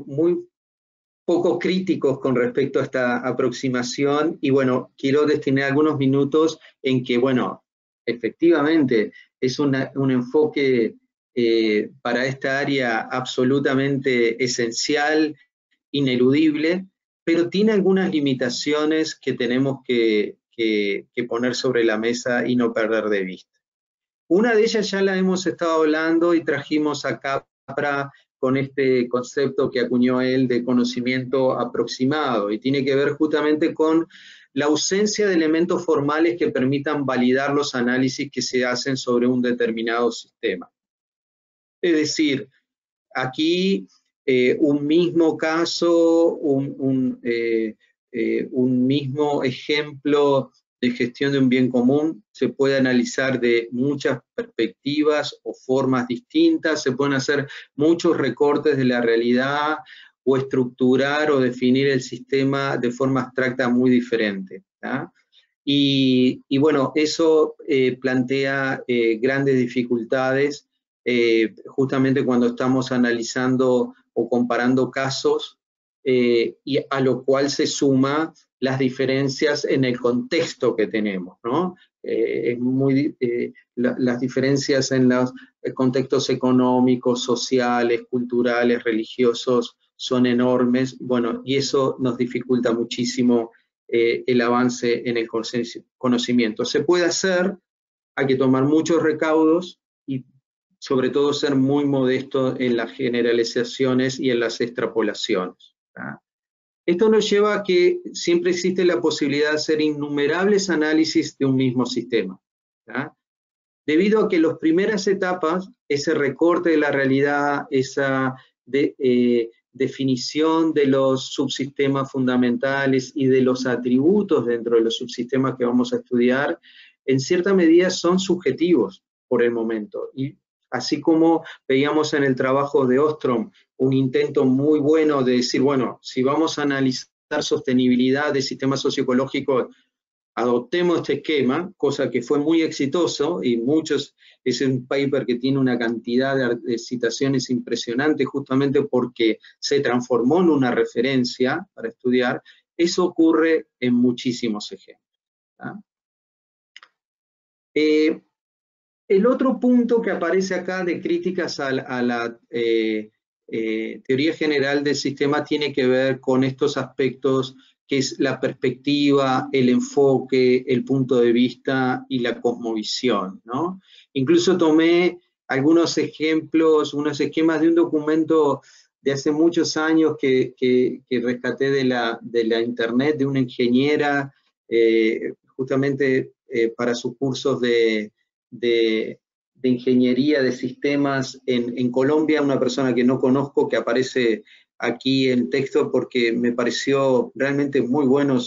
poco críticos con respecto a esta aproximación, y bueno, quiero destinar algunos minutos en que, bueno, efectivamente es un enfoque para esta área absolutamente esencial, ineludible, pero tiene algunas limitaciones que tenemos que poner sobre la mesa y no perder de vista. Una de ellas ya la hemos estado hablando y trajimos a Capra con este concepto que acuñó él de conocimiento aproximado, y tiene que ver justamente con la ausencia de elementos formales que permitan validar los análisis que se hacen sobre un determinado sistema. Es decir, aquí un mismo caso, un mismo ejemplo de gestión de un bien común se puede analizar de muchas perspectivas o formas distintas, se pueden hacer muchos recortes de la realidad o estructurar o definir el sistema de forma abstracta muy diferente, ¿tá? Y bueno, eso plantea grandes dificultades justamente cuando estamos analizando o comparando casos, y a lo cual se suma las diferencias en el contexto que tenemos, ¿no? Las diferencias en los contextos económicos, sociales, culturales, religiosos son enormes, bueno, y eso nos dificulta muchísimo el avance en el conocimiento. Se puede hacer, hay que tomar muchos recaudos y sobre todo ser muy modesto en las generalizaciones y en las extrapolaciones, ¿tá? Esto nos lleva a que siempre existe la posibilidad de hacer innumerables análisis de un mismo sistema, ¿tá? Debido a que las primeras etapas, ese recorte de la realidad, esa definición de los subsistemas fundamentales y de los atributos dentro de los subsistemas que vamos a estudiar, en cierta medida son subjetivos por el momento. Y así como veíamos en el trabajo de Ostrom un intento muy bueno de decir, bueno, si vamos a analizar sostenibilidad de sistemas socioecológicos, adoptemos este esquema, cosa que fue muy exitoso, y es un paper que tiene una cantidad de citaciones impresionantes justamente porque se transformó en una referencia para estudiar. Eso ocurre en muchísimos ejemplos, ¿tá? El otro punto que aparece acá de críticas a la teoría general del sistema tiene que ver con estos aspectos que es la perspectiva, el enfoque, el punto de vista y la cosmovisión, ¿no? Incluso tomé algunos ejemplos, unos esquemas de un documento de hace muchos años que rescaté de la internet, de una ingeniera, justamente para sus cursos de ingeniería de sistemas en Colombia, una persona que no conozco, que aparece aquí en texto porque me pareció realmente muy bueno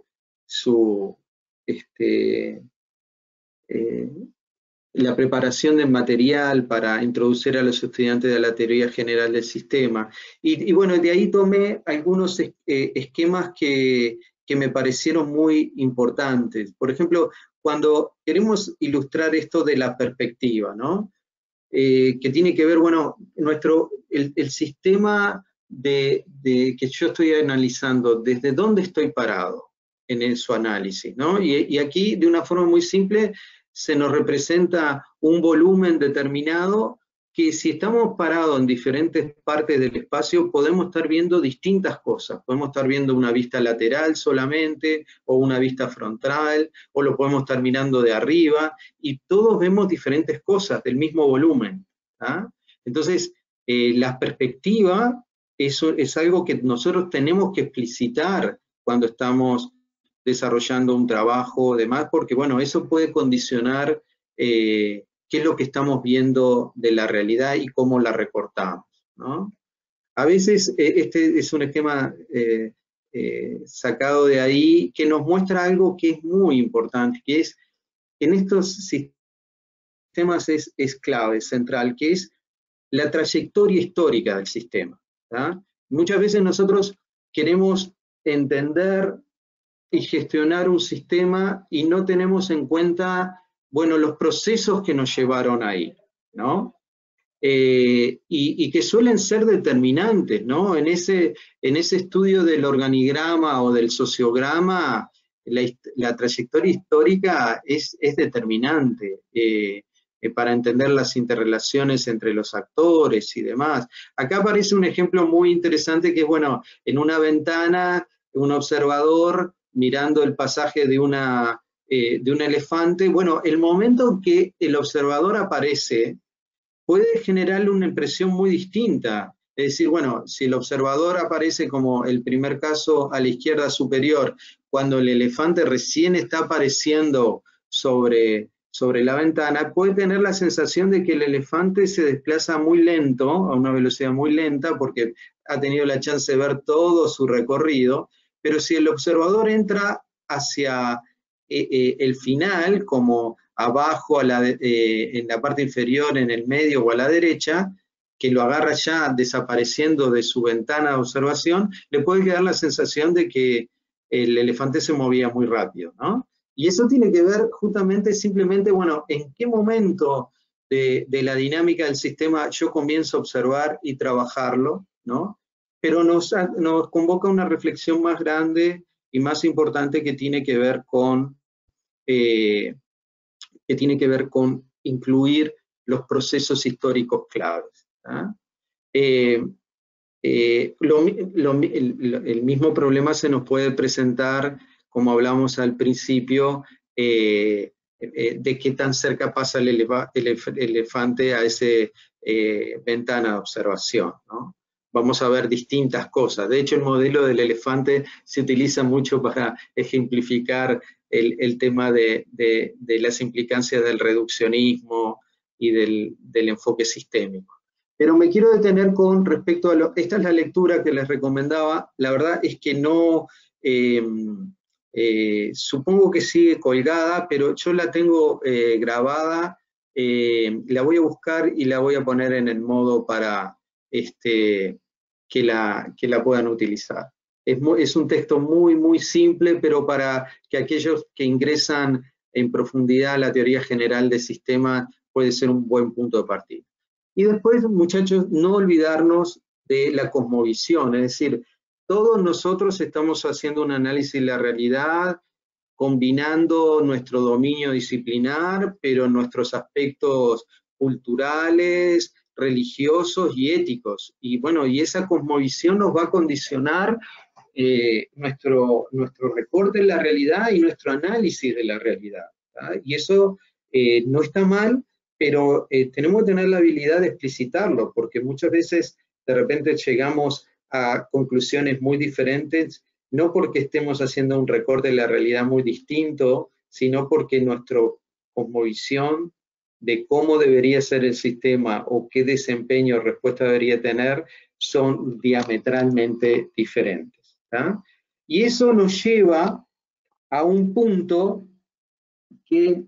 la preparación del material para introducir a los estudiantes de la teoría general del sistema. Y bueno, de ahí tomé algunos esquemas que me parecieron muy importantes. Por ejemplo, cuando queremos ilustrar esto de la perspectiva, ¿no? Que tiene que ver, bueno, el sistema que yo estoy analizando, desde dónde estoy parado en su análisis, ¿no? Y aquí, de una forma muy simple, se nos representa un volumen determinado que, si estamos parados en diferentes partes del espacio, podemos estar viendo distintas cosas. Podemos estar viendo una vista lateral solamente, o una vista frontal, o lo podemos estar mirando de arriba, y todos vemos diferentes cosas del mismo volumen, ¿tá? Entonces, la perspectiva es algo que nosotros tenemos que explicitar cuando estamos desarrollando un trabajo o demás, porque bueno, eso puede condicionar qué es lo que estamos viendo de la realidad y cómo la recortamos, ¿no? A veces este es un esquema sacado de ahí que nos muestra algo que es muy importante, que es, en estos sistemas es clave, es central, que es la trayectoria histórica del sistema, ¿tá? Muchas veces nosotros queremos entender y gestionar un sistema y no tenemos en cuenta, bueno, los procesos que nos llevaron ahí, ¿no? y que suelen ser determinantes, ¿no? En ese estudio del organigrama o del sociograma, la trayectoria histórica es determinante para entender las interrelaciones entre los actores y demás. Acá aparece un ejemplo muy interesante que es, bueno, en una ventana, un observador mirando el pasaje de un elefante. Bueno, el momento en que el observador aparece puede generarle una impresión muy distinta. Es decir, bueno, si el observador aparece como el primer caso a la izquierda superior, cuando el elefante recién está apareciendo sobre la ventana, puede tener la sensación de que el elefante se desplaza muy lento, a una velocidad muy lenta, porque ha tenido la chance de ver todo su recorrido, pero si el observador entra hacia el final, como abajo en la parte inferior, en el medio o a la derecha, que lo agarra ya desapareciendo de su ventana de observación, le puede quedar la sensación de que el elefante se movía muy rápido, ¿no? Y eso tiene que ver justamente simplemente, bueno, en qué momento de la dinámica del sistema yo comienzo a observar y trabajarlo, ¿no? Pero nos convoca una reflexión más grande y más importante que tiene que ver con incluir los procesos históricos claves. El mismo problema se nos puede presentar, como hablamos al principio, de qué tan cerca pasa el elefante a esa ventana de observación, ¿no? Vamos a ver distintas cosas. De hecho, el modelo del elefante se utiliza mucho para ejemplificar el tema de las implicancias del reduccionismo y del enfoque sistémico. Pero me quiero detener con respecto a esta es la lectura que les recomendaba. La verdad es que no, supongo que sigue colgada, pero yo la tengo grabada, la voy a buscar y la voy a poner en el modo para que la puedan utilizar. Es un texto muy, muy simple, pero para que aquellos que ingresan en profundidad a la teoría general de sistemas puede ser un buen punto de partida. Y después, muchachos, no olvidarnos de la cosmovisión, es decir, todos nosotros estamos haciendo un análisis de la realidad, combinando nuestro dominio disciplinar, pero nuestros aspectos culturales, religiosos y éticos. Y bueno, y esa cosmovisión nos va a condicionar nuestro recorte de la realidad y nuestro análisis de la realidad, ¿tá? Y eso no está mal, pero tenemos que tener la habilidad de explicitarlo, porque muchas veces de repente llegamos a conclusiones muy diferentes, no porque estemos haciendo un recorte de la realidad muy distinto, sino porque nuestra cosmovisión de cómo debería ser el sistema o qué desempeño o respuesta debería tener son diametralmente diferentes, ¿tá? Y eso nos lleva a un punto que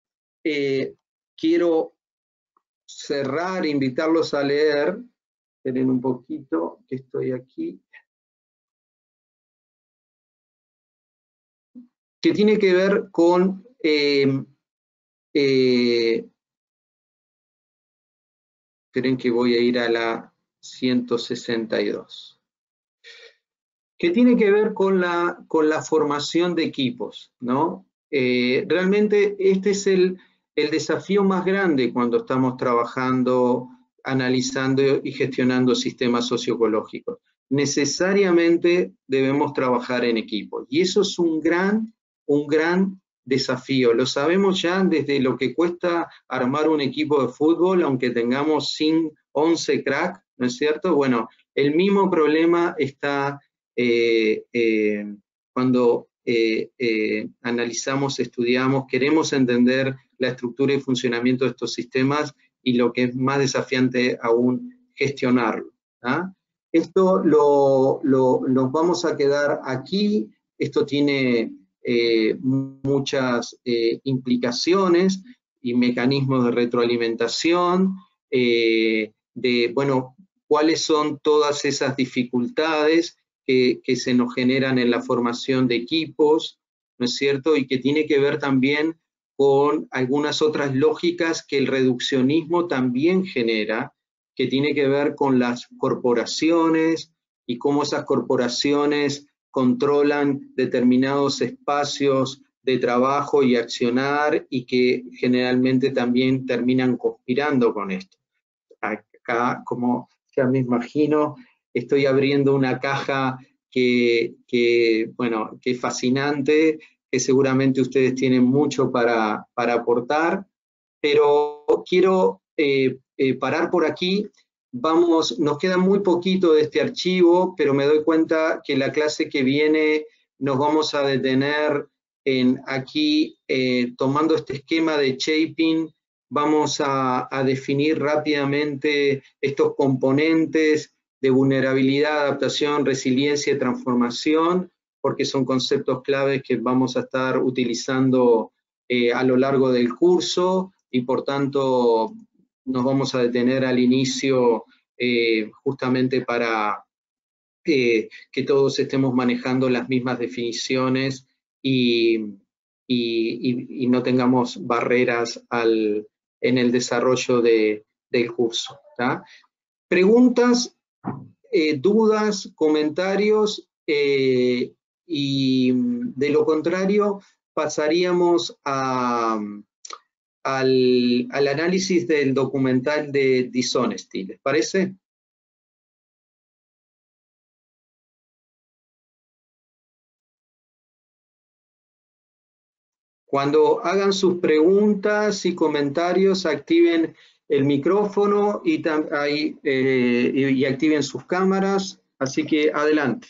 quiero cerrar, invitarlos a leer. Esperen un poquito, que estoy aquí. Que tiene que ver con esperen que voy a ir a la 162. Que tiene que ver con la formación de equipos, ¿no? Realmente este es el desafío más grande cuando estamos trabajando, analizando y gestionando sistemas socioecológicos. Necesariamente debemos trabajar en equipo. Y eso es un gran desafío. Lo sabemos ya desde lo que cuesta armar un equipo de fútbol, aunque tengamos 11 cracks, ¿no es cierto? Bueno, el mismo problema está cuando analizamos, estudiamos, queremos entender la estructura y funcionamiento de estos sistemas y lo que es más desafiante aún, gestionarlo. ¿Ah? Esto nos vamos a quedar aquí. Esto tiene muchas implicaciones y mecanismos de retroalimentación, bueno, cuáles son todas esas dificultades que se nos generan en la formación de equipos, ¿no es cierto? Y que tiene que ver también con algunas otras lógicas que el reduccionismo también genera, que tiene que ver con las corporaciones y cómo esas corporaciones controlan determinados espacios de trabajo y accionar y que generalmente también terminan conspirando con esto. Acá, como ya me imagino, estoy abriendo una caja que es fascinante, que seguramente ustedes tienen mucho para aportar, pero quiero parar por aquí. Nos queda muy poquito de este archivo, pero me doy cuenta que la clase que viene nos vamos a detener aquí tomando este esquema de shaping. Vamos a definir rápidamente estos componentes de vulnerabilidad, adaptación, resiliencia y transformación, porque son conceptos claves que vamos a estar utilizando a lo largo del curso y por tanto nos vamos a detener al inicio justamente para que todos estemos manejando las mismas definiciones y no tengamos barreras en el desarrollo del curso. ¿tá? Preguntas, dudas, comentarios y de lo contrario pasaríamos al análisis del documental de Dishonesty. ¿Les parece? Cuando hagan sus preguntas y comentarios, activen el micrófono y activen sus cámaras. Así que adelante.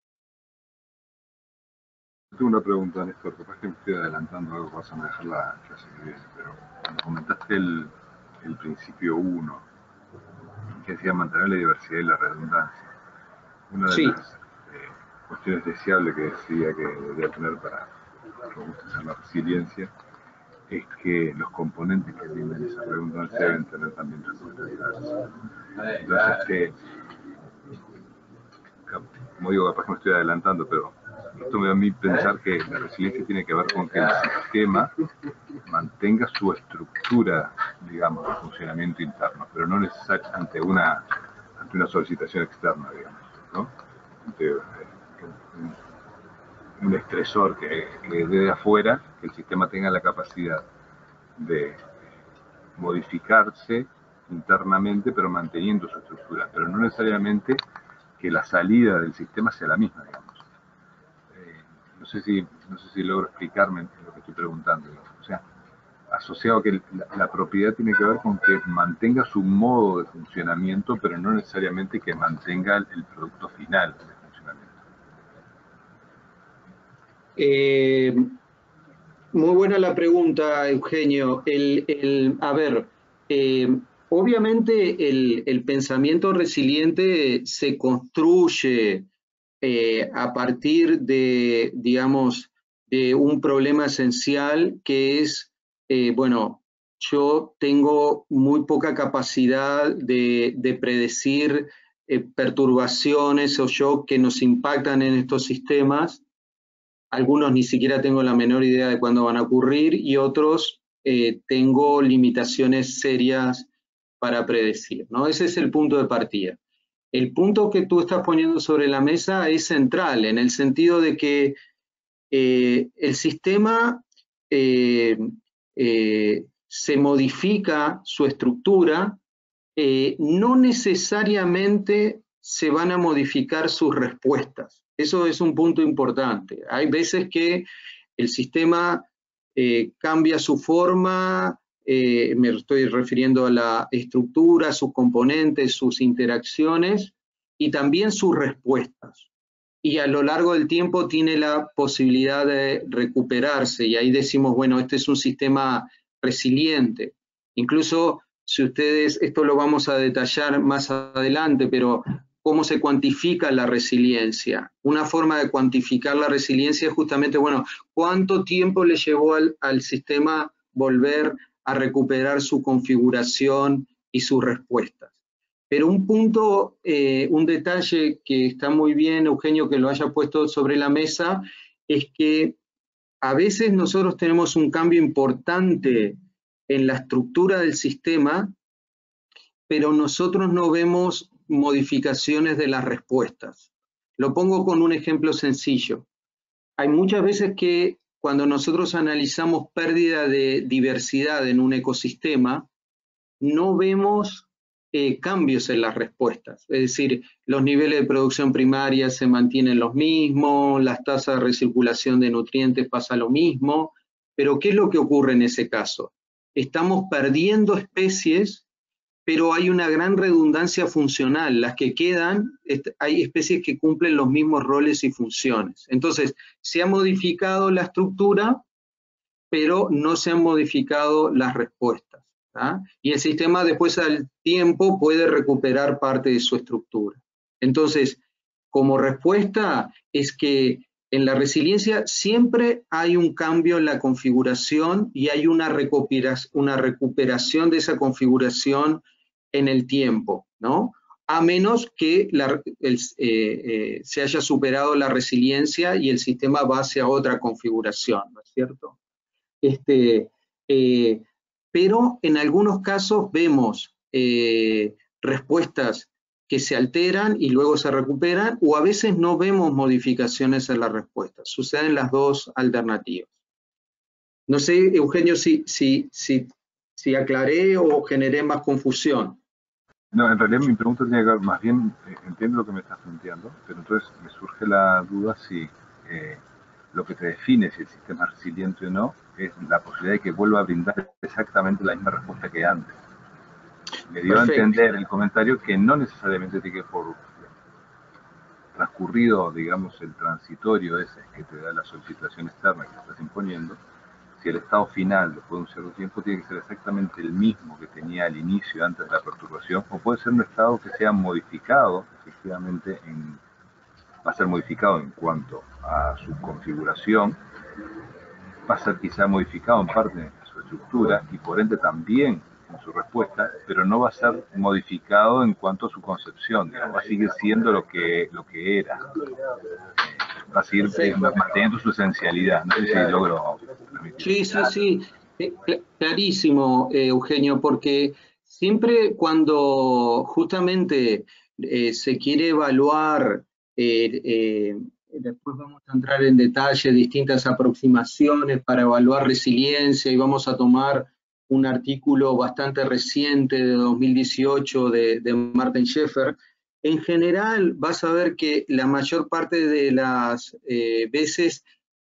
Tengo una pregunta, Néstor, capaz que me estoy adelantando algo, vas a dejar la clase que viene, pero cuando comentaste el principio 1, que decía mantener la diversidad y la redundancia, una de las cuestiones deseables que decía que debería tener para robustecer la resiliencia es que los componentes que tienen esa redundancia deben tener también respuestas diversas. Entonces, como digo, capaz que me estoy adelantando, pero esto me da a mí pensar que la resiliencia tiene que ver con que el sistema mantenga su estructura, digamos, de funcionamiento interno, pero no necesariamente ante una solicitación externa, digamos, ¿no? Un estresor que de afuera, que el sistema tenga la capacidad de modificarse internamente, pero manteniendo su estructura, pero no necesariamente que la salida del sistema sea la misma, digamos. No sé si logro explicarme lo que estoy preguntando, digamos. O sea, asociado a que la propiedad tiene que ver con que mantenga su modo de funcionamiento, pero no necesariamente que mantenga el producto final de funcionamiento. Muy buena la pregunta, Eugenio. Obviamente el pensamiento resiliente se construye a partir de, digamos, de un problema esencial que es, yo tengo muy poca capacidad de predecir perturbaciones o shock que nos impactan en estos sistemas. Algunos ni siquiera tengo la menor idea de cuándo van a ocurrir y otros tengo limitaciones serias para predecir, ¿no? Ese es el punto de partida. El punto que tú estás poniendo sobre la mesa es central en el sentido de que el sistema se modifica su estructura, no necesariamente se van a modificar sus respuestas. Eso es un punto importante. Hay veces que el sistema cambia su forma, me estoy refiriendo a la estructura, sus componentes, sus interacciones y también sus respuestas. Y a lo largo del tiempo tiene la posibilidad de recuperarse y ahí decimos, bueno, este es un sistema resiliente. Incluso si ustedes, esto lo vamos a detallar más adelante, pero ¿cómo se cuantifica la resiliencia? Una forma de cuantificar la resiliencia es justamente, bueno, ¿cuánto tiempo le llevó al sistema volver a recuperar su configuración y sus respuestas? Pero un punto, un detalle que está muy bien, Eugenio, que lo haya puesto sobre la mesa, es que a veces nosotros tenemos un cambio importante en la estructura del sistema pero nosotros no vemos modificaciones de las respuestas. Lo pongo con un ejemplo sencillo. Hay muchas veces que cuando nosotros analizamos pérdida de diversidad en un ecosistema, no vemos cambios en las respuestas. Es decir, los niveles de producción primaria se mantienen los mismos, las tasas de recirculación de nutrientes pasa lo mismo, pero ¿qué es lo que ocurre en ese caso? Estamos perdiendo especies, pero hay una gran redundancia funcional. Las que quedan, hay especies que cumplen los mismos roles y funciones. Entonces, se ha modificado la estructura, pero no se han modificado las respuestas. ¿tá? Y el sistema después al tiempo puede recuperar parte de su estructura. Entonces, como respuesta es que en la resiliencia siempre hay un cambio en la configuración y hay una recuperación de esa configuración en el tiempo, ¿no? A menos que se haya superado la resiliencia y el sistema va hacia otra configuración, ¿no es cierto? Pero en algunos casos vemos respuestas que se alteran y luego se recuperan, o a veces no vemos modificaciones en las respuestas. Suceden las dos alternativas. No sé, Eugenio, si aclaré o generé más confusión. No, en realidad mi pregunta tiene que ver, más bien, entiendo lo que me estás planteando, pero entonces me surge la duda si lo que te define si el sistema es resiliente o no es la posibilidad de que vuelva a brindar exactamente la misma respuesta que antes. Me dio Perfecto. A entender el comentario que no necesariamente tiene que por transcurrido, digamos, el transitorio ese que te da la solicitación externa que estás imponiendo, si el estado final después de un cierto tiempo tiene que ser exactamente el mismo que tenía al inicio antes de la perturbación, o puede ser un estado que sea modificado, efectivamente, va a ser modificado en cuanto a su configuración, va a ser quizá modificado en parte en su estructura y por ende también en su respuesta, pero no va a ser modificado en cuanto a su concepción, digamos, va a seguir siendo lo que era, va a seguir manteniendo su esencialidad. No sé si logro Sí, clarísimo, Eugenio, porque siempre cuando justamente se quiere evaluar, después vamos a entrar en detalle distintas aproximaciones para evaluar resiliencia y vamos a tomar un artículo bastante reciente de 2018 de Martin Scheffer. En general vas a ver que la mayor parte de las veces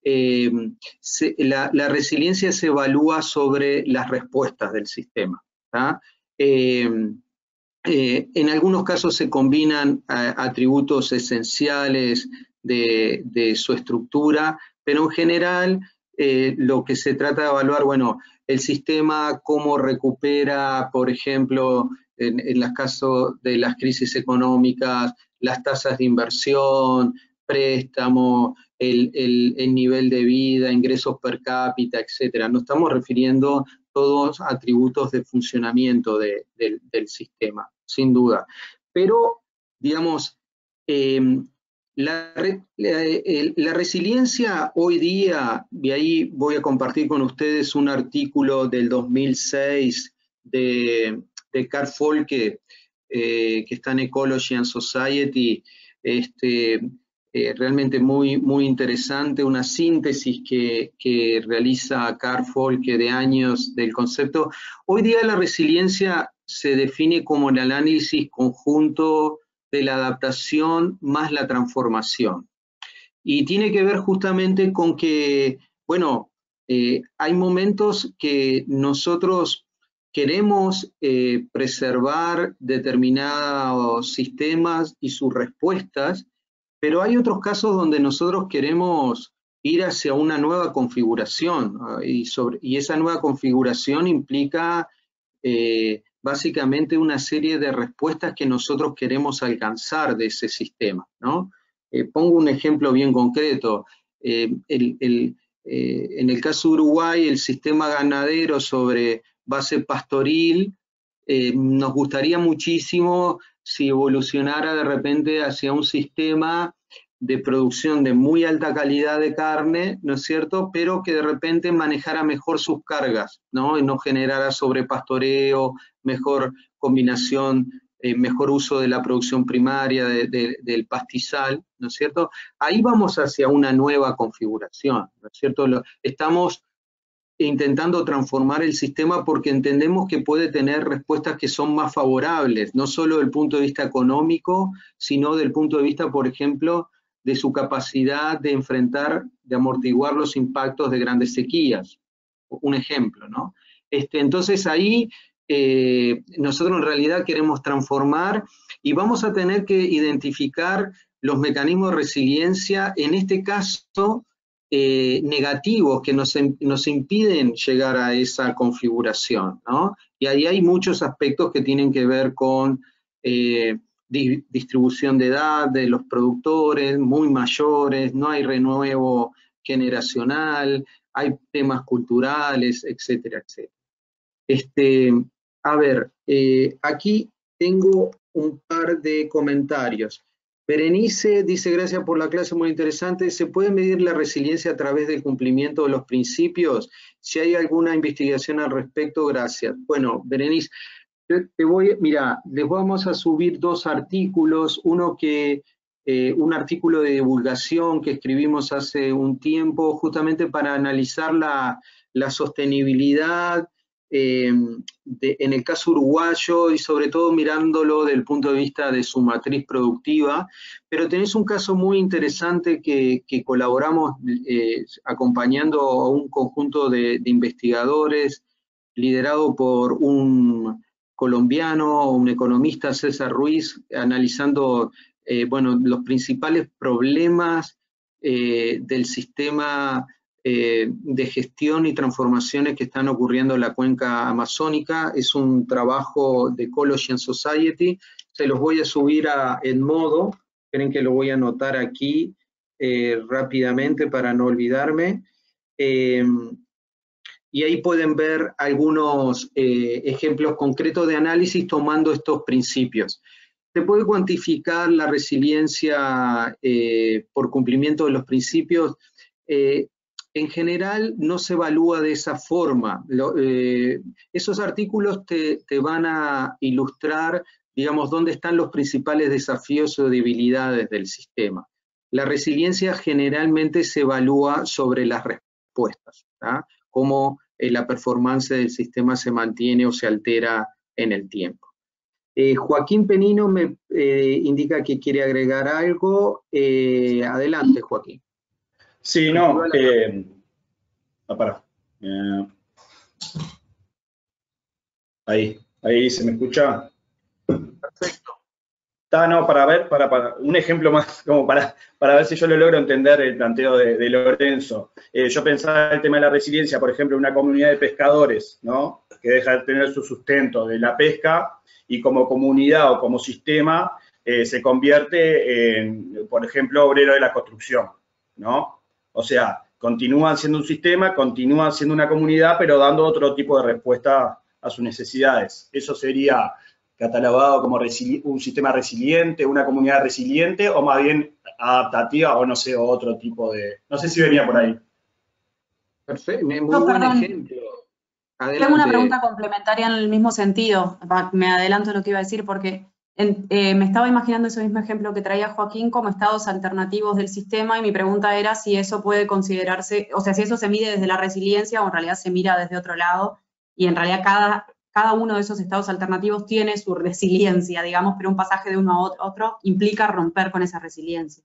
la resiliencia se evalúa sobre las respuestas del sistema. En algunos casos se combinan atributos esenciales de su estructura, pero en general lo que se trata de evaluar, bueno, el sistema cómo recupera, por ejemplo, en los casos de las crisis económicas, las tasas de inversión, préstamos, el nivel de vida, ingresos per cápita, etcétera. No estamos refiriendo todos atributos de funcionamiento del sistema, sin duda. Pero, digamos, la resiliencia hoy día, y ahí voy a compartir con ustedes un artículo del 2006 de Carl Folke, que está en Ecology and Society, realmente muy interesante, una síntesis que realiza Carl Folke de años del concepto. Hoy día la resiliencia se define como el análisis conjunto de la adaptación más la transformación. Y tiene que ver justamente con que, bueno, hay momentos que nosotros queremos preservar determinados sistemas y sus respuestas, pero hay otros casos donde nosotros queremos ir hacia una nueva configuración, y esa nueva configuración implica básicamente una serie de respuestas que nosotros queremos alcanzar de ese sistema, ¿no? Pongo un ejemplo bien concreto. En el caso de Uruguay, el sistema ganadero sobre base pastoril, nos gustaría muchísimo si evolucionara de repente hacia un sistema de producción de muy alta calidad de carne, ¿no es cierto?, pero que de repente manejara mejor sus cargas, ¿no?, y no generara sobrepastoreo, mejor combinación, mejor uso de la producción primaria, del pastizal, ¿no es cierto? Ahí vamos hacia una nueva configuración, ¿no es cierto? Estamos intentando transformar el sistema porque entendemos que puede tener respuestas que son más favorables, no solo del punto de vista económico, sino del punto de vista, por ejemplo, de su capacidad de enfrentar, de amortiguar los impactos de grandes sequías. Un ejemplo, ¿no? Entonces ahí nosotros en realidad queremos transformar y vamos a tener que identificar los mecanismos de resiliencia, en este caso, negativos que nos impiden llegar a esa configuración, ¿no? Y ahí hay muchos aspectos que tienen que ver con distribución de edad de los productores muy mayores, no hay renuevo generacional, hay temas culturales, etcétera, etcétera. A ver, aquí tengo un par de comentarios. Berenice dice, gracias por la clase, muy interesante. ¿Se puede medir la resiliencia a través del cumplimiento de los principios? Si hay alguna investigación al respecto, gracias. Bueno, Berenice, mira, les vamos a subir 2 artículos, un artículo de divulgación que escribimos hace un tiempo, justamente para analizar la sostenibilidad en el caso uruguayo y sobre todo mirándolo desde el punto de vista de su matriz productiva, pero tenés un caso muy interesante que colaboramos acompañando a un conjunto de investigadores liderado por un colombiano, un economista, César Ruiz, analizando bueno, los principales problemas del sistema de gestión y transformaciones que están ocurriendo en la cuenca amazónica. Es un trabajo de Ecology and Society. Se los voy a subir a Edmodo. Esperen que lo voy a anotar aquí rápidamente para no olvidarme. Y ahí pueden ver algunos ejemplos concretos de análisis tomando estos principios. ¿Se puede cuantificar la resiliencia por cumplimiento de los principios? En general no se evalúa de esa forma. Esos artículos te van a ilustrar, digamos, dónde están los principales desafíos o debilidades del sistema. La resiliencia generalmente se evalúa sobre las respuestas, ¿tá? Cómo la performance del sistema se mantiene o se altera en el tiempo. Joaquín Penino me indica que quiere agregar algo. Adelante, Joaquín. Sí, no. Ahí se me escucha. Perfecto. No, para un ejemplo más, como para ver si yo lo logro entender el planteo de Lorenzo. Yo pensaba el tema de la resiliencia, por ejemplo, una comunidad de pescadores, ¿no?, que deja de tener su sustento de la pesca y como comunidad o como sistema se convierte en, por ejemplo, obrero de la construcción, ¿no? O sea, continúan siendo un sistema, continúan siendo una comunidad, pero dando otro tipo de respuesta a sus necesidades. Eso sería catalogado como un sistema resiliente, una comunidad resiliente, o más bien adaptativa, o no sé, otro tipo de... No sé si venía por ahí. Perfecto, muy buen ejemplo. Adelante. Tengo una pregunta complementaria en el mismo sentido. Me adelanto lo que iba a decir porque me estaba imaginando ese mismo ejemplo que traía Joaquín como estados alternativos del sistema, y mi pregunta era si eso puede considerarse, o sea, si eso se mide desde la resiliencia o en realidad se mira desde otro lado, y en realidad cada uno de esos estados alternativos tiene su resiliencia, digamos, pero un pasaje de uno a otro implica romper con esa resiliencia.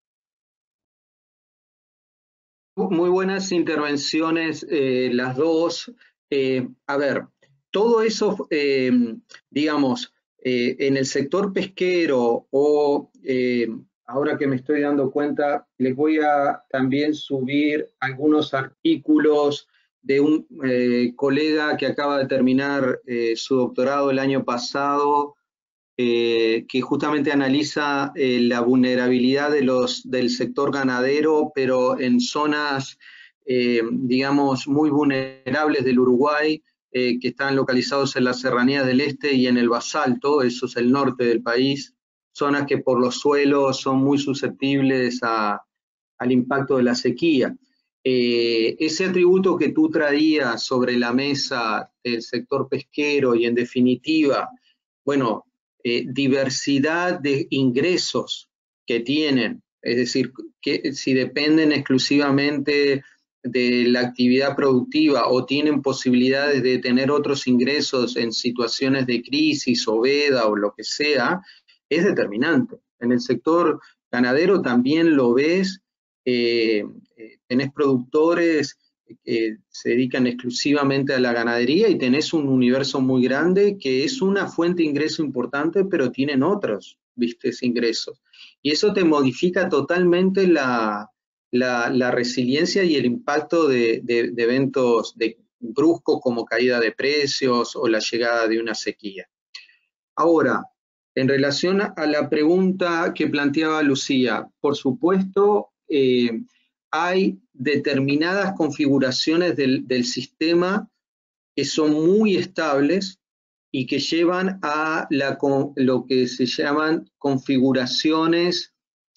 Muy buenas intervenciones las dos. A ver, todo eso, digamos, en el sector pesquero o ahora que me estoy dando cuenta, les voy a también subir algunos artículos de un colega que acaba de terminar su doctorado el año pasado, que justamente analiza la vulnerabilidad del sector ganadero, pero en zonas, digamos, muy vulnerables del Uruguay, que están localizados en las serranías del este y en el basalto, eso es el norte del país. zonas que por los suelos son muy susceptibles al impacto de la sequía. Ese atributo que tú traías sobre la mesa del sector pesquero y en definitiva, bueno, diversidad de ingresos que tienen, es decir, que si dependen exclusivamente de la actividad productiva o tienen posibilidades de tener otros ingresos en situaciones de crisis o veda o lo que sea, es determinante. En el sector ganadero también lo ves, tenés productores que se dedican exclusivamente a la ganadería y tenés un universo muy grande que es una fuente de ingreso importante, pero tienen otros, ¿viste? Ingresos. Y eso te modifica totalmente la resiliencia y el impacto de eventos bruscos como caída de precios o la llegada de una sequía. Ahora, en relación a la pregunta que planteaba Lucía, por supuesto, hay determinadas configuraciones del sistema que son muy estables y que llevan a lo que se llaman configuraciones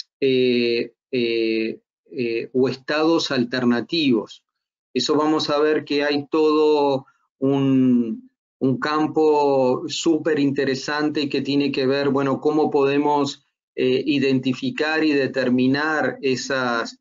o estados alternativos. Eso vamos a ver que hay todo un campo súper interesante que tiene que ver, bueno, cómo podemos identificar y determinar esos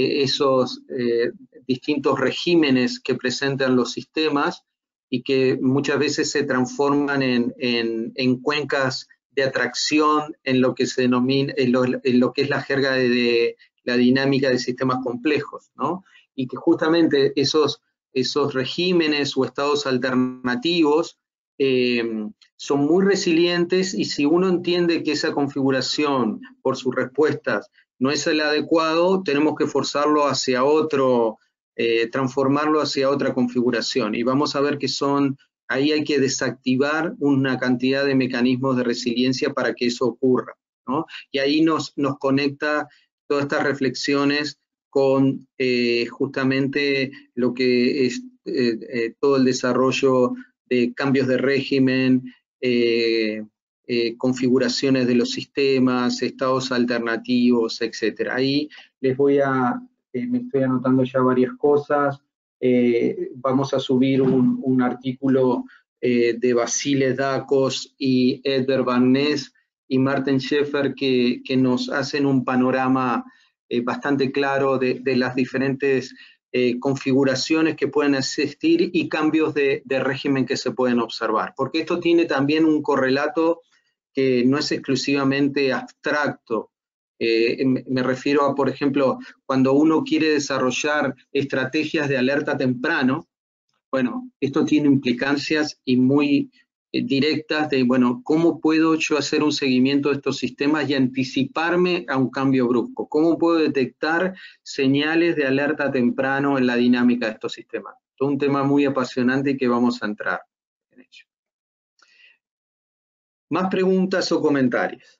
distintos regímenes que presentan los sistemas y que muchas veces se transforman en cuencas de atracción en lo que se denomina, en lo que es la jerga de la dinámica de sistemas complejos, ¿no? Y que justamente esos regímenes o estados alternativos son muy resilientes, y si uno entiende que esa configuración por sus respuestas no es el adecuado, tenemos que forzarlo hacia otro, transformarlo hacia otra configuración. Y vamos a ver que ahí hay que desactivar una cantidad de mecanismos de resiliencia para que eso ocurra, ¿no? Y ahí nos conecta todas estas reflexiones con justamente lo que es todo el desarrollo de cambios de régimen, configuraciones de los sistemas, estados alternativos, etc. Ahí les me estoy anotando ya varias cosas. Vamos a subir un artículo de Basile Dacos y Edgar Van Ness y Martin Scheffer que nos hacen un panorama bastante claro de las diferentes configuraciones que pueden existir y cambios de régimen que se pueden observar, porque esto tiene también un correlato que no es exclusivamente abstracto. Me refiero a, por ejemplo, cuando uno quiere desarrollar estrategias de alerta temprano, bueno, esto tiene implicancias y muy directas de, bueno, ¿cómo puedo yo hacer un seguimiento de estos sistemas y anticiparme a un cambio brusco? ¿Cómo puedo detectar señales de alerta temprano en la dinámica de estos sistemas? Todo un tema muy apasionante y que vamos a entrar en ello. ¿Más preguntas o comentarios?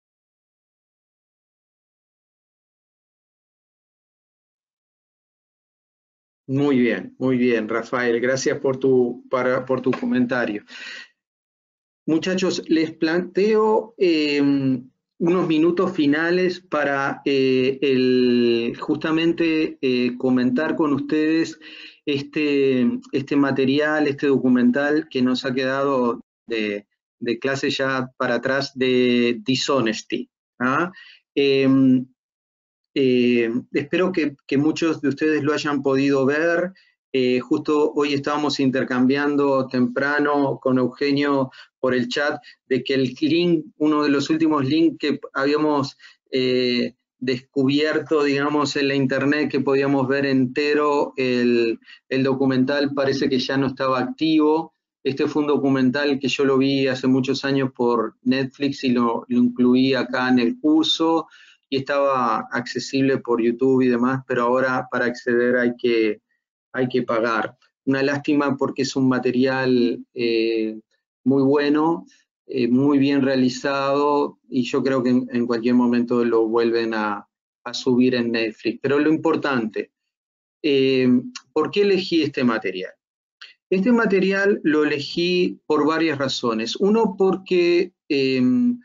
Muy bien, Rafael. Gracias por tu comentario. Muchachos, les planteo unos minutos finales para justamente comentar con ustedes este material, este documental que nos ha quedado de clase ya para atrás de Dishonesty. ¿Ah? Espero que muchos de ustedes lo hayan podido ver. Justo hoy estábamos intercambiando temprano con Eugenio por el chat de que el link, uno de los últimos links que habíamos descubierto, digamos, en la internet, que podíamos ver entero el documental, parece que ya no estaba activo. Este fue un documental que yo lo vi hace muchos años por Netflix y lo incluí acá en el curso, y estaba accesible por YouTube y demás, pero ahora para acceder hay que pagar. Una lástima porque es un material muy bueno, muy bien realizado, y yo creo que en cualquier momento lo vuelven a subir en Netflix. Pero lo importante, ¿por qué elegí este material? Este material lo elegí por varias razones. Uno, porque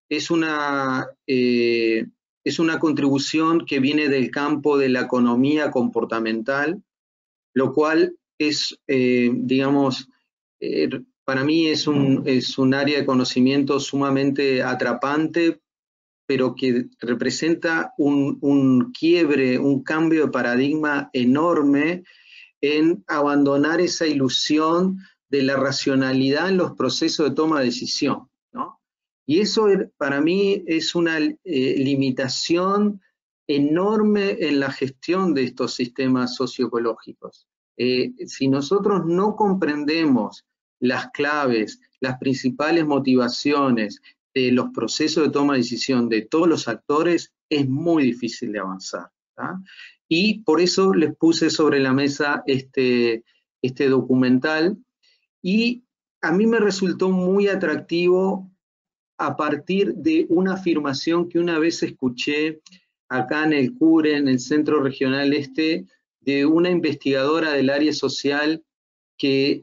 es una contribución que viene del campo de la economía comportamental, lo cual es, digamos, para mí es un área de conocimiento sumamente atrapante, pero que representa un quiebre, un cambio de paradigma enorme en abandonar esa ilusión de la racionalidad en los procesos de toma de decisión, ¿no? Y eso para mí es una limitación enorme en la gestión de estos sistemas socioecológicos. Si nosotros no comprendemos las claves, las principales motivaciones de los procesos de toma de decisión de todos los actores, es muy difícil de avanzar, ¿tá? Y por eso les puse sobre la mesa este documental, y a mí me resultó muy atractivo a partir de una afirmación que una vez escuché acá en el CURE, en el Centro Regional Este, de una investigadora del área social que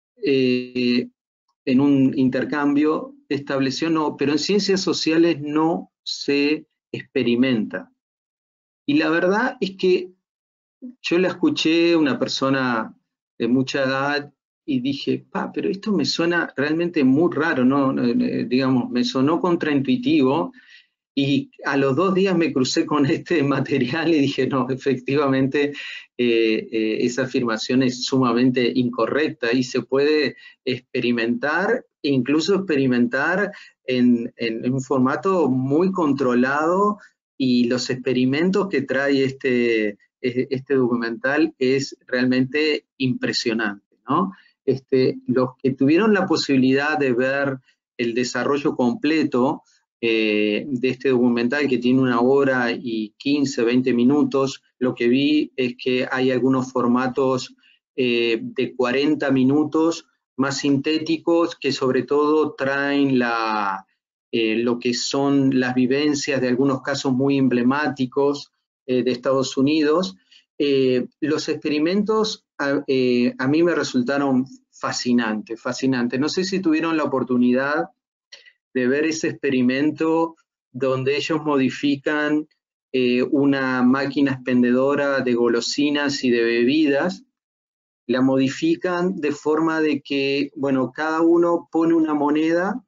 en un intercambio estableció, no, pero en ciencias sociales no se experimenta. Y la verdad es que yo la escuché, una persona de mucha edad, y dije, pero esto me suena realmente muy raro, ¿no? Digamos, me sonó contraintuitivo, y a los 2 días me crucé con este material y dije, no, efectivamente, esa afirmación es sumamente incorrecta y se puede experimentar, incluso experimentar en un formato muy controlado, y los experimentos que trae este documental es realmente impresionante, ¿no? Los que tuvieron la posibilidad de ver el desarrollo completo de este documental, que tiene 1 hora y 15, 20 minutos, lo que vi es que hay algunos formatos de 40 minutos más sintéticos, que sobre todo traen lo que son las vivencias de algunos casos muy emblemáticos de Estados Unidos. Los experimentos a mí me resultaron fascinantes. No sé si tuvieron la oportunidad de ver ese experimento donde ellos modifican una máquina expendedora de golosinas y de bebidas, la modifican de forma de que, bueno, cada uno pone una moneda,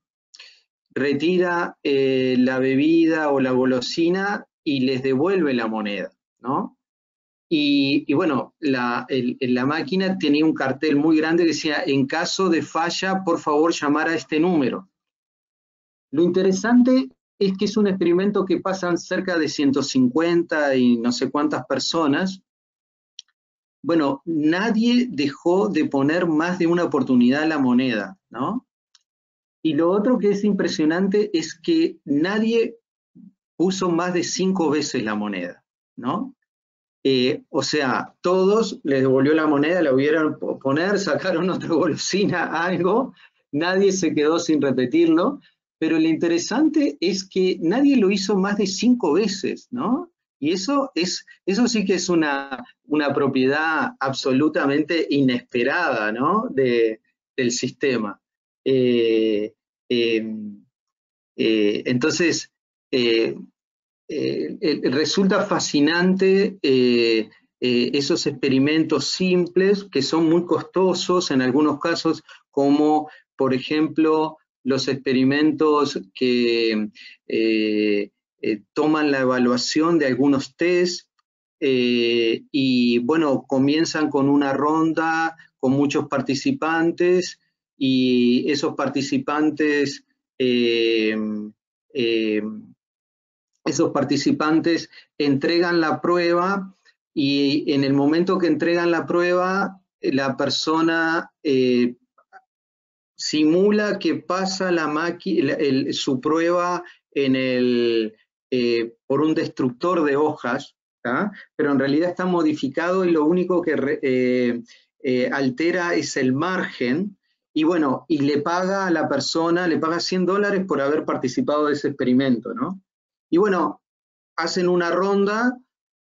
retira la bebida o la golosina y les devuelve la moneda, ¿no? Y bueno, la máquina tenía un cartel muy grande que decía, en caso de falla, por favor llamar a este número. Lo interesante es que es un experimento que pasan cerca de 150 y no sé cuántas personas. Bueno, nadie dejó de poner más de una oportunidad la moneda, ¿no? Y lo otro que es impresionante es que nadie puso más de 5 veces la moneda, ¿no? O sea, todos les devolvió la moneda, la volvieron a poner, sacaron otra golosina, algo, nadie se quedó sin repetirlo, pero lo interesante es que nadie lo hizo más de 5 veces, ¿no? Y eso sí que es una propiedad absolutamente inesperada, ¿no? Del sistema. Entonces, resulta fascinante esos experimentos simples que son muy costosos en algunos casos, como por ejemplo los experimentos que toman la evaluación de algunos test y bueno, comienzan con una ronda con muchos participantes, y esos participantes entregan la prueba, y en el momento que entregan la prueba, la persona simula que pasa su prueba por un destructor de hojas, ¿tá? Pero en realidad está modificado, y lo único que altera es el margen. Y bueno, y le paga a la persona, le paga $100 por haber participado de ese experimento, ¿no? Y bueno, hacen una ronda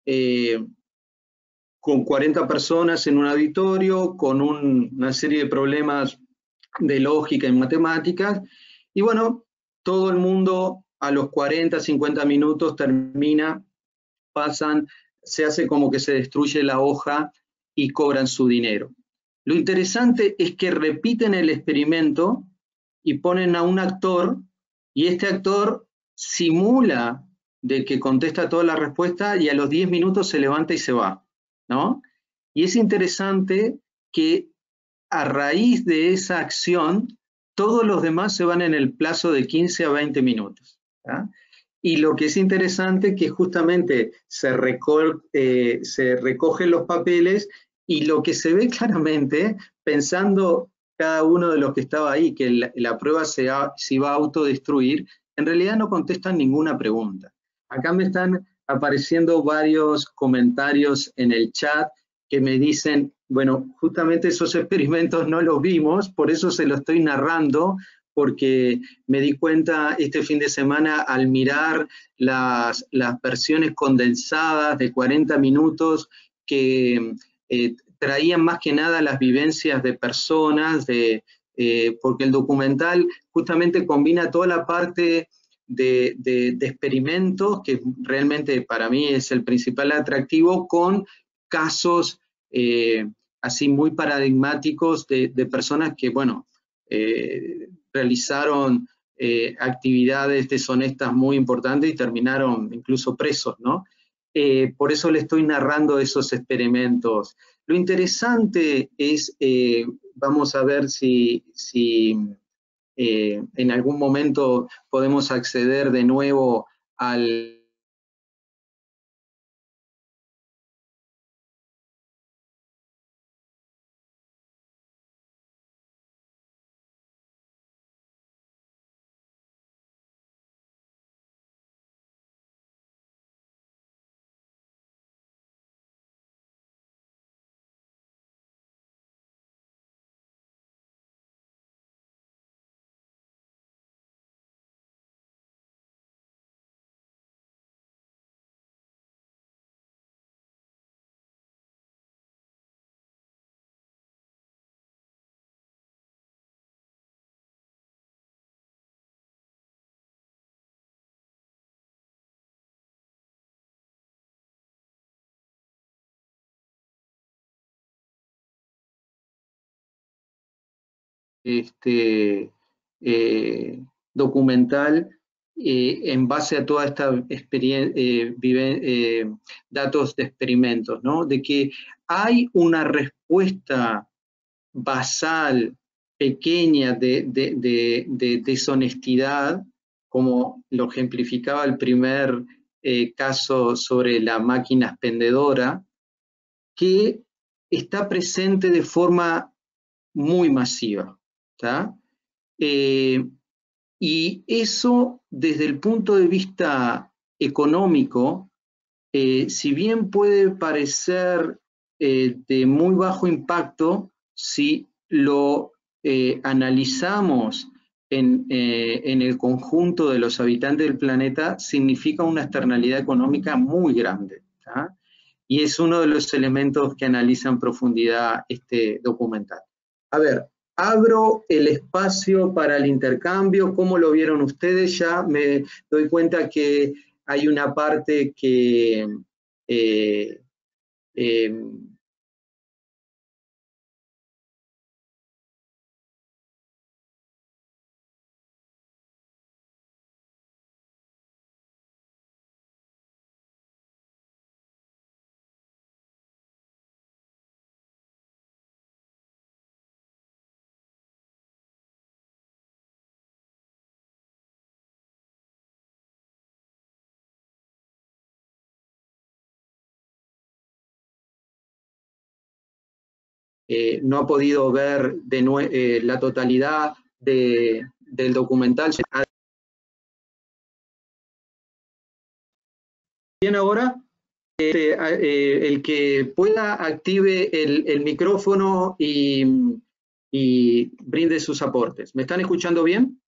con 40 personas en un auditorio, con una serie de problemas de lógica y matemáticas, y bueno, todo el mundo a los 40, 50 minutos termina, pasan, se hace como que se destruye la hoja y cobran su dinero. Lo interesante es que repiten el experimento y ponen a un actor, y este actor simula de que contesta toda la respuesta y a los 10 minutos se levanta y se va, ¿no? Y es interesante que a raíz de esa acción, todos los demás se van en el plazo de 15 a 20 minutos. ¿tá? Y lo que es interesante es que justamente se recogen los papeles y lo que se ve claramente, pensando cada uno de los que estaba ahí, que la prueba se iba a autodestruir, en realidad no contestan ninguna pregunta. Acá me están apareciendo varios comentarios en el chat que me dicen, bueno, justamente esos experimentos no los vimos, por eso se lo estoy narrando, porque me di cuenta este fin de semana al mirar las versiones condensadas de 40 minutos que traían más que nada las vivencias de personas, porque el documental justamente combina toda la parte de experimentos, que realmente para mí es el principal atractivo, con casos así muy paradigmáticos de personas que, bueno, realizaron actividades deshonestas muy importantes y terminaron incluso presos, ¿no? Por eso le estoy narrando esos experimentos. Lo interesante es, vamos a ver si en algún momento podemos acceder de nuevo al... documental en base a toda esta datos de experimentos, ¿no? De que hay una respuesta basal, pequeña de deshonestidad, como lo ejemplificaba el primer caso sobre la máquina expendedora, que está presente de forma muy masiva. ¿tá? Y eso desde el punto de vista económico, si bien puede parecer de muy bajo impacto, si lo analizamos en el conjunto de los habitantes del planeta, significa una externalidad económica muy grande. ¿tá? Y es uno de los elementos que analiza en profundidad este documental. A ver, abro el espacio para el intercambio. ¿Cómo lo vieron ustedes? Ya me doy cuenta que hay una parte que no ha podido ver la totalidad del documental. Bien, ahora, el que pueda active el micrófono y brinde sus aportes. ¿Me están escuchando bien?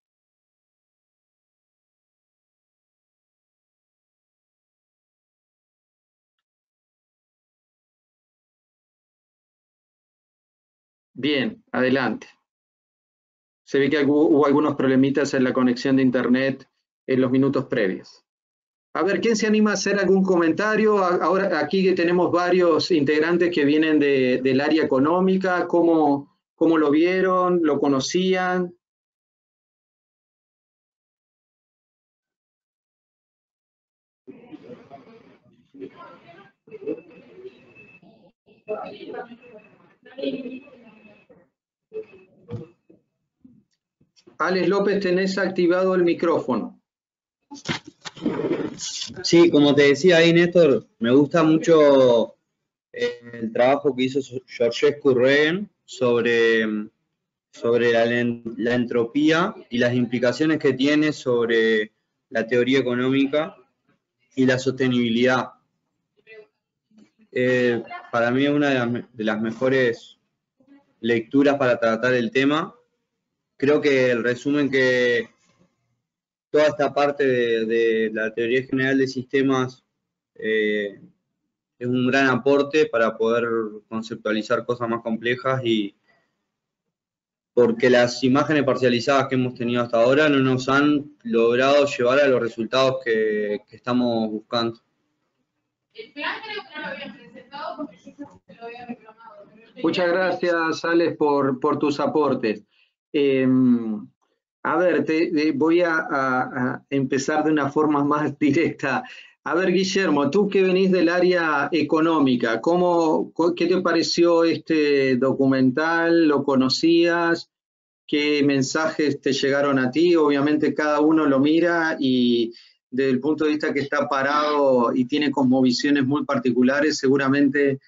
Bien, adelante. Se ve que hubo algunos problemitas en la conexión de internet en los minutos previos. A ver, ¿quién se anima a hacer algún comentario? Ahora aquí que tenemos varios integrantes que vienen del área económica, ¿cómo lo vieron? ¿Lo conocían? Alex López, tenés activado el micrófono. Sí, como te decía ahí, Néstor, me gusta mucho el trabajo que hizo Georgescu Rehn sobre la entropía y las implicaciones que tiene sobre la teoría económica y la sostenibilidad. Para mí es una de las mejores lecturas para tratar el tema. Creo que el resumen que toda esta parte de la teoría general de sistemas es un gran aporte para poder conceptualizar cosas más complejas, y porque las imágenes parcializadas que hemos tenido hasta ahora no nos han logrado llevar a los resultados que estamos buscando. El plan creo que no lo habían presentado porque yo se lo había reclamado. Muchas gracias, Alex, por tus aportes. A ver, voy a empezar de una forma más directa. A ver, Guillermo, tú que venís del área económica, ¿qué te pareció este documental? ¿Lo conocías? ¿Qué mensajes te llegaron a ti? Obviamente cada uno lo mira y desde el punto de vista que está parado y tiene cosmovisiones muy particulares, seguramente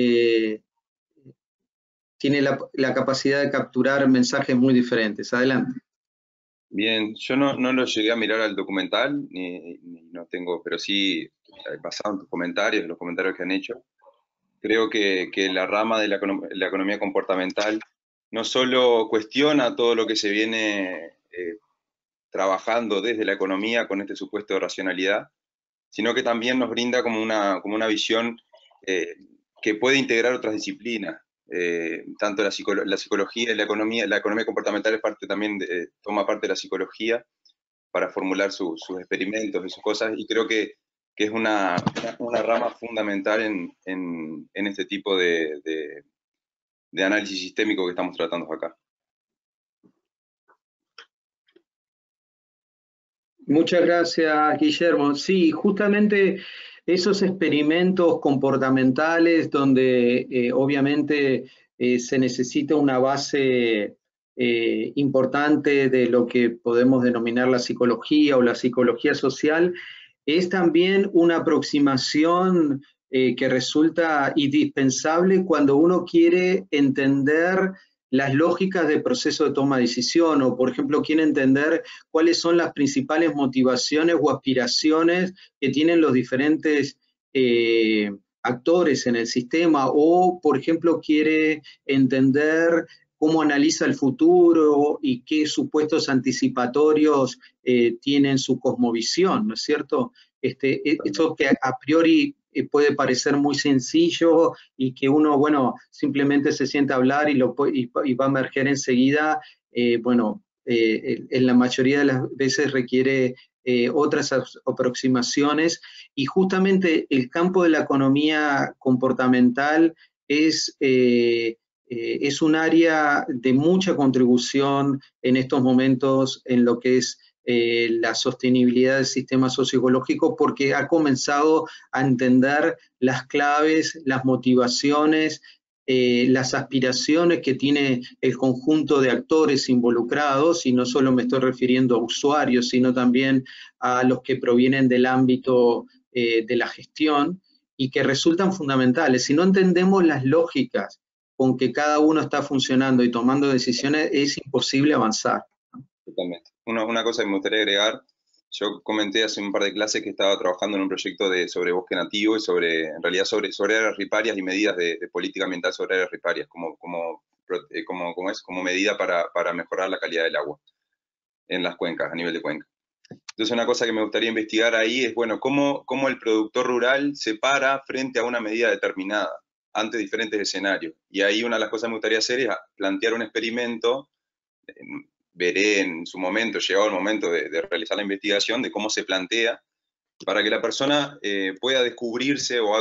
tiene la capacidad de capturar mensajes muy diferentes. Adelante. Bien, yo no lo llegué a mirar al documental, ni no tengo, pero sí, basado en tus comentarios, los comentarios que han hecho, creo que la rama de la economía comportamental no solo cuestiona todo lo que se viene trabajando desde la economía con este supuesto de racionalidad, sino que también nos brinda como una visión que puede integrar otras disciplinas. Tanto la psicología y la economía comportamental es parte también toma parte de la psicología para formular sus experimentos y sus cosas, y creo que es una rama fundamental en este tipo de análisis sistémico que estamos tratando acá. Muchas gracias, Guillermo. Sí, justamente esos experimentos comportamentales donde obviamente se necesita una base importante de lo que podemos denominar la psicología o la psicología social, es también una aproximación que resulta indispensable cuando uno quiere entender las lógicas del proceso de toma de decisión, o por ejemplo quiere entender cuáles son las principales motivaciones o aspiraciones que tienen los diferentes actores en el sistema, o por ejemplo quiere entender cómo analiza el futuro y qué supuestos anticipatorios tienen su cosmovisión, ¿no es cierto? Esto que a priori puede parecer muy sencillo y que uno, bueno, simplemente se sienta a hablar y va a emerger enseguida, en la mayoría de las veces requiere otras aproximaciones, y justamente el campo de la economía comportamental es un área de mucha contribución en estos momentos en lo que es la sostenibilidad del sistema socioecológico, porque ha comenzado a entender las claves, las motivaciones, las aspiraciones que tiene el conjunto de actores involucrados, y no solo me estoy refiriendo a usuarios, sino también a los que provienen del ámbito de la gestión, y que resultan fundamentales. Si no entendemos las lógicas con que cada uno está funcionando y tomando decisiones, es imposible avanzar. Totalmente. Una cosa que me gustaría agregar, yo comenté hace un par de clases que estaba trabajando en un proyecto sobre bosque nativo y en realidad sobre áreas riparias y medidas de política ambiental sobre áreas riparias como medida para mejorar la calidad del agua en las cuencas, a nivel de cuenca. Entonces una cosa que me gustaría investigar ahí es, bueno, cómo el productor rural se para frente a una medida determinada ante diferentes escenarios. Y ahí una de las cosas que me gustaría hacer es plantear un experimento veré en su momento, llegado el momento de realizar la investigación, de cómo se plantea, para que la persona pueda descubrirse o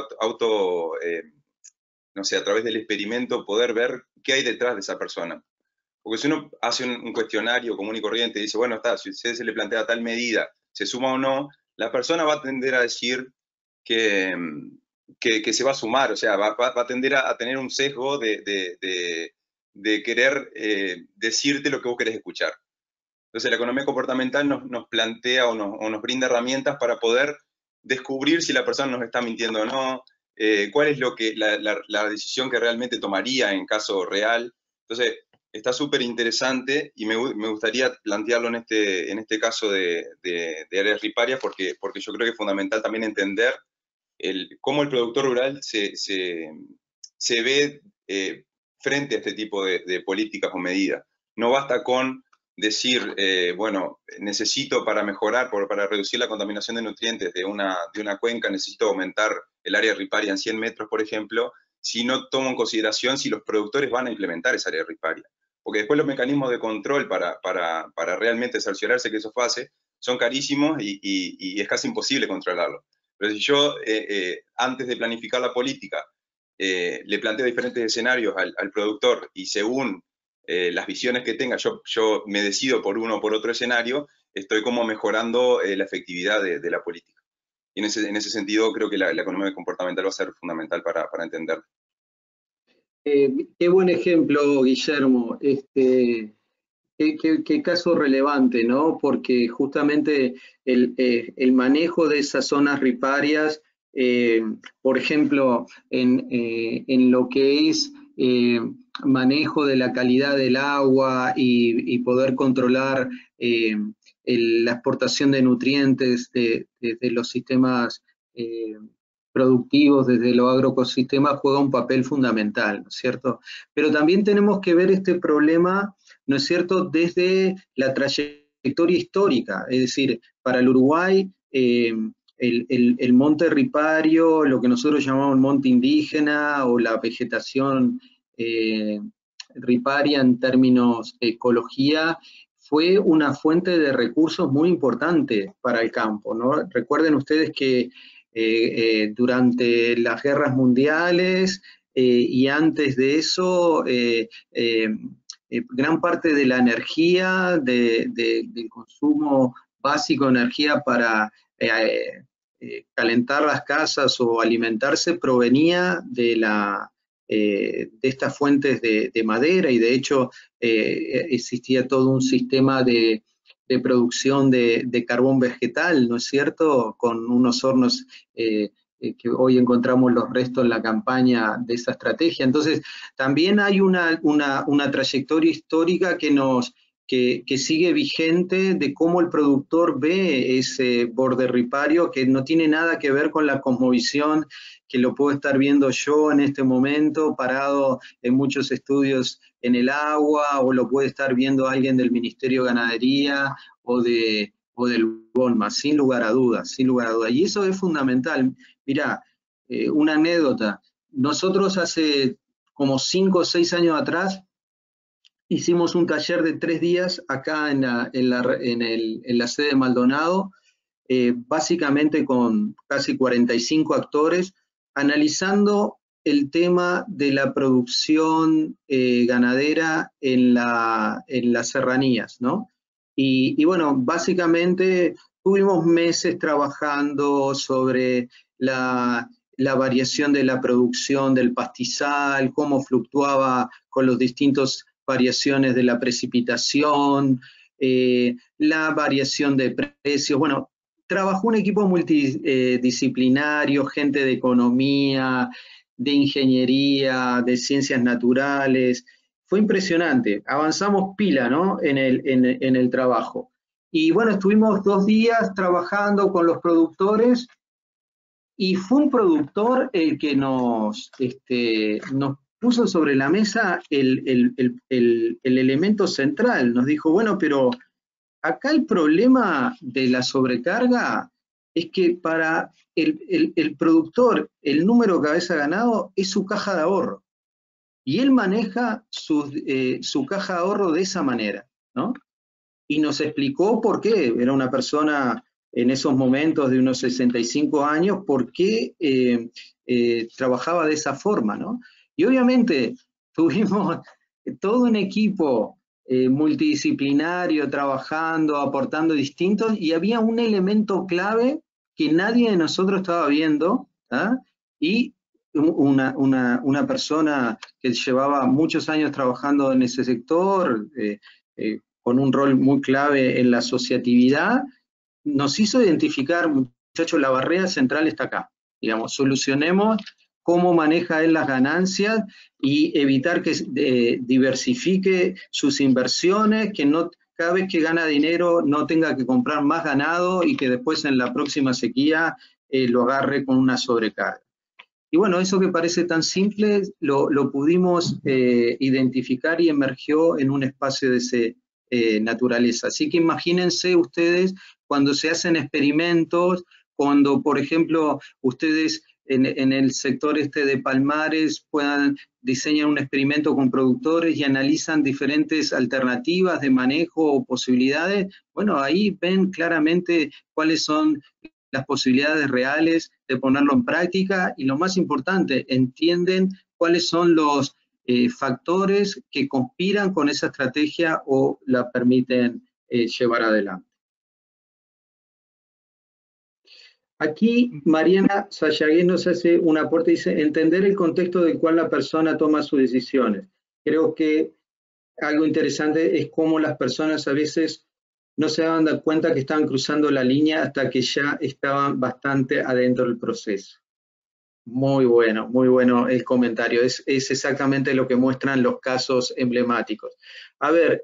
no sé, a través del experimento poder ver qué hay detrás de esa persona. Porque si uno hace un cuestionario común y corriente y dice, bueno, está, si usted se le plantea tal medida, se suma o no, la persona va a tender a decir que se va a sumar, o sea, va a tender a tener un sesgo de querer decirte lo que vos querés escuchar. Entonces la economía comportamental nos plantea o nos brinda herramientas para poder descubrir si la persona nos está mintiendo o no, cuál es la decisión que realmente tomaría en caso real. Entonces, está súper interesante y me gustaría plantearlo en este caso de áreas riparias porque yo creo que es fundamental también entender cómo el productor rural se ve frente a este tipo de políticas o medidas. No basta con decir, bueno, necesito para mejorar, para reducir la contaminación de nutrientes de una cuenca, necesito aumentar el área riparia en 100 metros, por ejemplo, si no tomo en consideración si los productores van a implementar esa área riparia. Porque después los mecanismos de control para realmente cerciorarse que eso pase son carísimos y es casi imposible controlarlo. Pero si yo, antes de planificar la política, le planteo diferentes escenarios al productor y según las visiones que tenga, yo me decido por uno o por otro escenario, estoy como mejorando la efectividad de la política. Y en ese sentido creo que la economía comportamental va a ser fundamental para entenderlo. Qué buen ejemplo, Guillermo. Qué caso relevante, ¿no? Porque justamente el manejo de esas zonas riparias, por ejemplo, en lo que es manejo de la calidad del agua y poder controlar la exportación de nutrientes desde los sistemas productivos, desde los agroecosistemas, juega un papel fundamental, ¿no es cierto? Pero también tenemos que ver este problema, ¿no es cierto?, desde la trayectoria histórica, es decir, para el Uruguay, el monte ripario, lo que nosotros llamamos el monte indígena o la vegetación riparia en términos de ecología, fue una fuente de recursos muy importante para el campo, ¿no? Recuerden ustedes que durante las guerras mundiales y antes de eso, gran parte de la energía, del consumo básico de energía para calentar las casas o alimentarse provenía de estas fuentes de madera y de hecho existía todo un sistema de producción de carbón vegetal, ¿no es cierto?, con unos hornos que hoy encontramos los restos en la campaña de esa estrategia. Entonces, también hay una trayectoria histórica que sigue vigente de cómo el productor ve ese borde ripario, que no tiene nada que ver con la cosmovisión que lo puedo estar viendo yo en este momento, parado en muchos estudios en el agua, o lo puede estar viendo alguien del Ministerio de Ganadería o del BONMA, sin lugar a dudas, sin lugar a dudas. Y eso es fundamental. Mirá, una anécdota. Nosotros hace como 5 o 6 años atrás hicimos un taller de 3 días acá en la sede de Maldonado, básicamente con casi 45 actores, analizando el tema de la producción ganadera en las serranías, ¿no? Y bueno, básicamente tuvimos meses trabajando sobre la variación de la producción del pastizal, cómo fluctuaba con las distintas variaciones de la precipitación, la variación de precios. Bueno, trabajó un equipo multidisciplinario, gente de economía, de ingeniería, de ciencias naturales. Fue impresionante, avanzamos pila, ¿no?, en el trabajo. Y bueno, estuvimos 2 días trabajando con los productores y fue un productor el que nos puso sobre la mesa el elemento central. Nos dijo, bueno, pero acá el problema de la sobrecarga es que para el productor, el número de cabeza ganado es su caja de ahorro. Y él maneja su caja de ahorro de esa manera, ¿no? y nos explicó por qué. Era una persona en esos momentos de unos 65 años, por qué trabajaba de esa forma, ¿no? Y obviamente tuvimos todo un equipo multidisciplinario trabajando, aportando distintos, y había un elemento clave que nadie de nosotros estaba viendo, ¿ah? Y una persona que llevaba muchos años trabajando en ese sector, con un rol muy clave en la asociatividad, nos hizo identificar, muchachos, la barrera central está acá. Digamos, solucionemos cómo maneja él las ganancias y evitar que diversifique sus inversiones, que no, cada vez que gana dinero no tenga que comprar más ganado y que después en la próxima sequía lo agarre con una sobrecarga. Y bueno, eso que parece tan simple lo pudimos identificar y emergió en un espacio de esa naturaleza. Así que imagínense ustedes cuando se hacen experimentos, cuando, por ejemplo, ustedes en el sector de Palmares diseñan un experimento con productores y analizan diferentes alternativas de manejo o posibilidades, bueno, ahí ven claramente cuáles son las posibilidades reales de ponerlo en práctica y lo más importante, entienden cuáles son los factores que conspiran con esa estrategia o la permiten llevar adelante. Aquí Mariana Sayagués nos hace un aporte, dice, entender el contexto del cual la persona toma sus decisiones. Creo que algo interesante es cómo las personas a veces no se daban cuenta que estaban cruzando la línea hasta que ya estaban bastante adentro del proceso. Muy bueno el comentario. Es exactamente lo que muestran los casos emblemáticos. A ver,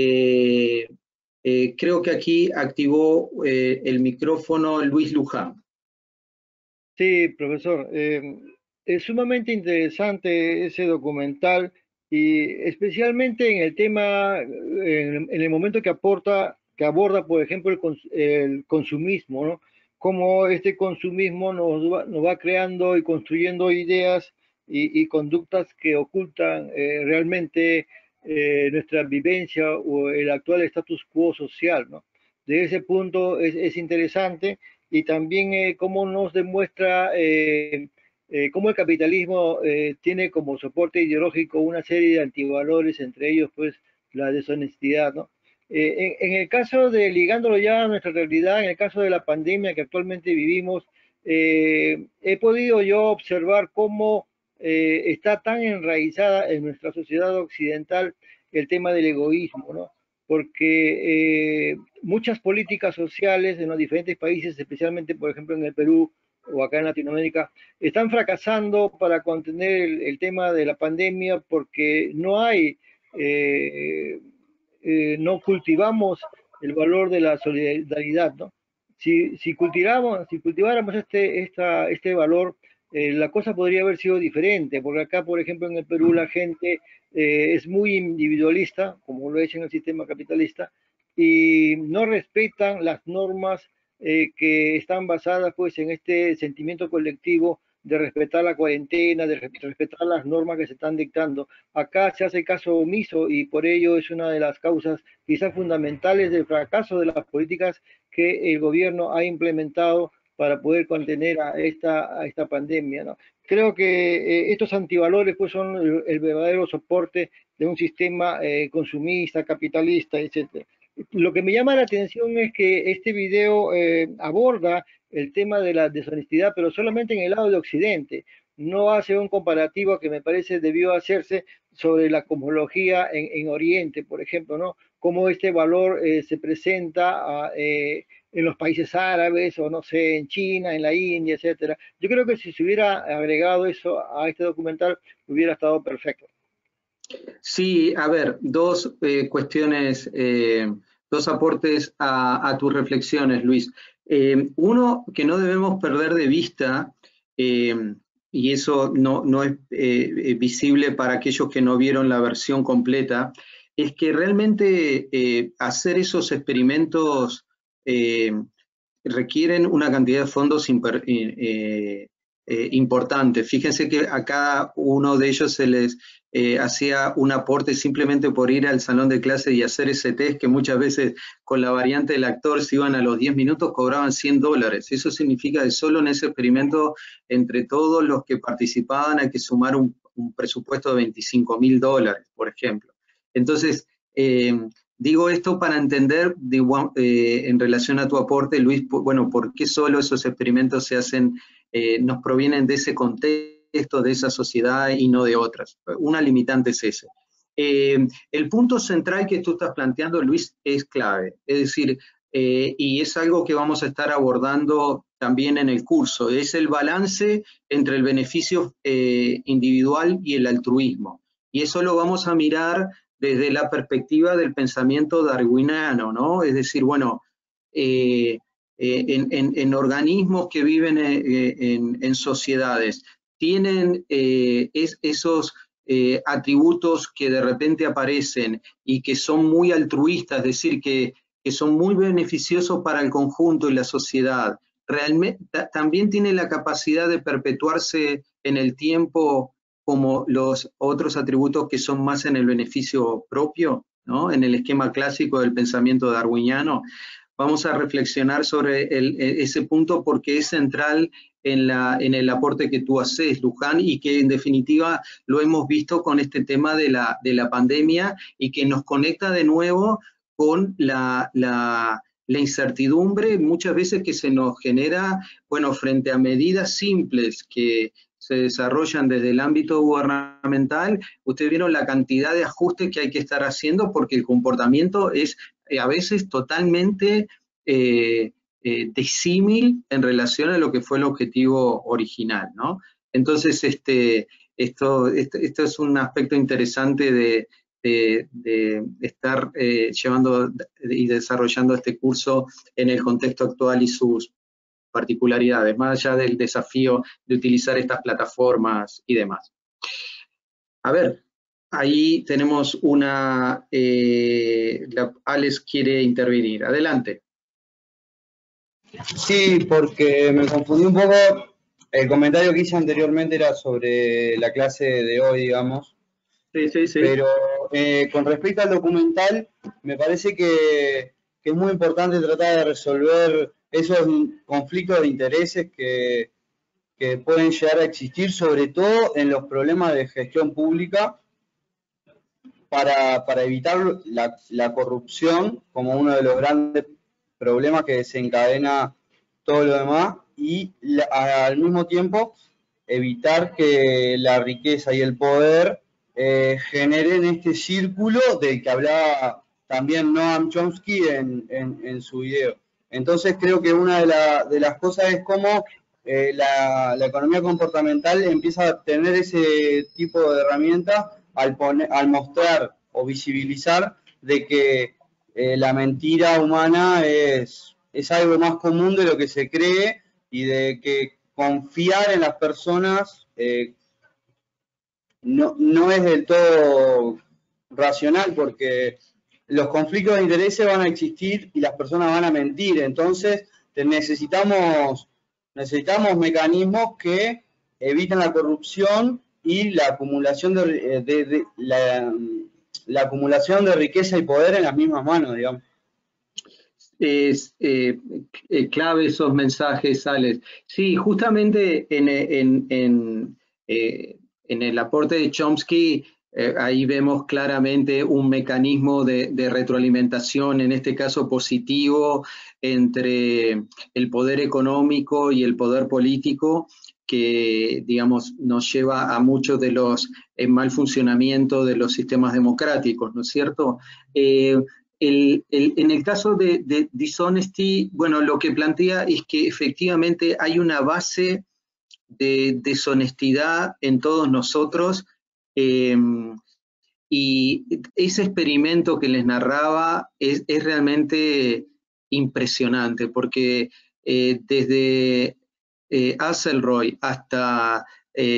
creo que aquí activó el micrófono Luis Luján. Sí, profesor. Es sumamente interesante ese documental y especialmente en el tema, en el momento que aborda, por ejemplo, el consumismo, ¿no? Cómo este consumismo nos va creando y construyendo ideas y conductas que ocultan realmente nuestra vivencia o el actual status quo social, ¿no? De ese punto es interesante. Y también cómo nos demuestra cómo el capitalismo tiene como soporte ideológico una serie de antivalores, entre ellos pues la deshonestidad, ¿no? En el caso de, ligándolo ya a nuestra realidad, en el caso de la pandemia que actualmente vivimos, he podido yo observar cómo está tan enraizada en nuestra sociedad occidental el tema del egoísmo, ¿no? Porque muchas políticas sociales en los diferentes países, especialmente por ejemplo en el Perú o acá en Latinoamérica, están fracasando para contener el tema de la pandemia porque no hay, no cultivamos el valor de la solidaridad, ¿no? Si cultiváramos este valor, la cosa podría haber sido diferente, porque acá, por ejemplo, en el Perú la gente es muy individualista, como lo es en el sistema capitalista, y no respetan las normas que están basadas pues en este sentimiento colectivo de respetar la cuarentena, de respetar las normas que se están dictando. Acá se hace caso omiso y por ello es una de las causas quizás fundamentales del fracaso de las políticas que el gobierno ha implementado para poder contener a esta pandemia, ¿no? Creo que estos antivalores pues son el verdadero soporte de un sistema consumista, capitalista, etc. Lo que me llama la atención es que este video aborda el tema de la deshonestidad, pero solamente en el lado de Occidente. No hace un comparativo que me parece debió hacerse sobre la cosmología en Oriente, por ejemplo, ¿no? Cómo este valor se presenta en los países árabes o no sé, en China, en la India, etcétera. Yo creo que si se hubiera agregado eso a este documental hubiera estado perfecto. Sí, a ver, dos cuestiones, dos aportes a tus reflexiones, Luis. Uno que no debemos perder de vista, y eso no es visible para aquellos que no vieron la versión completa, es que realmente hacer esos experimentos requieren una cantidad de fondos importante. Fíjense que a cada uno de ellos se les hacía un aporte simplemente por ir al salón de clase y hacer ese test, que muchas veces con la variante del actor se iban a los 10 minutos, cobraban $100. Eso significa que solo en ese experimento, entre todos los que participaban, hay que sumar un presupuesto de $25.000, por ejemplo. Entonces, digo esto para entender, en relación a tu aporte, Luis, bueno, ¿por qué solo esos experimentos se hacen, nos provienen de ese contexto, de esa sociedad y no de otras? Una limitante es ese. El punto central que tú estás planteando, Luis, es clave. Es decir, y es algo que vamos a estar abordando también en el curso, es el balance entre el beneficio individual y el altruismo. Y eso lo vamos a mirar desde la perspectiva del pensamiento darwiniano, ¿no? Es decir, bueno, en organismos que viven en sociedades, tienen esos atributos que de repente aparecen y que son muy altruistas, es decir, que son muy beneficiosos para el conjunto y la sociedad. Realmente también tiene la capacidad de perpetuarse en el tiempo como los otros atributos que son más en el beneficio propio, ¿no? En el esquema clásico del pensamiento darwiniano. Vamos a reflexionar sobre ese punto porque es central en el aporte que tú haces, Luján, y que en definitiva lo hemos visto con este tema de la pandemia y que nos conecta de nuevo con la incertidumbre muchas veces que se nos genera, bueno, frente a medidas simples que se desarrollan desde el ámbito gubernamental. Ustedes vieron la cantidad de ajustes que hay que estar haciendo porque el comportamiento es a veces totalmente disímil en relación a lo que fue el objetivo original, ¿no? Entonces, esto es un aspecto interesante de estar llevando y desarrollando este curso en el contexto actual y sus particularidades, más allá del desafío de utilizar estas plataformas y demás. A ver, ahí tenemos una... Alex quiere intervenir. Adelante. Sí, porque me confundí un poco. El comentario que hice anteriormente era sobre la clase de hoy, digamos. Sí. Pero con respecto al documental, me parece que es muy importante tratar de resolver esos conflictos de intereses que pueden llegar a existir, sobre todo en los problemas de gestión pública, para evitar la corrupción como uno de los grandes problemas que desencadena todo lo demás, y al mismo tiempo evitar que la riqueza y el poder generen este círculo del que hablaba también Noam Chomsky en su video. Entonces creo que una de las cosas es cómo la economía comportamental empieza a tener ese tipo de herramientas al mostrar o visibilizar de que la mentira humana es algo más común de lo que se cree, y de que confiar en las personas no es del todo racional, porque los conflictos de intereses van a existir y las personas van a mentir. Entonces necesitamos mecanismos que eviten la corrupción y la acumulación la acumulación de riqueza y poder en las mismas manos, digamos. Es clave esos mensajes, Alex. Sí, justamente en el aporte de Chomsky, ahí vemos claramente un mecanismo de retroalimentación, en este caso positivo, entre el poder económico y el poder político, que, digamos, nos lleva a muchos de los mal funcionamiento de los sistemas democráticos, ¿no es cierto? En el caso de Dishonesty, bueno, lo que plantea es que efectivamente hay una base de deshonestidad en todos nosotros, y ese experimento que les narraba es realmente impresionante, porque desde Axelrod hasta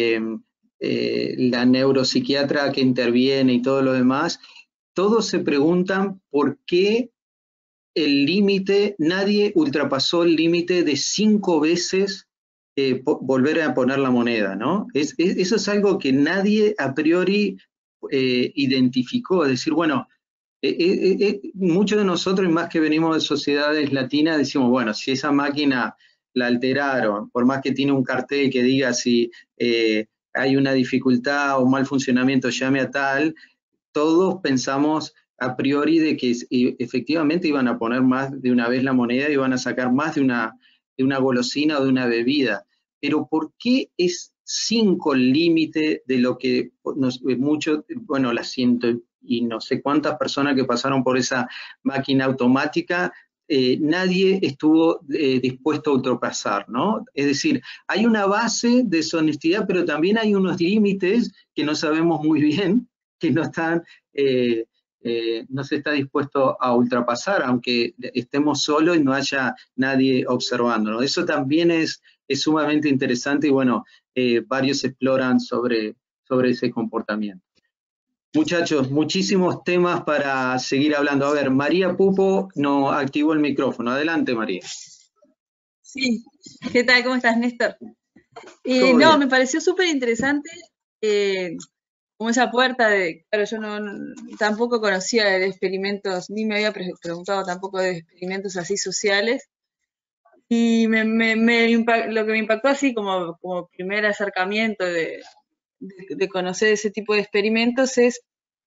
la neuropsiquiatra que interviene y todo lo demás, todos se preguntan por qué el límite, nadie ultrapasó el límite de 5 veces volver a poner la moneda, ¿no? Eso es algo que nadie a priori identificó, es decir, bueno, muchos de nosotros, y más que venimos de sociedades latinas, decimos, bueno, si esa máquina la alteraron, por más que tiene un cartel que diga si hay una dificultad o mal funcionamiento, llame a tal, todos pensamos a priori de que efectivamente iban a poner más de una vez la moneda y iban a sacar más de una golosina o de una bebida. Pero ¿por qué es 5 el límite de lo que bueno, las ciento y no sé cuántas personas que pasaron por esa máquina automática, nadie estuvo dispuesto a ultrapasar, ¿no? Es decir, hay una base de deshonestidad, pero también hay unos límites que no sabemos muy bien, que no están, no se está dispuesto a ultrapasar, aunque estemos solos y no haya nadie observándonos. Eso también es sumamente interesante y bueno, varios exploran sobre ese comportamiento. Muchachos, muchísimos temas para seguir hablando. A ver, María Pupo no activó el micrófono. Adelante, María. Sí, ¿qué tal? ¿Cómo estás, Néstor? Bien. Me pareció súper interesante como esa puerta de, claro, yo tampoco conocía de experimentos, ni me había preguntado tampoco de experimentos así sociales. Y lo que me impactó así como primer acercamiento de conocer ese tipo de experimentos es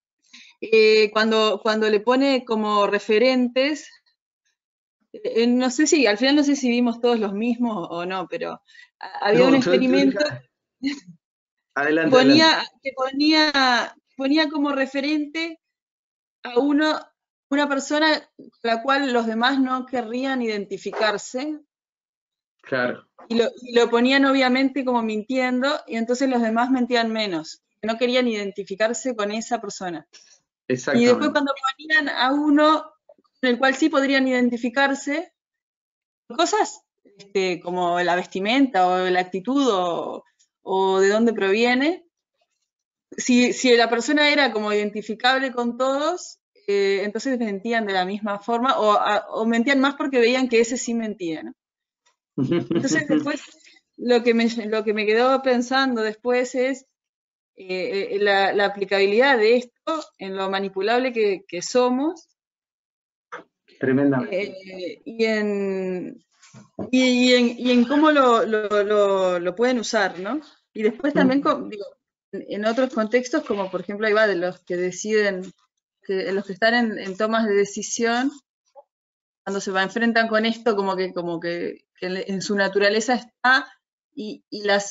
cuando le pone como referentes, no sé si, al final no sé si vimos todos los mismos o no, pero había un experimento adelante, que ponía como referente a una persona con la cual los demás no querrían identificarse. Claro. Y lo ponían obviamente como mintiendo, y entonces los demás mentían menos, no querían identificarse con esa persona. Y después cuando ponían a uno con el cual sí podrían identificarse, cosas como la vestimenta o la actitud o de dónde proviene, si la persona era como identificable con todos, entonces mentían de la misma forma o mentían más porque veían que ese sí mentía, ¿no? Entonces después lo que me quedó pensando después es la aplicabilidad de esto en lo manipulable que somos. Tremendamente. Y en cómo lo pueden usar, ¿no? Y después también en otros contextos, como por ejemplo ahí va de los que deciden, los que están en tomas de decisión, cuando se enfrentan con esto, como que en su naturaleza está, y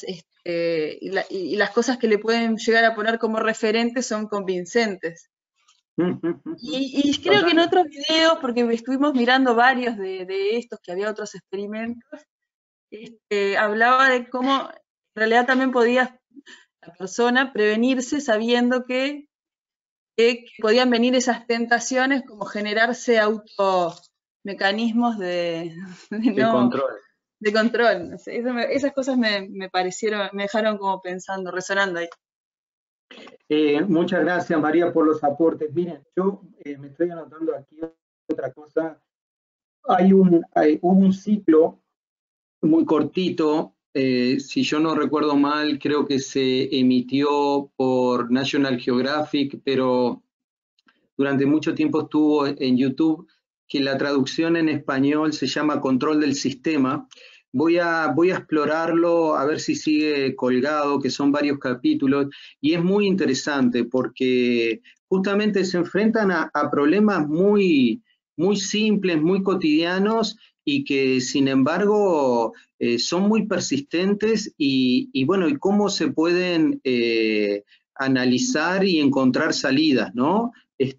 las cosas que le pueden llegar a poner como referentes son convincentes. Y creo que en otros videos, porque estuvimos mirando varios de estos, que había otros experimentos, hablaba de cómo en realidad también podía la persona prevenirse sabiendo que podían venir esas tentaciones, como generarse mecanismos de control. De control. No sé, esas cosas me parecieron, me dejaron como pensando, resonando ahí. Muchas gracias, María, por los aportes. Miren, yo me estoy anotando aquí otra cosa. Hubo un ciclo muy cortito, si yo no recuerdo mal, creo que se emitió por National Geographic, pero durante mucho tiempo estuvo en YouTube, que la traducción en español se llama Control del Sistema. Voy a explorarlo, a ver si sigue colgado, que son varios capítulos, y es muy interesante porque justamente se enfrentan a problemas muy, muy simples, muy cotidianos, y que sin embargo son muy persistentes y bueno, y cómo se pueden analizar y encontrar salidas, ¿no?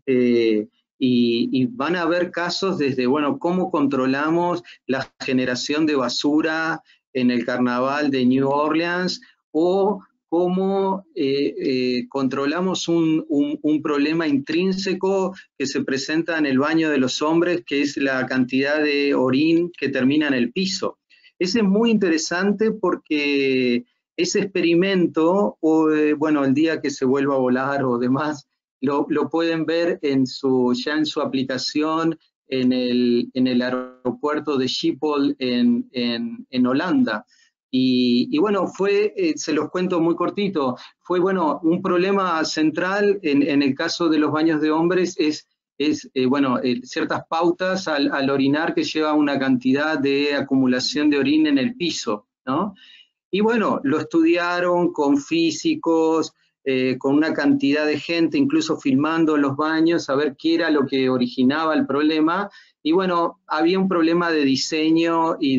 Y van a haber casos desde, bueno, cómo controlamos la generación de basura en el carnaval de New Orleans, o cómo controlamos un problema intrínseco que se presenta en el baño de los hombres, que es la cantidad de orín que termina en el piso. Ese es muy interesante porque ese experimento, bueno, el día que se vuelva a volar o demás, lo pueden ver ya en su aplicación en el aeropuerto de Schiphol en Holanda. Y bueno, fue, se los cuento muy cortito, fue bueno, un problema central en el caso de los baños de hombres es ciertas pautas al orinar que lleva una cantidad de acumulación de orina en el piso, ¿no? Y bueno, lo estudiaron con físicos, con una cantidad de gente, incluso filmando los baños, a ver qué era lo que originaba el problema. Y bueno, había un problema de diseño y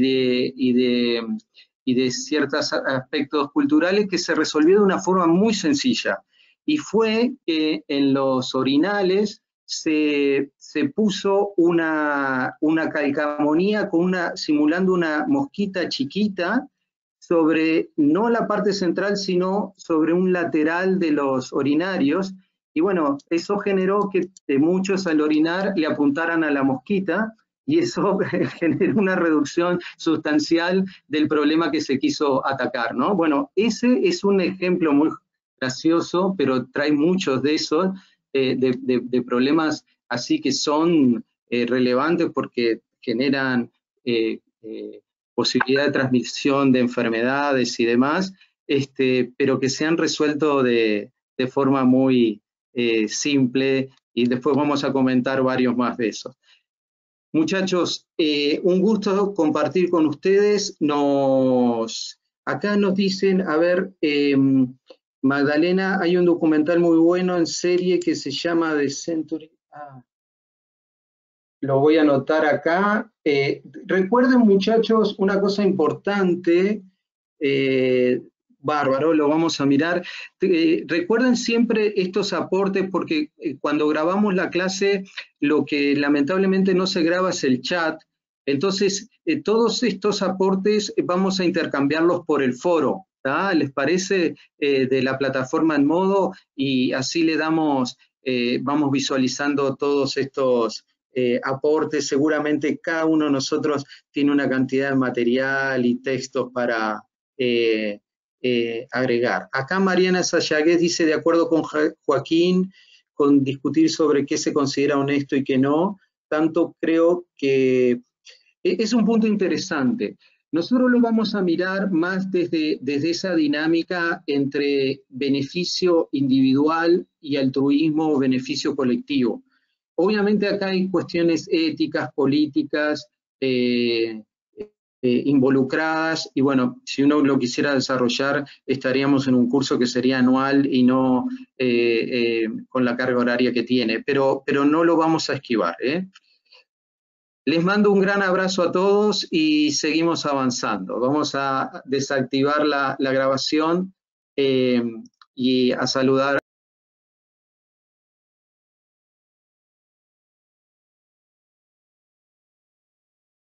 de ciertos aspectos culturales que se resolvió de una forma muy sencilla. Y fue que en los orinales se puso una calcamonía simulando una mosquita chiquita sobre, no la parte central, sino sobre un lateral de los orinarios. Y bueno, eso generó que muchos al orinar le apuntaran a la mosquita, y eso generó una reducción sustancial del problema que se quiso atacar, ¿no? Bueno, ese es un ejemplo muy gracioso, pero trae muchos de esos, de problemas así que son relevantes porque generan posibilidad de transmisión de enfermedades y demás, pero que se han resuelto de forma muy simple, y después vamos a comentar varios más de esos. Muchachos, un gusto compartir con ustedes. Acá nos dicen, a ver, Magdalena, hay un documental muy bueno en serie que se llama The Century. Lo voy a anotar acá. Recuerden, muchachos, una cosa importante, bárbaro, lo vamos a mirar. Recuerden siempre estos aportes, porque cuando grabamos la clase, lo que lamentablemente no se graba es el chat. Entonces, todos estos aportes vamos a intercambiarlos por el foro, ¿tá? ¿Les parece? De la plataforma en modo, y así le damos, vamos visualizando todos estos aportes. Seguramente cada uno de nosotros tiene una cantidad de material y textos para agregar. Acá Mariana Sayaguez dice, de acuerdo con Joaquín, con discutir sobre qué se considera honesto y qué no, tanto creo que es un punto interesante. Nosotros lo vamos a mirar más desde esa dinámica entre beneficio individual y altruismo o beneficio colectivo. Obviamente acá hay cuestiones éticas, políticas, involucradas, y bueno, si uno lo quisiera desarrollar, estaríamos en un curso que sería anual y no con la carga horaria que tiene, pero no lo vamos a esquivar, ¿eh? Les mando un gran abrazo a todos y seguimos avanzando. Vamos a desactivar la grabación y a saludar